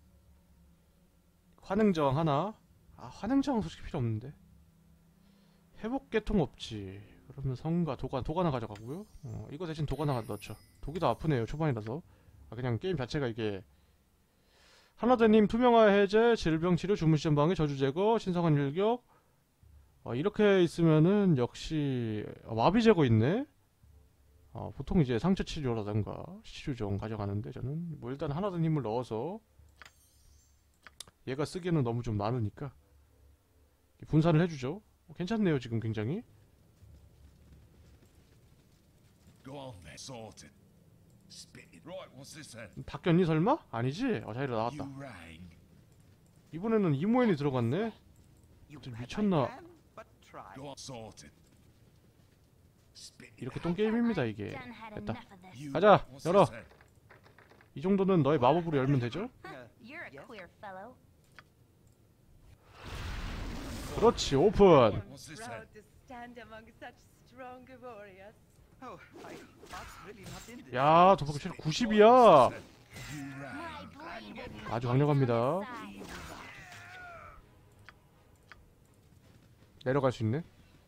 환행저항 하나. 환행저항 솔직히 필요 없는데. 회복 계통 없지. 그러면 성가 도관 하나 가져가고요. 이거 대신 도관 하나 넣죠. 독이 더 아프네요 초반이라서. 그냥 게임 자체가 이게 하나대님 투명화 해제 질병치료 주문시험 방해 저주 제거 신성한 일격. 이렇게 있으면은 역시 마비 제거 있네. 보통 이제 상처 치료라던가 치료종 가져가는데 저는 뭐 일단 하나된 힘을 넣어서 얘가 쓰기에는 너무 좀 많으니까 분산을 해주죠. 괜찮네요 지금 굉장히. Go on then. Sorted. Spit it. Right, what's this then? 바뀌었니 설마? 아니지? 자이라 나왔다. You rang. 이번에는 이모엔이 들어갔네. You 좀 bet I 미쳤나? can, but try. Go on. Sorted. Spit it. 이렇게 똥게임입니다 이게. Done had 됐다. enough of this. You 가자, right, what's 열어. this then? 이 정도는 너의 마법으로 열면 되죠? You're a Yes? queer fellow. 그렇지 오픈. What's this then? Proud to stand among such strong warriors. Oh, Bot's really not in this. 야 도박이 체력 90이야. You My ran. blade is 아주 강력합니다. side. 내려갈 수 있네.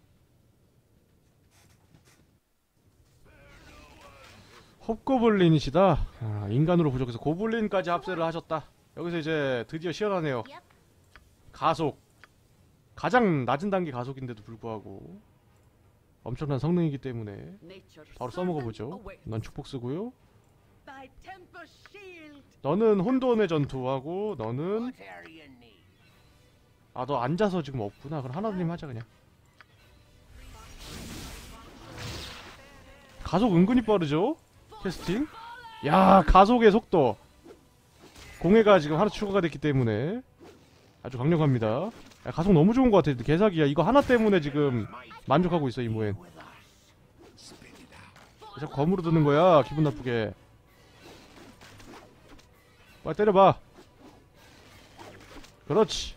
헙고블린이시다. 아, 인간으로 부족해서 고블린까지 합세를 하셨다. 여기서 이제 드디어 시원하네요. Yep. 가속. 가장 낮은 단계 가속인데도 불구하고 엄청난 성능이기 때문에 Nature's 바로 써먹어 보죠. servant awaits. 넌 축복 쓰고요. By temple shield. 너는 혼돈의 전투하고 너는 What are you need? 아 너 앉아서 지금 없구나. 그럼 하나님 하자 그냥. 가속 은근히 빠르죠? 캐스팅? 야 가속의 속도 공해가 지금 하나 추가가 됐기 때문에 아주 강력합니다. 야, 가속 너무 좋은 것 같아. 개사기야. 이거 하나 때문에 지금 만족하고 있어 이모엔. 자꾸 검으로 드는 거야. 기분 나쁘게. 빨리 때려봐. 그렇지.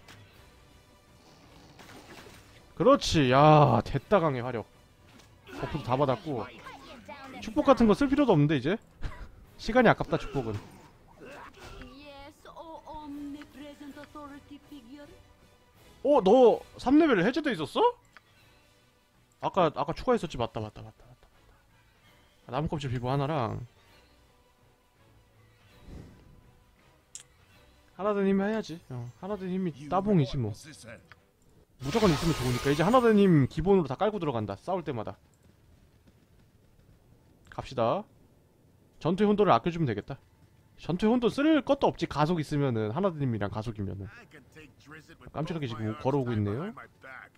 그렇지. 야 됐다 강해 화력. 버프도 다 받았고 축복 같은 거 쓸 필요도 없는데 이제 시간이 아깝다 축복은. Yes, O omnipresent authority figure. 너 3레벨 해제돼 있었어? 아까 추가했었지. 맞다. 나무껍질 비보 하나랑 하나 된 힘이 해야지. 하나 된 힘이 따봉이지 뭐. What's this then? 무조건 있으면 좋으니까. 이제 하나 된 힘 기본으로 다 깔고 들어간다. 싸울 때마다. 갑시다. 전투의 혼돈을 아껴주면 되겠다. 전투의 혼돈 쓸 것도 없지. 가속 있으면은 하나 된 힘이랑 가속이면은. I can take Drizzt with 깜찍하게 both 지금 my arms 걸어오고 tied 있네요. behind my back.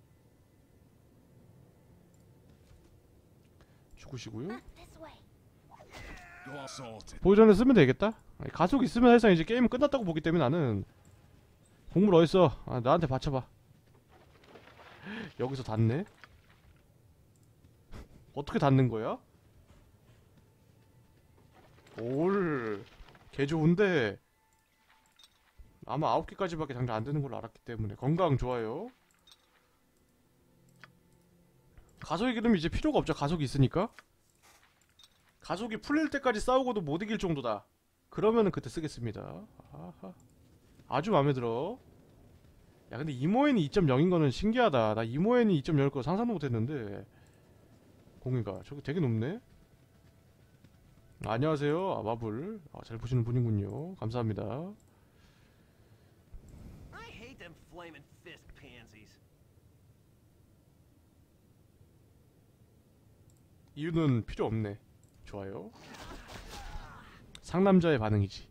죽으시고요. This way. Go all sorted. 보여전에 쓰면 되겠다. 아니, 가속 있으면 사실상 이제 게임은 끝났다고 보기 때문에 나는 곡물 어딨어? 나한테 받쳐봐. 여기서 닿네? 어떻게 닿는 거야? 올, 개 좋은데 아마 9개까지밖에 당장 안 되는 걸로 알았기 때문에 건강 좋아요. 가속의 기름이 이제 필요가 없죠. 가속이 있으니까. 가속이 풀릴 때까지 싸우고도 못 이길 정도다. 그러면은 그때 쓰겠습니다. 아하. 아주 마음에 들어. 야 근데 이모엔이 2.0인 거는 신기하다. 나 이모엔이 2.0일 거 상상도 못했는데 공유가 저기 되게 높네. 안녕하세요. 마블. 잘 보시는 분이군요. 감사합니다. I hate them flaming fist pansies. 이유는 필요 없네. 좋아요. 상남자의 반응이지.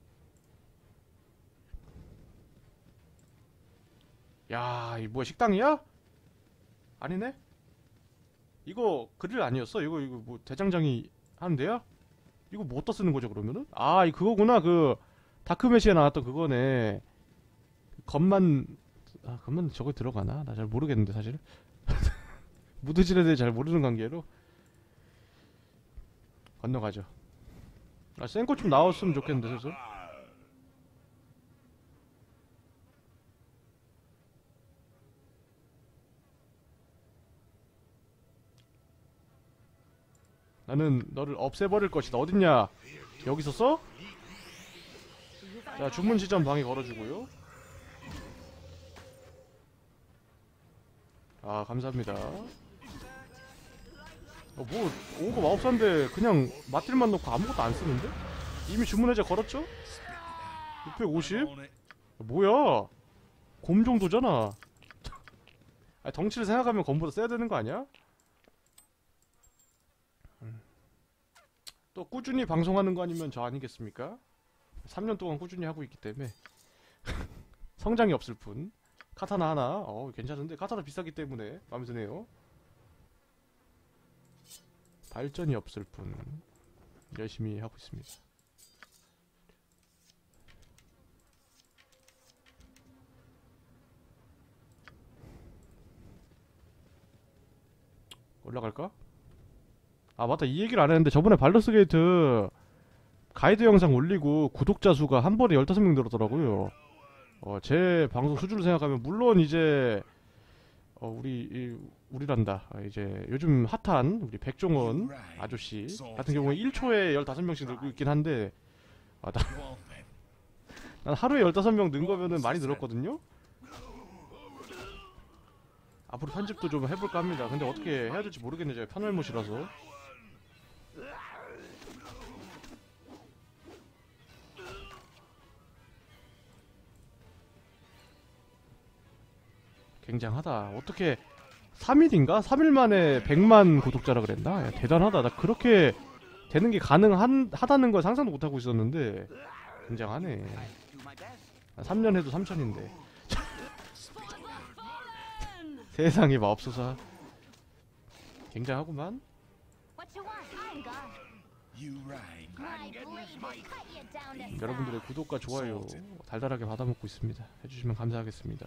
야, 이 뭐야 식당이야? 아니네? 이거 그릴 아니었어? 이거 뭐 대장장이 하는 데야? 이거 뭐 어디다 쓰는 거죠 그러면은? 아, 이 그거구나. 그 다크메시에 나왔던 그거네. 겉만 저거 들어가나? 나 잘 모르겠는데 사실. 무드질에 대해 잘 모르는 관계로 건너가죠. 생코 좀 나왔으면 좋겠는데 슬슬. 나는 너를 없애버릴 것이다. 어딨냐? 여기 있었어? 자, 주문 지점 방에 걸어주고요. 아, 감사합니다. 뭐 오고 마법사인데 그냥 마틸만 넣고 아무것도 안 쓰는데? 이미 주문 해제 걸었죠? 650? On it. 뭐야? 곰 정도잖아. 아니, 덩치를 생각하면 곰보다 세야 되는 거 아니야? 또 꾸준히 방송하는 거 아니면 저 아니겠습니까? 3년 동안 꾸준히 하고 있기 때문에 성장이 없을 뿐. 카타나 하나 괜찮은데 카타나 비싸기 때문에 마음에 드네요. 발전이 없을 뿐 열심히 하고 있습니다. 올라갈까? 아 맞다, 이 얘기를 안 했는데 저번에 발더스 게이트 가이드 영상 올리고 구독자 수가 한 번에 15명 늘었더라고요. 제 방송 수준을 생각하면 물론 이제 우리란다. 이제 요즘 핫한 우리 백종원 아저씨 같은 경우에 1초에 15명씩 늘고 있긴 한데 난 하루에 15명 는 거면은 많이 늘었거든요. 앞으로 편집도 좀 해볼까 합니다. 근데 어떻게 해야 될지 모르겠네. 제가 편할못이라서. 굉장하다. 어떻게 3일인가? 3일 만에 100만 구독자라 그랬나? 야, 대단하다. 나 그렇게 되는 게 가능하다는 걸 상상도 못하고 있었는데 굉장하네. Do my best. 3년 해도 3천인데 세상에 마법소사 굉장하구만. What you want? I'm gone. You rang. My blade will cut you down to size. 여러분들의 구독과 좋아요 달달하게 받아먹고 있습니다. 해주시면 감사하겠습니다.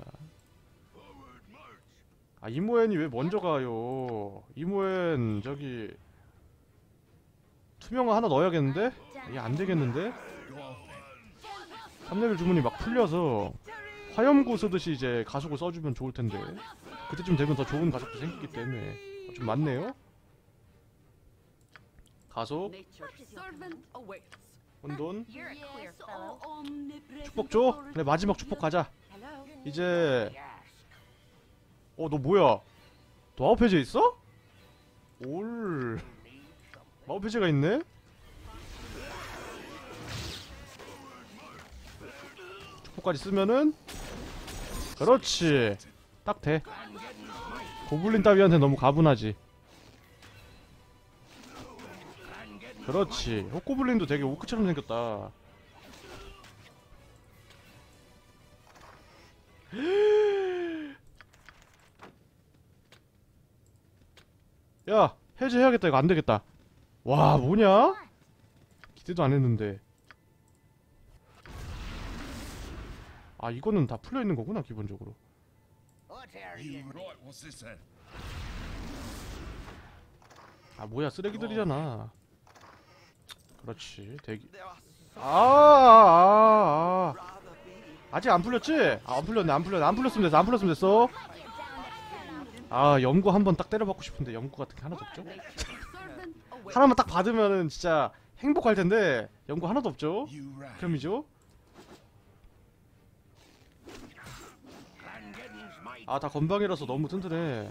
아, 이모엔이 왜 먼저 가요? 이모엔 저기 투명화 하나 넣어야겠는데? 이게 안되겠는데? 3레벨 주문이 막 풀려서 화염구 쓰듯이 이제 가속을 써주면 좋을텐데 그때쯤 되면 더 좋은 가속도 생기기 때문에 좀 많네요? 가속, Nature's servant awaits. 혼돈, You're a clear Yes, fellow. omnipresent 축복 줘? authority. 그래 마지막 축복 가자. Hello? 이제 너 뭐야? 너 마법 해제 있어? 올 마법 해제가 있네? 축복까지 쓰면은 그렇지 딱 돼. 고블린 따위한테 너무 가분하지. 그렇지. 호고블린도 되게 오크처럼 생겼다. 야 해제해야겠다. 이거 안되겠다. 와 뭐냐? 기대도 안했는데. 아 이거는 다 풀려있는 거구나 기본적으로. You right, what's this then? 아 뭐야 쓰레기들이잖아. 그렇지 대기. There are so rather be. 아직 안 풀렸지? 아, 안 풀렸네. 안 풀렸으면 됐어. 안 풀렸으면 됐어. 아 염구 한번 딱 때려받고 싶은데 염구 같은 게 하나도 없죠? Nature's servant awaits. 하나만 딱 받으면은 진짜 행복할 텐데 염구 하나도 없죠? You rang. 그럼이죠? 아 다 건방이라서 너무 튼튼해.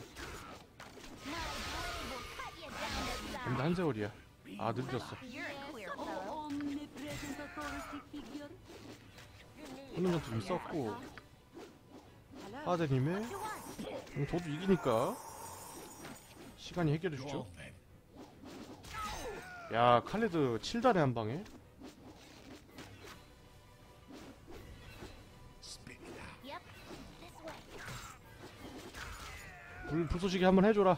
근데 한 세월이야. 아 늙었어. You're a clear Yes, fellow. omnipresent authority figure. 훈련전 좀 썼고 Hello? 하드님의 저도 이기니까 시간이 해결해주죠. Go on then. 야 칼레드 7단에 한 방에. Spit it out. Yep. This way. 불쏘시개 한번 해줘라.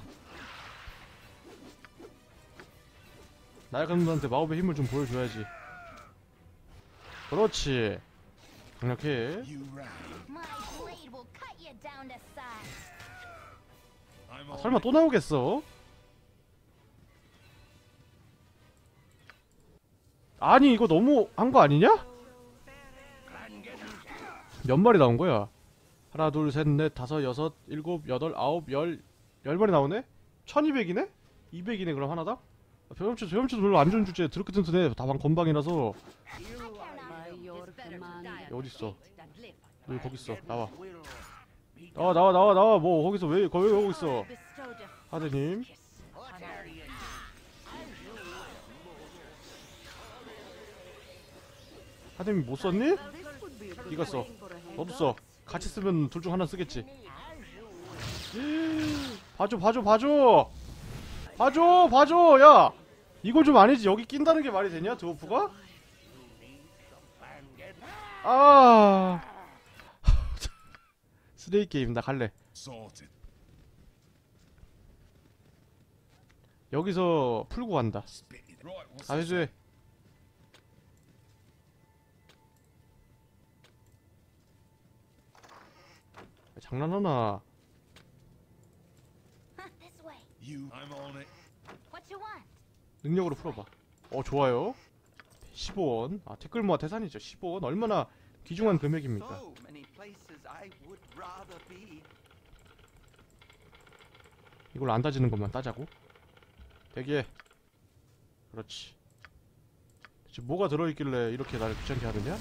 나약한 놈들한테 마법의 힘을 좀 보여줘야지. 그렇지. 강력해. You rang. My blade will cut you down to size. I'm 아, on 설마 it. 또 나오겠어? 아니 이거 너무 한 거 아니냐? 몇 마리 나온 거야? 하나 둘 셋 넷 다섯 여섯 일곱 여덟 아홉 열 마리 나오네? 1200이네? 200이네 그럼 하나당? 조염치도 별로 안 좋은 주제에 드럽게 튼튼해. 다방 건방이라서. By your command. 어딨어? That live. 여기 거기 있어. 나와. Will be 나와. 뭐 거기서 왜 거기 있어? Bestowed a 하드님. kiss. What area? 하드님 못 썼니? This would be a good 네가 써. thing for a hand. 너도 써. 같이 쓰면 둘 중 하나 쓰겠지. 봐줘. 야 이거 좀 아니지. 여기 낀다는 게 말이 되냐 드워프가? 아 쓰레기 게임. 나 갈래. Sorted. 여기서 풀고 간다. Spit it. Right, what's 아 this? 해줘해. 장난하나. Huh, this way. You. I'm on it. What you want? 능력으로 풀어봐. 좋아요. 15원. 아 댓글 모아 태산이죠. 15원 얼마나 귀중한 금액입니까? So many places I would rather be. 이걸로 안 따지는 것만 따자고. 대기해. 그렇지. 지금 뭐가 들어있길래 이렇게 나를 귀찮게 하느냐?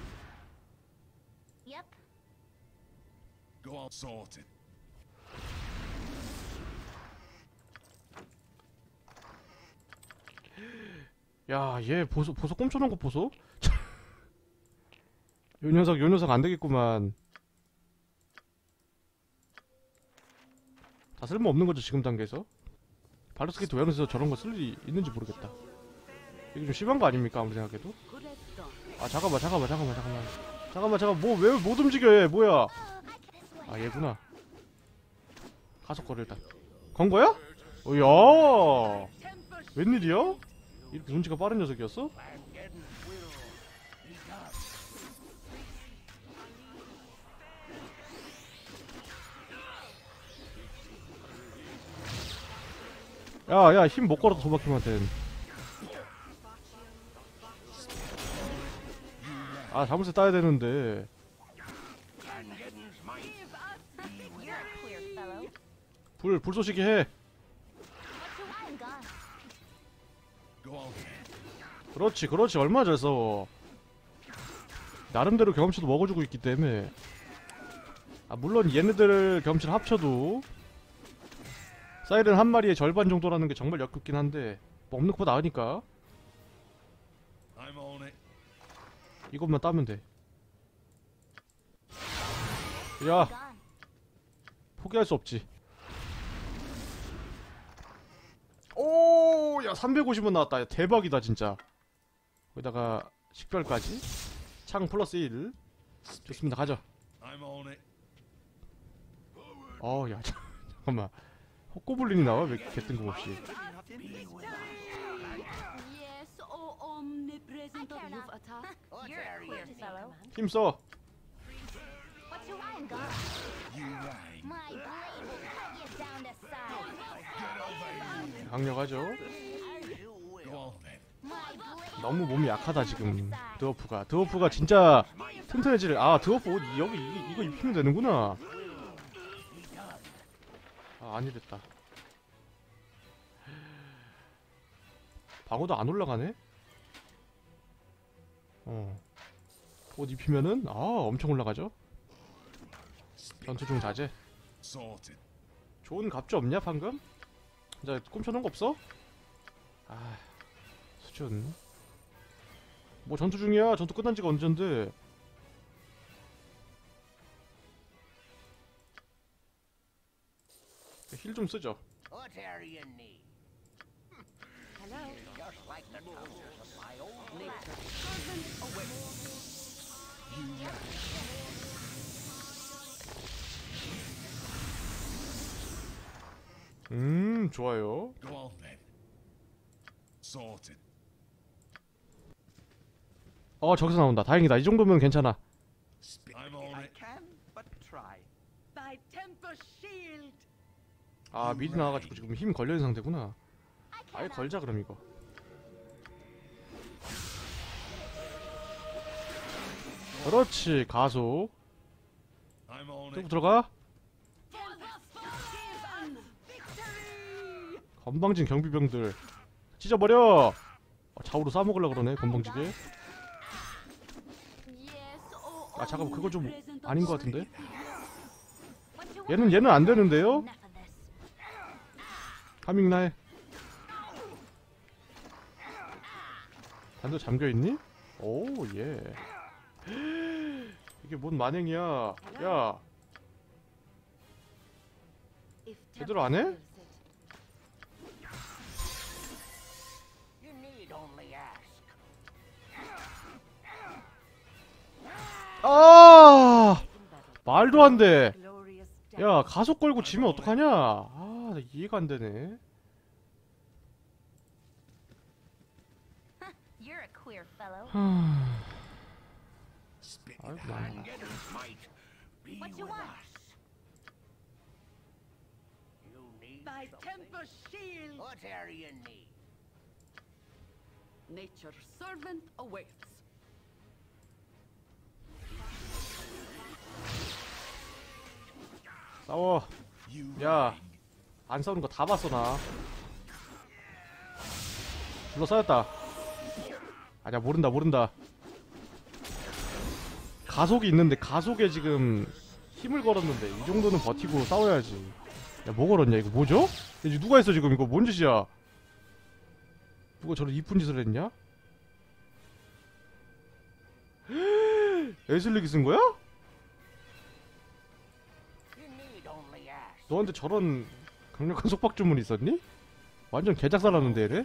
Yep. Go on, sorted. 야, 얘 보소 꼼쳐놓은 거 보소? 요 녀석 안 되겠구만. 다 쓸모없는 거죠, 지금 단계에서? 발로스케이트 웨어에서 저런 거 쓸 일이 있는지 모르겠다. 이게 좀 심한 거 아닙니까, 아무리 생각해도? Good as done. 아, 잠깐만, 뭐, 왜 못 움직여, 얘, 뭐야? Oh, I get this way. 아, 얘구나. 가속 걸어, 일단. 건 거야? 야, 웬일이야? 이렇게 눈치가 빠른 녀석이었어? 야, 힘 못 걸어도 소박힘한텐. 아, 자물쇠 따야 되는데. You're a queer fellow. 불 쏘시게 해. What's your wine gone? Go on. 그렇지. 얼마나 잘 싸워. 나름대로 경험치도 먹어주고 있기 때문에. 아, 물론 얘네들 경험치를 합쳐도 사이렌 한 마리의 절반 정도라는 게 정말 역겹긴 한데 뭐 없는 것보다 나으니까 I'm on it. 이것만 따면 돼. 야, Gone. 포기할 수 없지. 오, 야, 350원 나왔다. 야, 대박이다 진짜. 거기다가 식별까지. 창 플러스 1. 좋습니다. 가죠. I'm on it. 야, 잠깐만. 헛고블린이 나와? 왜 이렇게 뜬금없이. Not in this way. Yes, oh omnipresent of care you've not. attacked. You're a queer fellow. 힘써. What's your wine gone? You rang. My blade will cut you down to size. 강력하죠. Go on then. My blade. 너무 몸이 약하다 지금. 드워프가 진짜 튼튼해질. 아, 드워프 옷 여기 이거 입히면 되는구나. 아, 아니랬다. 방어도 안 올라가네? 옷 입히면은 엄청 올라가죠? 전투 중 자제. Sorted. 좋은 갑주 없냐 방금? 진짜 꼼쳐놓은 거 없어? 아, 수준. 뭐 전투 중이야. 전투 끝난 지가 언젠데. 힐 좀 쓰죠. What are you need? Hello. Just like the tongues of my old nature. 좋아요. Go on then. Sorted. 저기서 나온다. 다행이다. 이 정도면 괜찮아. I'm on I it. can but try. By Temper Shield. 아, 미리 나와가지고 지금 힘 걸려있는 상태구나. I 아예 cannot. 걸자 그럼 이거. 그렇지. 가속. I'm on 또 it. 들어가. 건방진 경비병들 찢어버려. 좌우로 싸먹으려고 그러네. 건방지게. Yes, oh 아, 잠깐만, 그거 좀 omnipresent of 아닌 것 같은데. What's your wine 얘는 안 되는데요? Enough of this. 하밍나해. 단도 잠겨있니? 오, 예. 이게 뭔 만행이야. 야, If 제대로 안 해? Temper wills it. You need only ask. 아, In battle. 말도 안 돼. Glorious 야, 가속 걸고 지면 어떡하냐? 아, 나 이해가 안 되네. You're a queer fellow. Spit it 아이고, out. 많아. Armageddon's might be What you with want? us. You need By something. Temper Shield. What are you need? Nature's servant awaits. 싸워. You 야, rang. 안 싸우는 거 다 봤어 나. 둘러싸였다. 아니야 모른다. 가속이 있는데 가속에 지금 힘을 걸었는데 이 정도는 버티고 싸워야지. 야 뭐 걸었냐 이거 뭐죠? 이제 누가 했어 지금 이거 뭔 짓이야? 누가 저런 이쁜 짓을 했냐? 에슬릭이 쓴 거야? 너한테 저런 강력한 속박 주문이 있었니? 완전 개작살났는데 얘네?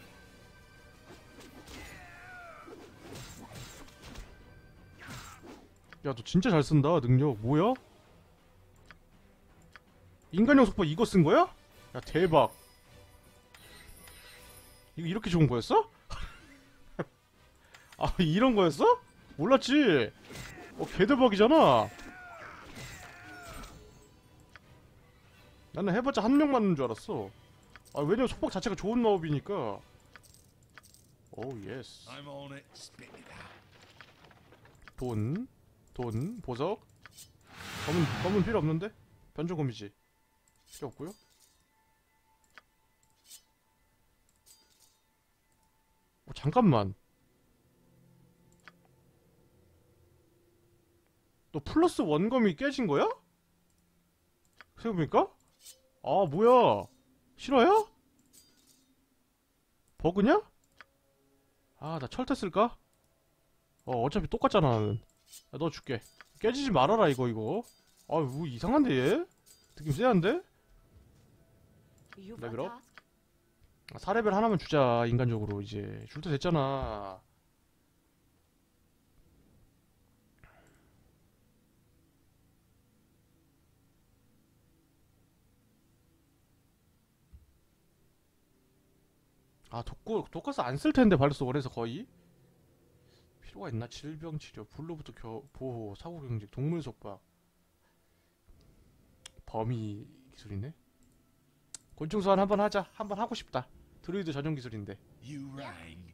야 너 진짜 잘 쓴다 능력 뭐야? 인간형 속박 이거 쓴 거야? 야 대박. 이거 이렇게 좋은 거였어? 아 이런 거였어? 몰랐지? 개대박이잖아. 나는 해봤자 한 명 맞는 줄 알았어. 아 왜냐면 속박 자체가 좋은 마법이니까. 오 예스. I'm on it. Spit it out. 돈, 보석. 검은 필요 없는데? 변종검이지. 필요 없고요. 잠깐만. 너 플러스 원검이 깨진 거야? 생각해보니까? 아 뭐야? 실화야? 버그냐? 아 나 철퇴 쓸까? 어차피 똑같잖아 나는. 야, 너 줄게. 깨지지 말아라 이거. 아 뭐 이상한데 얘? 느낌 쎄한데? You've 네, a 그럼? task? 4레벨 하나만 주자 인간적으로 이제. 줄 때 됐잖아. 아 독가스 안 쓸 텐데 발로스 월에서 거의 필요가 있나? 질병 치료, 불로부터 보호, 사고 경직, 동물 속박, 범위 기술이네. 곤충 소환 한번 하자. 한번 하고 싶다. 드루이드 전용 기술인데. You rang.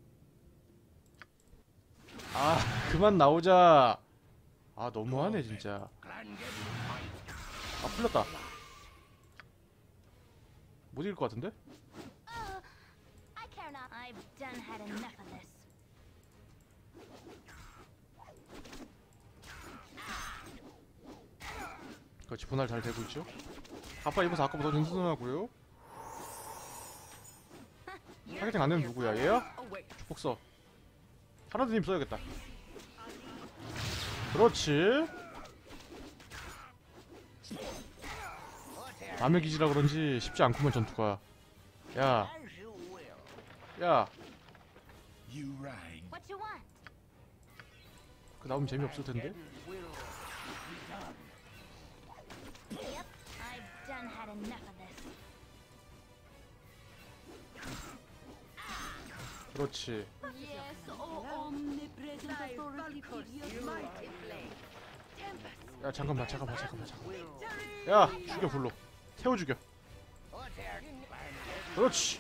아 그만 나오자. 아 너무하네 진짜. 아 풀렸다. 못 이길 것 같은데? I care not. I've done had enough of this. 그렇지 분할 잘 되고 있죠. 아빠 입어서 아까보다 든든하고요. 타겟팅 안 되면 누구야? 얘야? 축복 써. 하나드님 써야겠다. 그렇지. 남의 기지라 그런지 쉽지 않구만 전투가. 야, 야, You rang. What you want? 그 나오면 재미없을 텐데. Yep, I've done had enough of this. 그렇지. Yes, oh omnipresent authority, give your might. 야 잠깐만. 야 죽여 불로. 태워 죽여. 그렇지.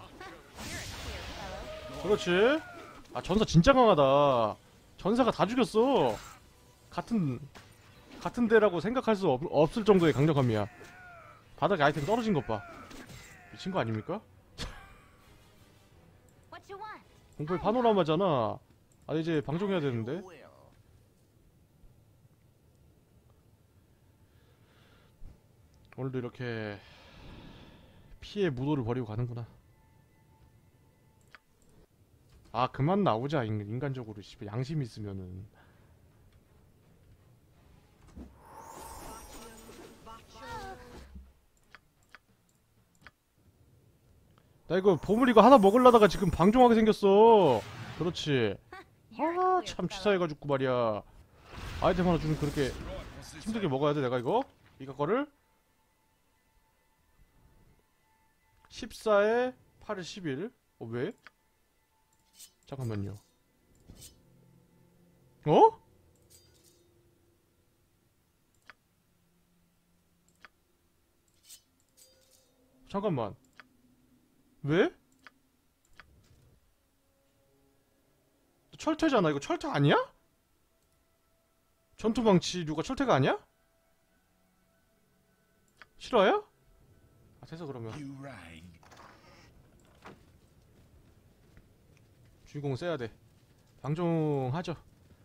아 전사 진짜 강하다. 전사가 다 죽였어. 같은 데라고 생각할 수 없을 정도의 강력함이야. 바닥에 아이템 떨어진 것 봐. 미친 거 아닙니까? What you want? 공포의 파노라마잖아. 아 이제 방종해야 되는데. 오늘도 이렇게 피해 무도를 버리고 가는구나. 아 그만 나오자 인간적으로. 씨발 양심 있으면은. 나 이거 보물 이거 하나 먹으려다가 지금 방종하게 생겼어. 그렇지. 아 참 치사해가지고 말이야. 아이템 하나 주면 그렇게 힘들게 먹어야 돼 내가 이거? 이거 거를? 14에 8에 11. 왜? 잠깐만요. 어? 잠깐만. 왜? 철퇴잖아. 이거 철퇴 아니야? 전투방치류가 철퇴가 아니야? 실화야? 아, 됐어 그러면. You rang. 주인공 써야 돼. 방종하죠.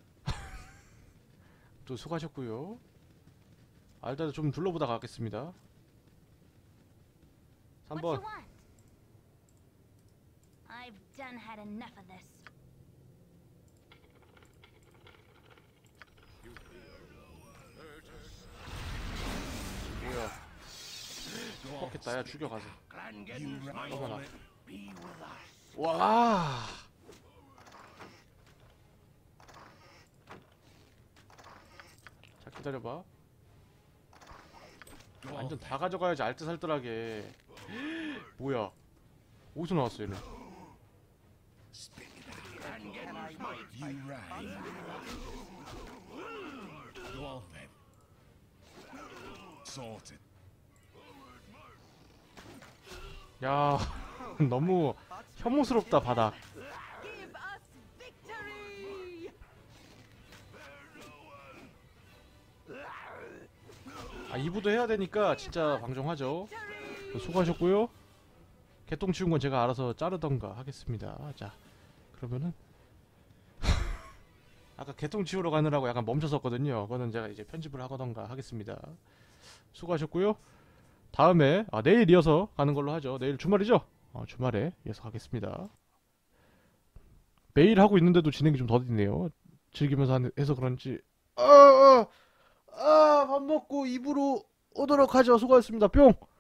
또 수고하셨고요. 아, 일단 좀 둘러보다 가겠습니다. What 3번. you want? I've done had enough of this. 뭐야? 죽겠다. 야 죽여 가서. You rang. 어머나. Be with us. 와. 자 기다려봐. 완전 다 가져가야지 알뜰살뜰하게. 뭐야? 어디서 나왔어 얘는? You rang. Go on then. Sorted. 야 너무 혐오스럽다 바닥. Give us victory! 아 2부도 해야 되니까 진짜 방종하죠. 수고하셨고요. 개똥 치운 건 제가 알아서 자르던가 하겠습니다. 자 그러면은 아까 개똥 치우러 가느라고 약간 멈춰섰거든요. 그거는 제가 이제 편집을 하거던가 하겠습니다. 수고하셨고요. 다음에 내일 이어서 가는 걸로 하죠. 내일 주말이죠? 주말에 이어서 가겠습니다. 매일 하고 있는데도 진행이 좀 더디네요. 즐기면서 해서 그런지 밥 먹고 입으로 오도록 하죠. 수고하셨습니다. 뿅!